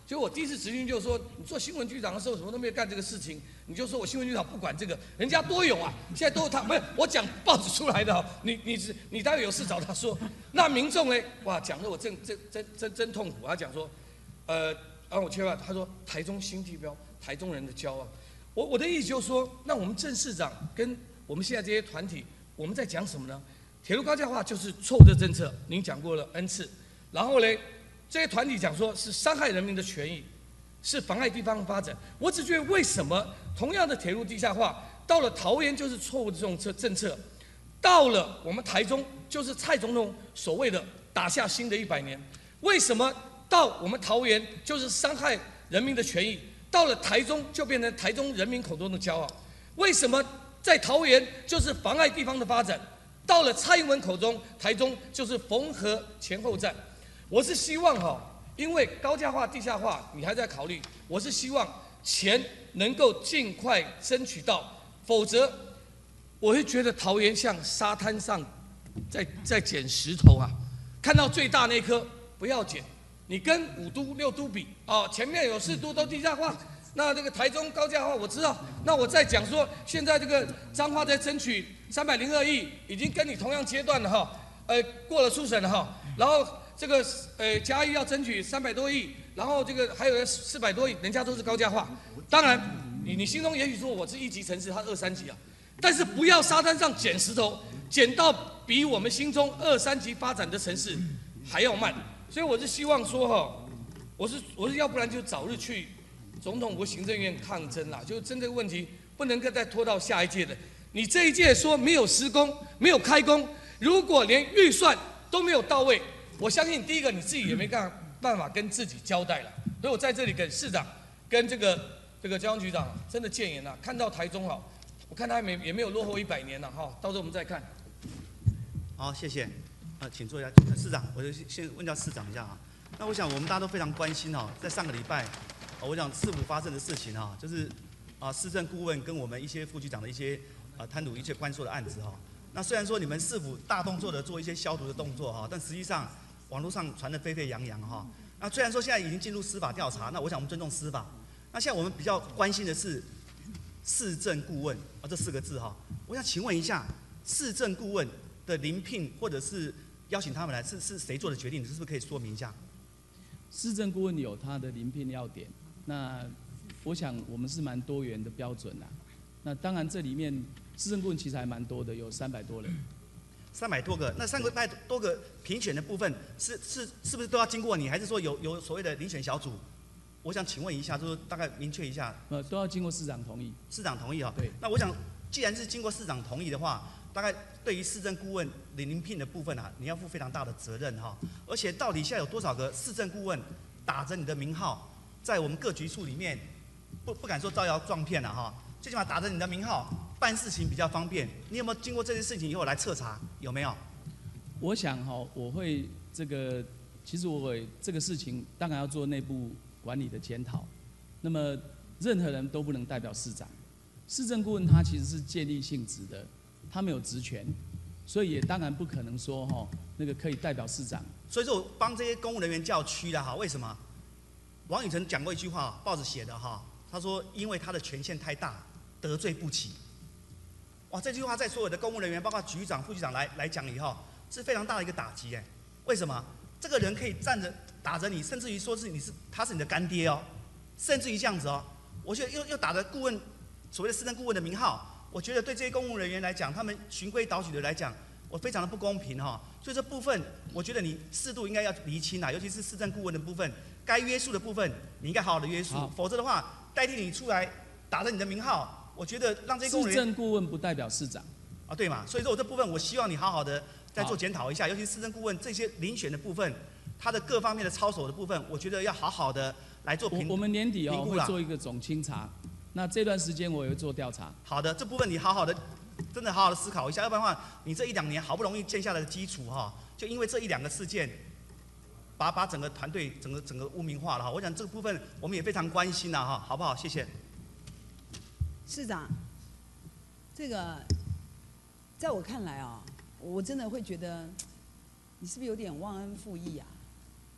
就我第一次执行就是说，你做新闻局长的时候什么都没有干这个事情，你就说我新闻局长不管这个，人家多有啊，现在都是他，没有我讲报纸出来的哦，你你是你待会有事找他说。那民众呢，哇，讲的我真真真真真痛苦。他讲说，呃，让我切换，他说台中新地标，台中人的骄傲。我我的意思就是说，那我们郑市长跟我们现在这些团体，我们在讲什么呢？铁路高架化就是错误的政策，您讲过了 N 次，然后呢？这些团体讲说是伤害人民的权益，是妨碍地方发展。我只觉得为什么同样的铁路地下化，到了桃园就是错误的这种政策，到了我们台中就是蔡总统所谓的打下新的一百年。为什么到我们桃园就是伤害人民的权益，到了台中就变成台中人民口中的骄傲？为什么在桃园就是妨碍地方的发展，到了蔡英文口中，台中就是缝合前后站？我是希望哈，因为高架化、地下化你还在考虑，我是希望钱能够尽快争取到，否则我会觉得桃园像沙滩上在在捡石头啊，看到最大那颗不要捡，你跟五都、六都比哦，前面有四都都地下化，那这个台中高架化我知道，那我再讲说，现在这个彰化在争取三百零二亿，已经跟你同样阶段了哈，呃，过了初审了哈，然后。这个呃嘉义要争取三百多亿，然后这个还有四百多亿，人家都是高架化。当然，你你心中也许说我是一级城市，他二三级啊，但是不要沙滩上捡石头，捡到比我们心中二三级发展的城市还要慢。所以我是希望说哈，我是我是要不然就早日去总统府行政院抗争啦，就针对问题不能够再拖到下一届的。你这一届说没有施工，没有开工，如果连预算都没有到位。我相信第一个你自己也没办法跟自己交代了，所以我在这里跟市长、跟这个这个交通局长真的建言了，看到台中哈，我看他也没也没有落后一百年了哈，到时候我们再看。 好，谢谢。呃，请坐一下，市长，我就先问叫市长一下啊。那我想我们大家都非常关心哈，在上个礼拜，呃、我想市府发生的事情哈，就是啊，市政顾问跟我们一些副局长的一些呃贪渎一切官说的案子哈。那虽然说你们市府大动作的做一些消毒的动作哈，但实际上。网络上传得沸沸扬扬哈，那虽然说现在已经进入司法调查，那我想我们尊重司法。那现在我们比较关心的是市政顾问啊这四个字哈，我想请问一下，市政顾问的遴聘或者是邀请他们来，是是谁做的决定？你是不是可以说明一下？ 市政顾问有他的遴聘要点，那我想我们是蛮多元的标准啦。那当然这里面市政顾问其实还蛮多的，有三百多人。 三百多个，那三百多个评选的部分是是是不是都要经过你，还是说有有所谓的遴选小组？我想请问一下，就是大概明确一下。 呃，都要经过市长同意。 市长同意哈。 对。 那我想，既然是经过市长同意的话，大概对于市政顾问遴聘的部分啊，你要负非常大的责任哈。而且到底现在有多少个市政顾问打着你的名号，在我们各局处里面，不不敢说招摇撞骗了哈，最起码打着你的名号。办事情比较方便，你有没有经过这件事情以后来彻查？有没有？ 我想哈，我会这个，其实我这个事情当然要做内部管理的检讨。那么任何人都不能代表市长，市政顾问他其实是借力性质的，他没有职权，所以也当然不可能说哈那个可以代表市长。 所以说我帮这些公务人员叫屈了哈，为什么？王宇成讲过一句话，报纸写的哈，他说因为他的权限太大，得罪不起。哇，这句话在所有的公务人员，包括局长、副局长来来讲以后，是非常大的一个打击哎。为什么？这个人可以站着打着你，甚至于说是你是他是你的干爹哦，甚至于这样子哦。我觉得又又打着顾问所谓的市政顾问的名号，我觉得对这些公务人员来讲，他们循规蹈矩的来讲，我非常的不公平哈。所以这部分，我觉得你适度应该要厘清啊，尤其是市政顾问的部分，该约束的部分，你应该好好的约束，否则的话，代替你出来打着你的名号。我觉得让这些公务人员， 市政顾问不代表市长， 啊对嘛，所以说我这部分我希望你好好的再做检讨一下，尤其是市政顾问这些遴选的部分，他的各方面的操守的部分，我觉得要好好的来做评。 我们年底哦会做一个总清查，那这段时间我也会做调查。 好的，这部分你好好的，真的好好的思考一下，要不然的话，你这一两年好不容易建下来的基础哈，就因为这一两个事件，把把整个团队整个整个污名化了哈。我想这个部分我们也非常关心呐哈，好不好？谢谢。 市长，这个在我看来啊，我真的会觉得你是不是有点忘恩负义啊？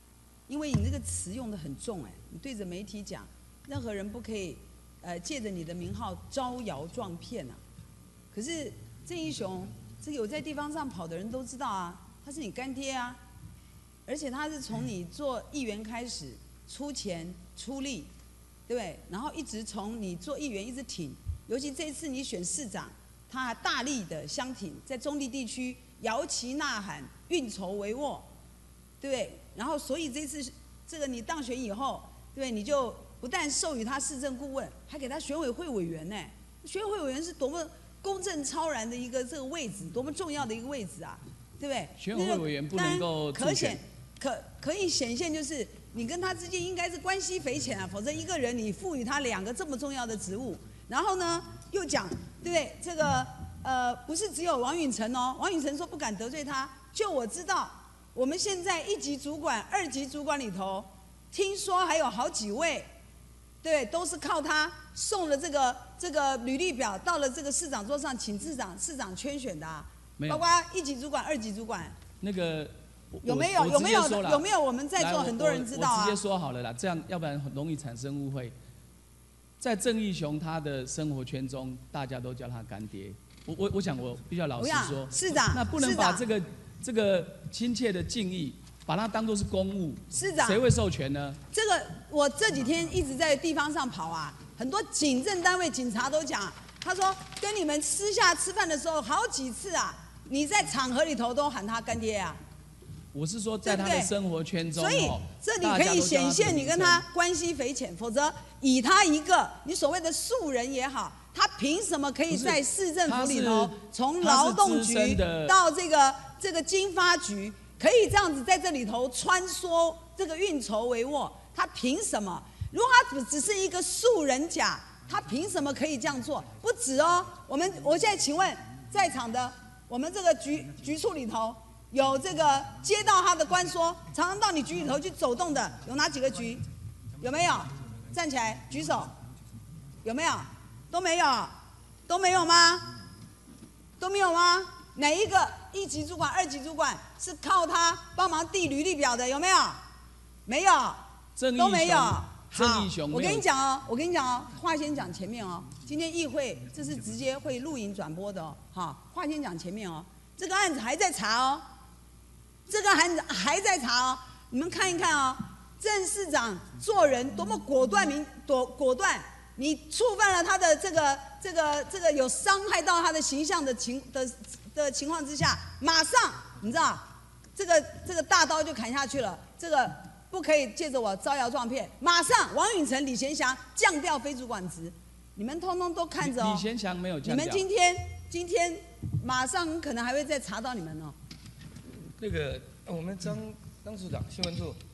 因为你那个词用的很重哎，你对着媒体讲，任何人不可以，呃，借着你的名号招摇撞骗啊。可是郑义雄，这个有在地方上跑的人都知道啊，他是你干爹啊，而且他是从你做议员开始出钱出力，对不对？然后一直从你做议员一直挺，尤其这一次你选市长，他还大力的相挺，在中立地区摇旗呐喊，运筹帷幄，对不对？然后所以这次这个你当选以后，对不对？你就不但授予他市政顾问，还给他选委会委员呢。选委会委员是多么公正超然的一个这个位置，多么重要的一个位置啊，对不对？ 选委会委员不能够助选， 可显可可以显现就是你跟他之间应该是关系匪浅啊，否则一个人你赋予他两个这么重要的职务，然后呢又讲对不对？这个呃不是只有王允成哦，王允成说不敢得罪他，就我知道。我们现在一级主管、二级主管里头，听说还有好几位，对，都是靠他送了这个这个履历表到了这个市长桌上，请市长市长圈选的、啊，包括一级主管、二级主管。 那个有没有有没有有没有我们在座很多人知道啊？ 我直接说好了啦，这样要不然很容易产生误会。在郑义雄他的生活圈中，大家都叫他干爹。我我我想我比较老实说， 市长， 那不能把这个。这个亲切的敬意，把它当作是公务， 市长谁会授权呢？ 这个我这几天一直在地方上跑啊，很多警政单位警察都讲，他说跟你们私下吃饭的时候，好几次啊，你在场合里头都喊他干爹啊。 我是说，在他的生活圈中， 所以这里可以显现你跟他关系匪浅，否则以他一个你所谓的素人也好，他凭什么可以在市政府里头，从劳动局到这个？这个经发局可以这样子在这里头穿梭，这个运筹帷幄，他凭什么？如果他只是一个素人甲，他凭什么可以这样做？不止哦，我们我现在请问在场的我们这个局局处里头有这个接到他的官说，常常到你局里头去走动的有哪几个局？有没有？站起来举手。有没有？都没有，都没有吗？都没有吗？哪一个一级主管、二级主管是靠他帮忙递履历表的？有没有？没有，都没有。 郑义雄， 我跟你讲哦，我跟你讲哦，话先讲前面哦。今天议会这是直接会录影转播的哦。好，话先讲前面哦，这个案子还在查哦，这个案子还在查哦。你们看一看哦，郑市长做人多么果断明多果断，你触犯了他的这个这个这个有伤害到他的形象的情的。的情况之下，马上你知道，这个这个大刀就砍下去了。这个不可以借着我招摇撞骗，马上王允成、李贤祥降调非主管职，你们通通都看着哦。 李贤祥没有降调。 你们今天今天马上可能还会再查到你们哦。 那个我们张张处长新闻处，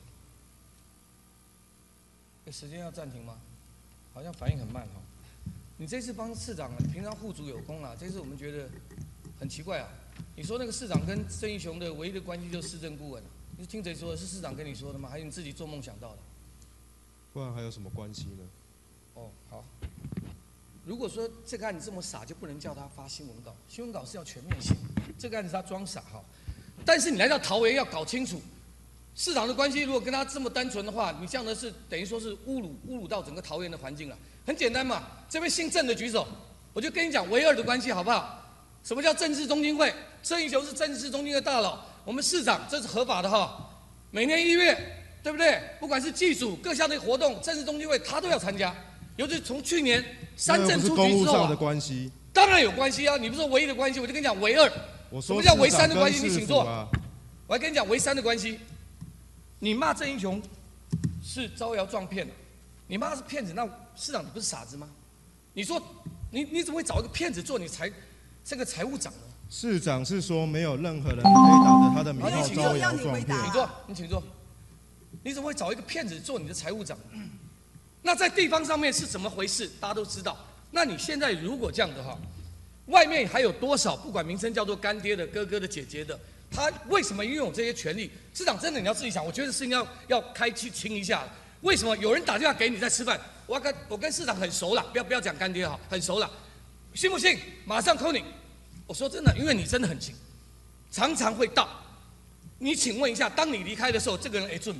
时间要暂停吗？好像反应很慢哈。你这次帮市长，你平常护主有功啊，这次我们觉得。很奇怪啊！你说那个市长跟郑义雄的唯一的关系就是市政顾问，你是听谁说的？是市长跟你说的吗？还是你自己做梦想到的？ 不然还有什么关系呢？ 哦，好。如果说这个案子这么傻，就不能叫他发新闻稿。新闻稿是要全面性，这个案子他装傻哈。但是你来到桃园要搞清楚，市长的关系如果跟他这么单纯的话，你这样的是等于说是侮辱侮辱到整个桃园的环境了。很简单嘛，这位姓郑的举手，我就跟你讲唯二的关系好不好？什么叫政治中心会？郑义雄是政治中心的大佬，我们市长这是合法的哈。每年一月，对不对？不管是祭祖各项的活动，政治中心会他都要参加。尤其从去年三政出局之后、啊、 的关系当然有关系啊！你不是说唯一的关系，我就跟你讲唯二。什么叫唯三的关系？你请坐。我还跟你讲唯三的关系。你骂郑义雄是招摇撞骗的，你骂他是骗子，那市长你不是傻子吗？你说你你怎么会找一个骗子做你财？这个财务长呢？ 市长是说没有任何人可以打着他的名号招摇撞骗。 请坐，你请坐。你怎么会找一个骗子做你的财务长？那在地方上面是怎么回事？大家都知道。那你现在如果这样的话，外面还有多少不管名称叫做干爹的、哥哥的、姐姐的，他为什么拥有这些权利？市长真的你要自己想，我觉得事情要要开去清一下。为什么有人打电话给你在吃饭？我跟我跟市长很熟了，不要不要讲干爹哈，很熟了。信不信？马上 call 你。我说真的，因为你真的很勤，常常会到。你请问一下，当你离开的时候，这个人哎准没？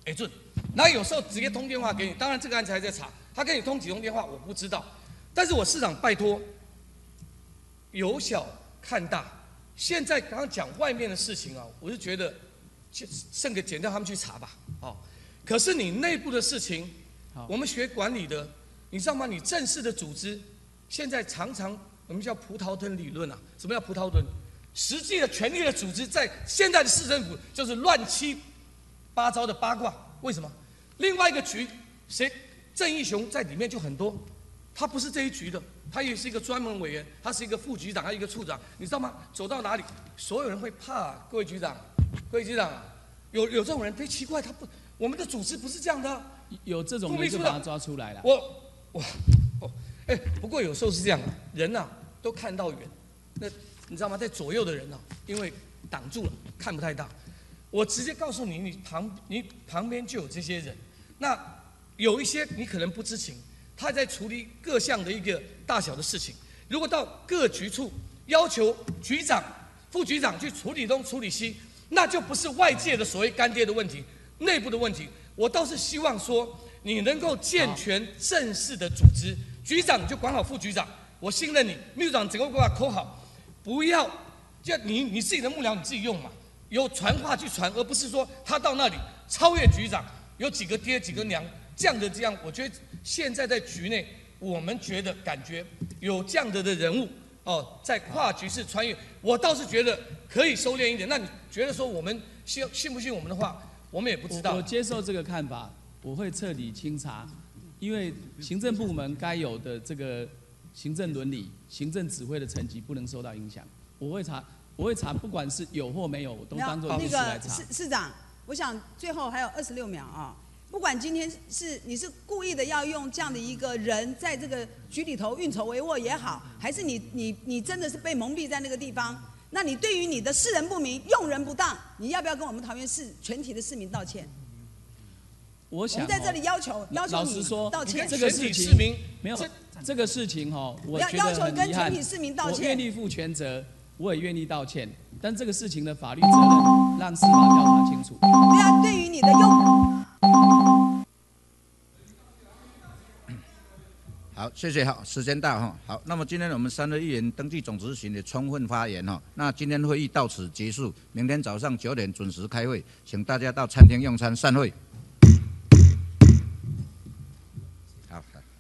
哎准，然后有时候直接通电话给你，当然这个案子还在查，他跟你通几通电话我不知道，但是我市长拜托，由小看大，现在刚刚讲外面的事情啊，我是觉得，剩个剪掉他们去查吧，哦，可是你内部的事情，我们学管理的，你知道吗？你正式的组织，现在常常我们叫葡萄藤理论啊，什么叫葡萄藤？实际的权力的组织在现在的市政府就是乱七八糟的八卦，为什么？另外一个局，谁郑义雄在里面就很多，他不是这一局的，他也是一个专门委员，他是一个副局长，还有一个处长，你知道吗？走到哪里，所有人会怕。各位局长，各位局长，有有这种人，忒奇怪，他不，我们的组织不是这样的、啊。 有这种人就把他抓出来了。 我我哦，哎，不过有时候是这样，人呐、啊、都看到远，那你知道吗？在左右的人呢、啊，因为挡住了，看不太到。我直接告诉你，你旁你旁边就有这些人，那有一些你可能不知情，他在处理各项的一个大小的事情。如果到各局处要求局长、副局长去处理东处理西，那就不是外界的所谓干爹的问题，内部的问题。我倒是希望说，你能够健全正式的组织，局长你就管好副局长，我信任你，秘书长整个给我扣好，不要就你你自己的幕僚你自己用嘛。有传话去传，而不是说他到那里超越局长，有几个爹几个娘这样的这样。我觉得现在在局内，我们觉得感觉有这样的的人物哦，在跨局势穿越，我倒是觉得可以收敛一点。那你觉得说我们信信不信我们的话，我们也不知道。 我, 我接受这个看法，我会彻底清查，因为行政部门该有的这个行政伦理、行政指挥的层级不能受到影响，我会查。我会查，不管是有或没有，我都当做一件事来查。 那个市市长，我想最后还有二十六秒啊。不管今天是你是故意的要用这样的一个人在这个局里头运筹帷幄也好，还是你你你真的是被蒙蔽在那个地方，那你对于你的识人不明、用人不当，你要不要跟我们桃园市全体的市民道歉？ 我想、哦、 我们在这里要求要求你道歉。 这个事情没有这个事情哦，我觉得要求跟很遗憾全体市民道歉。 我愿意负全责。我也愿意道歉，但这个事情的法律责任让司法调查清楚。 对啊，对于你的用。 好，谢谢哈，时间到哈。好，那么今天我们三位议员登记总执行的充分发言哈，那今天会议到此结束，明天早上九点准时开会，请大家到餐厅用餐，散会。好。好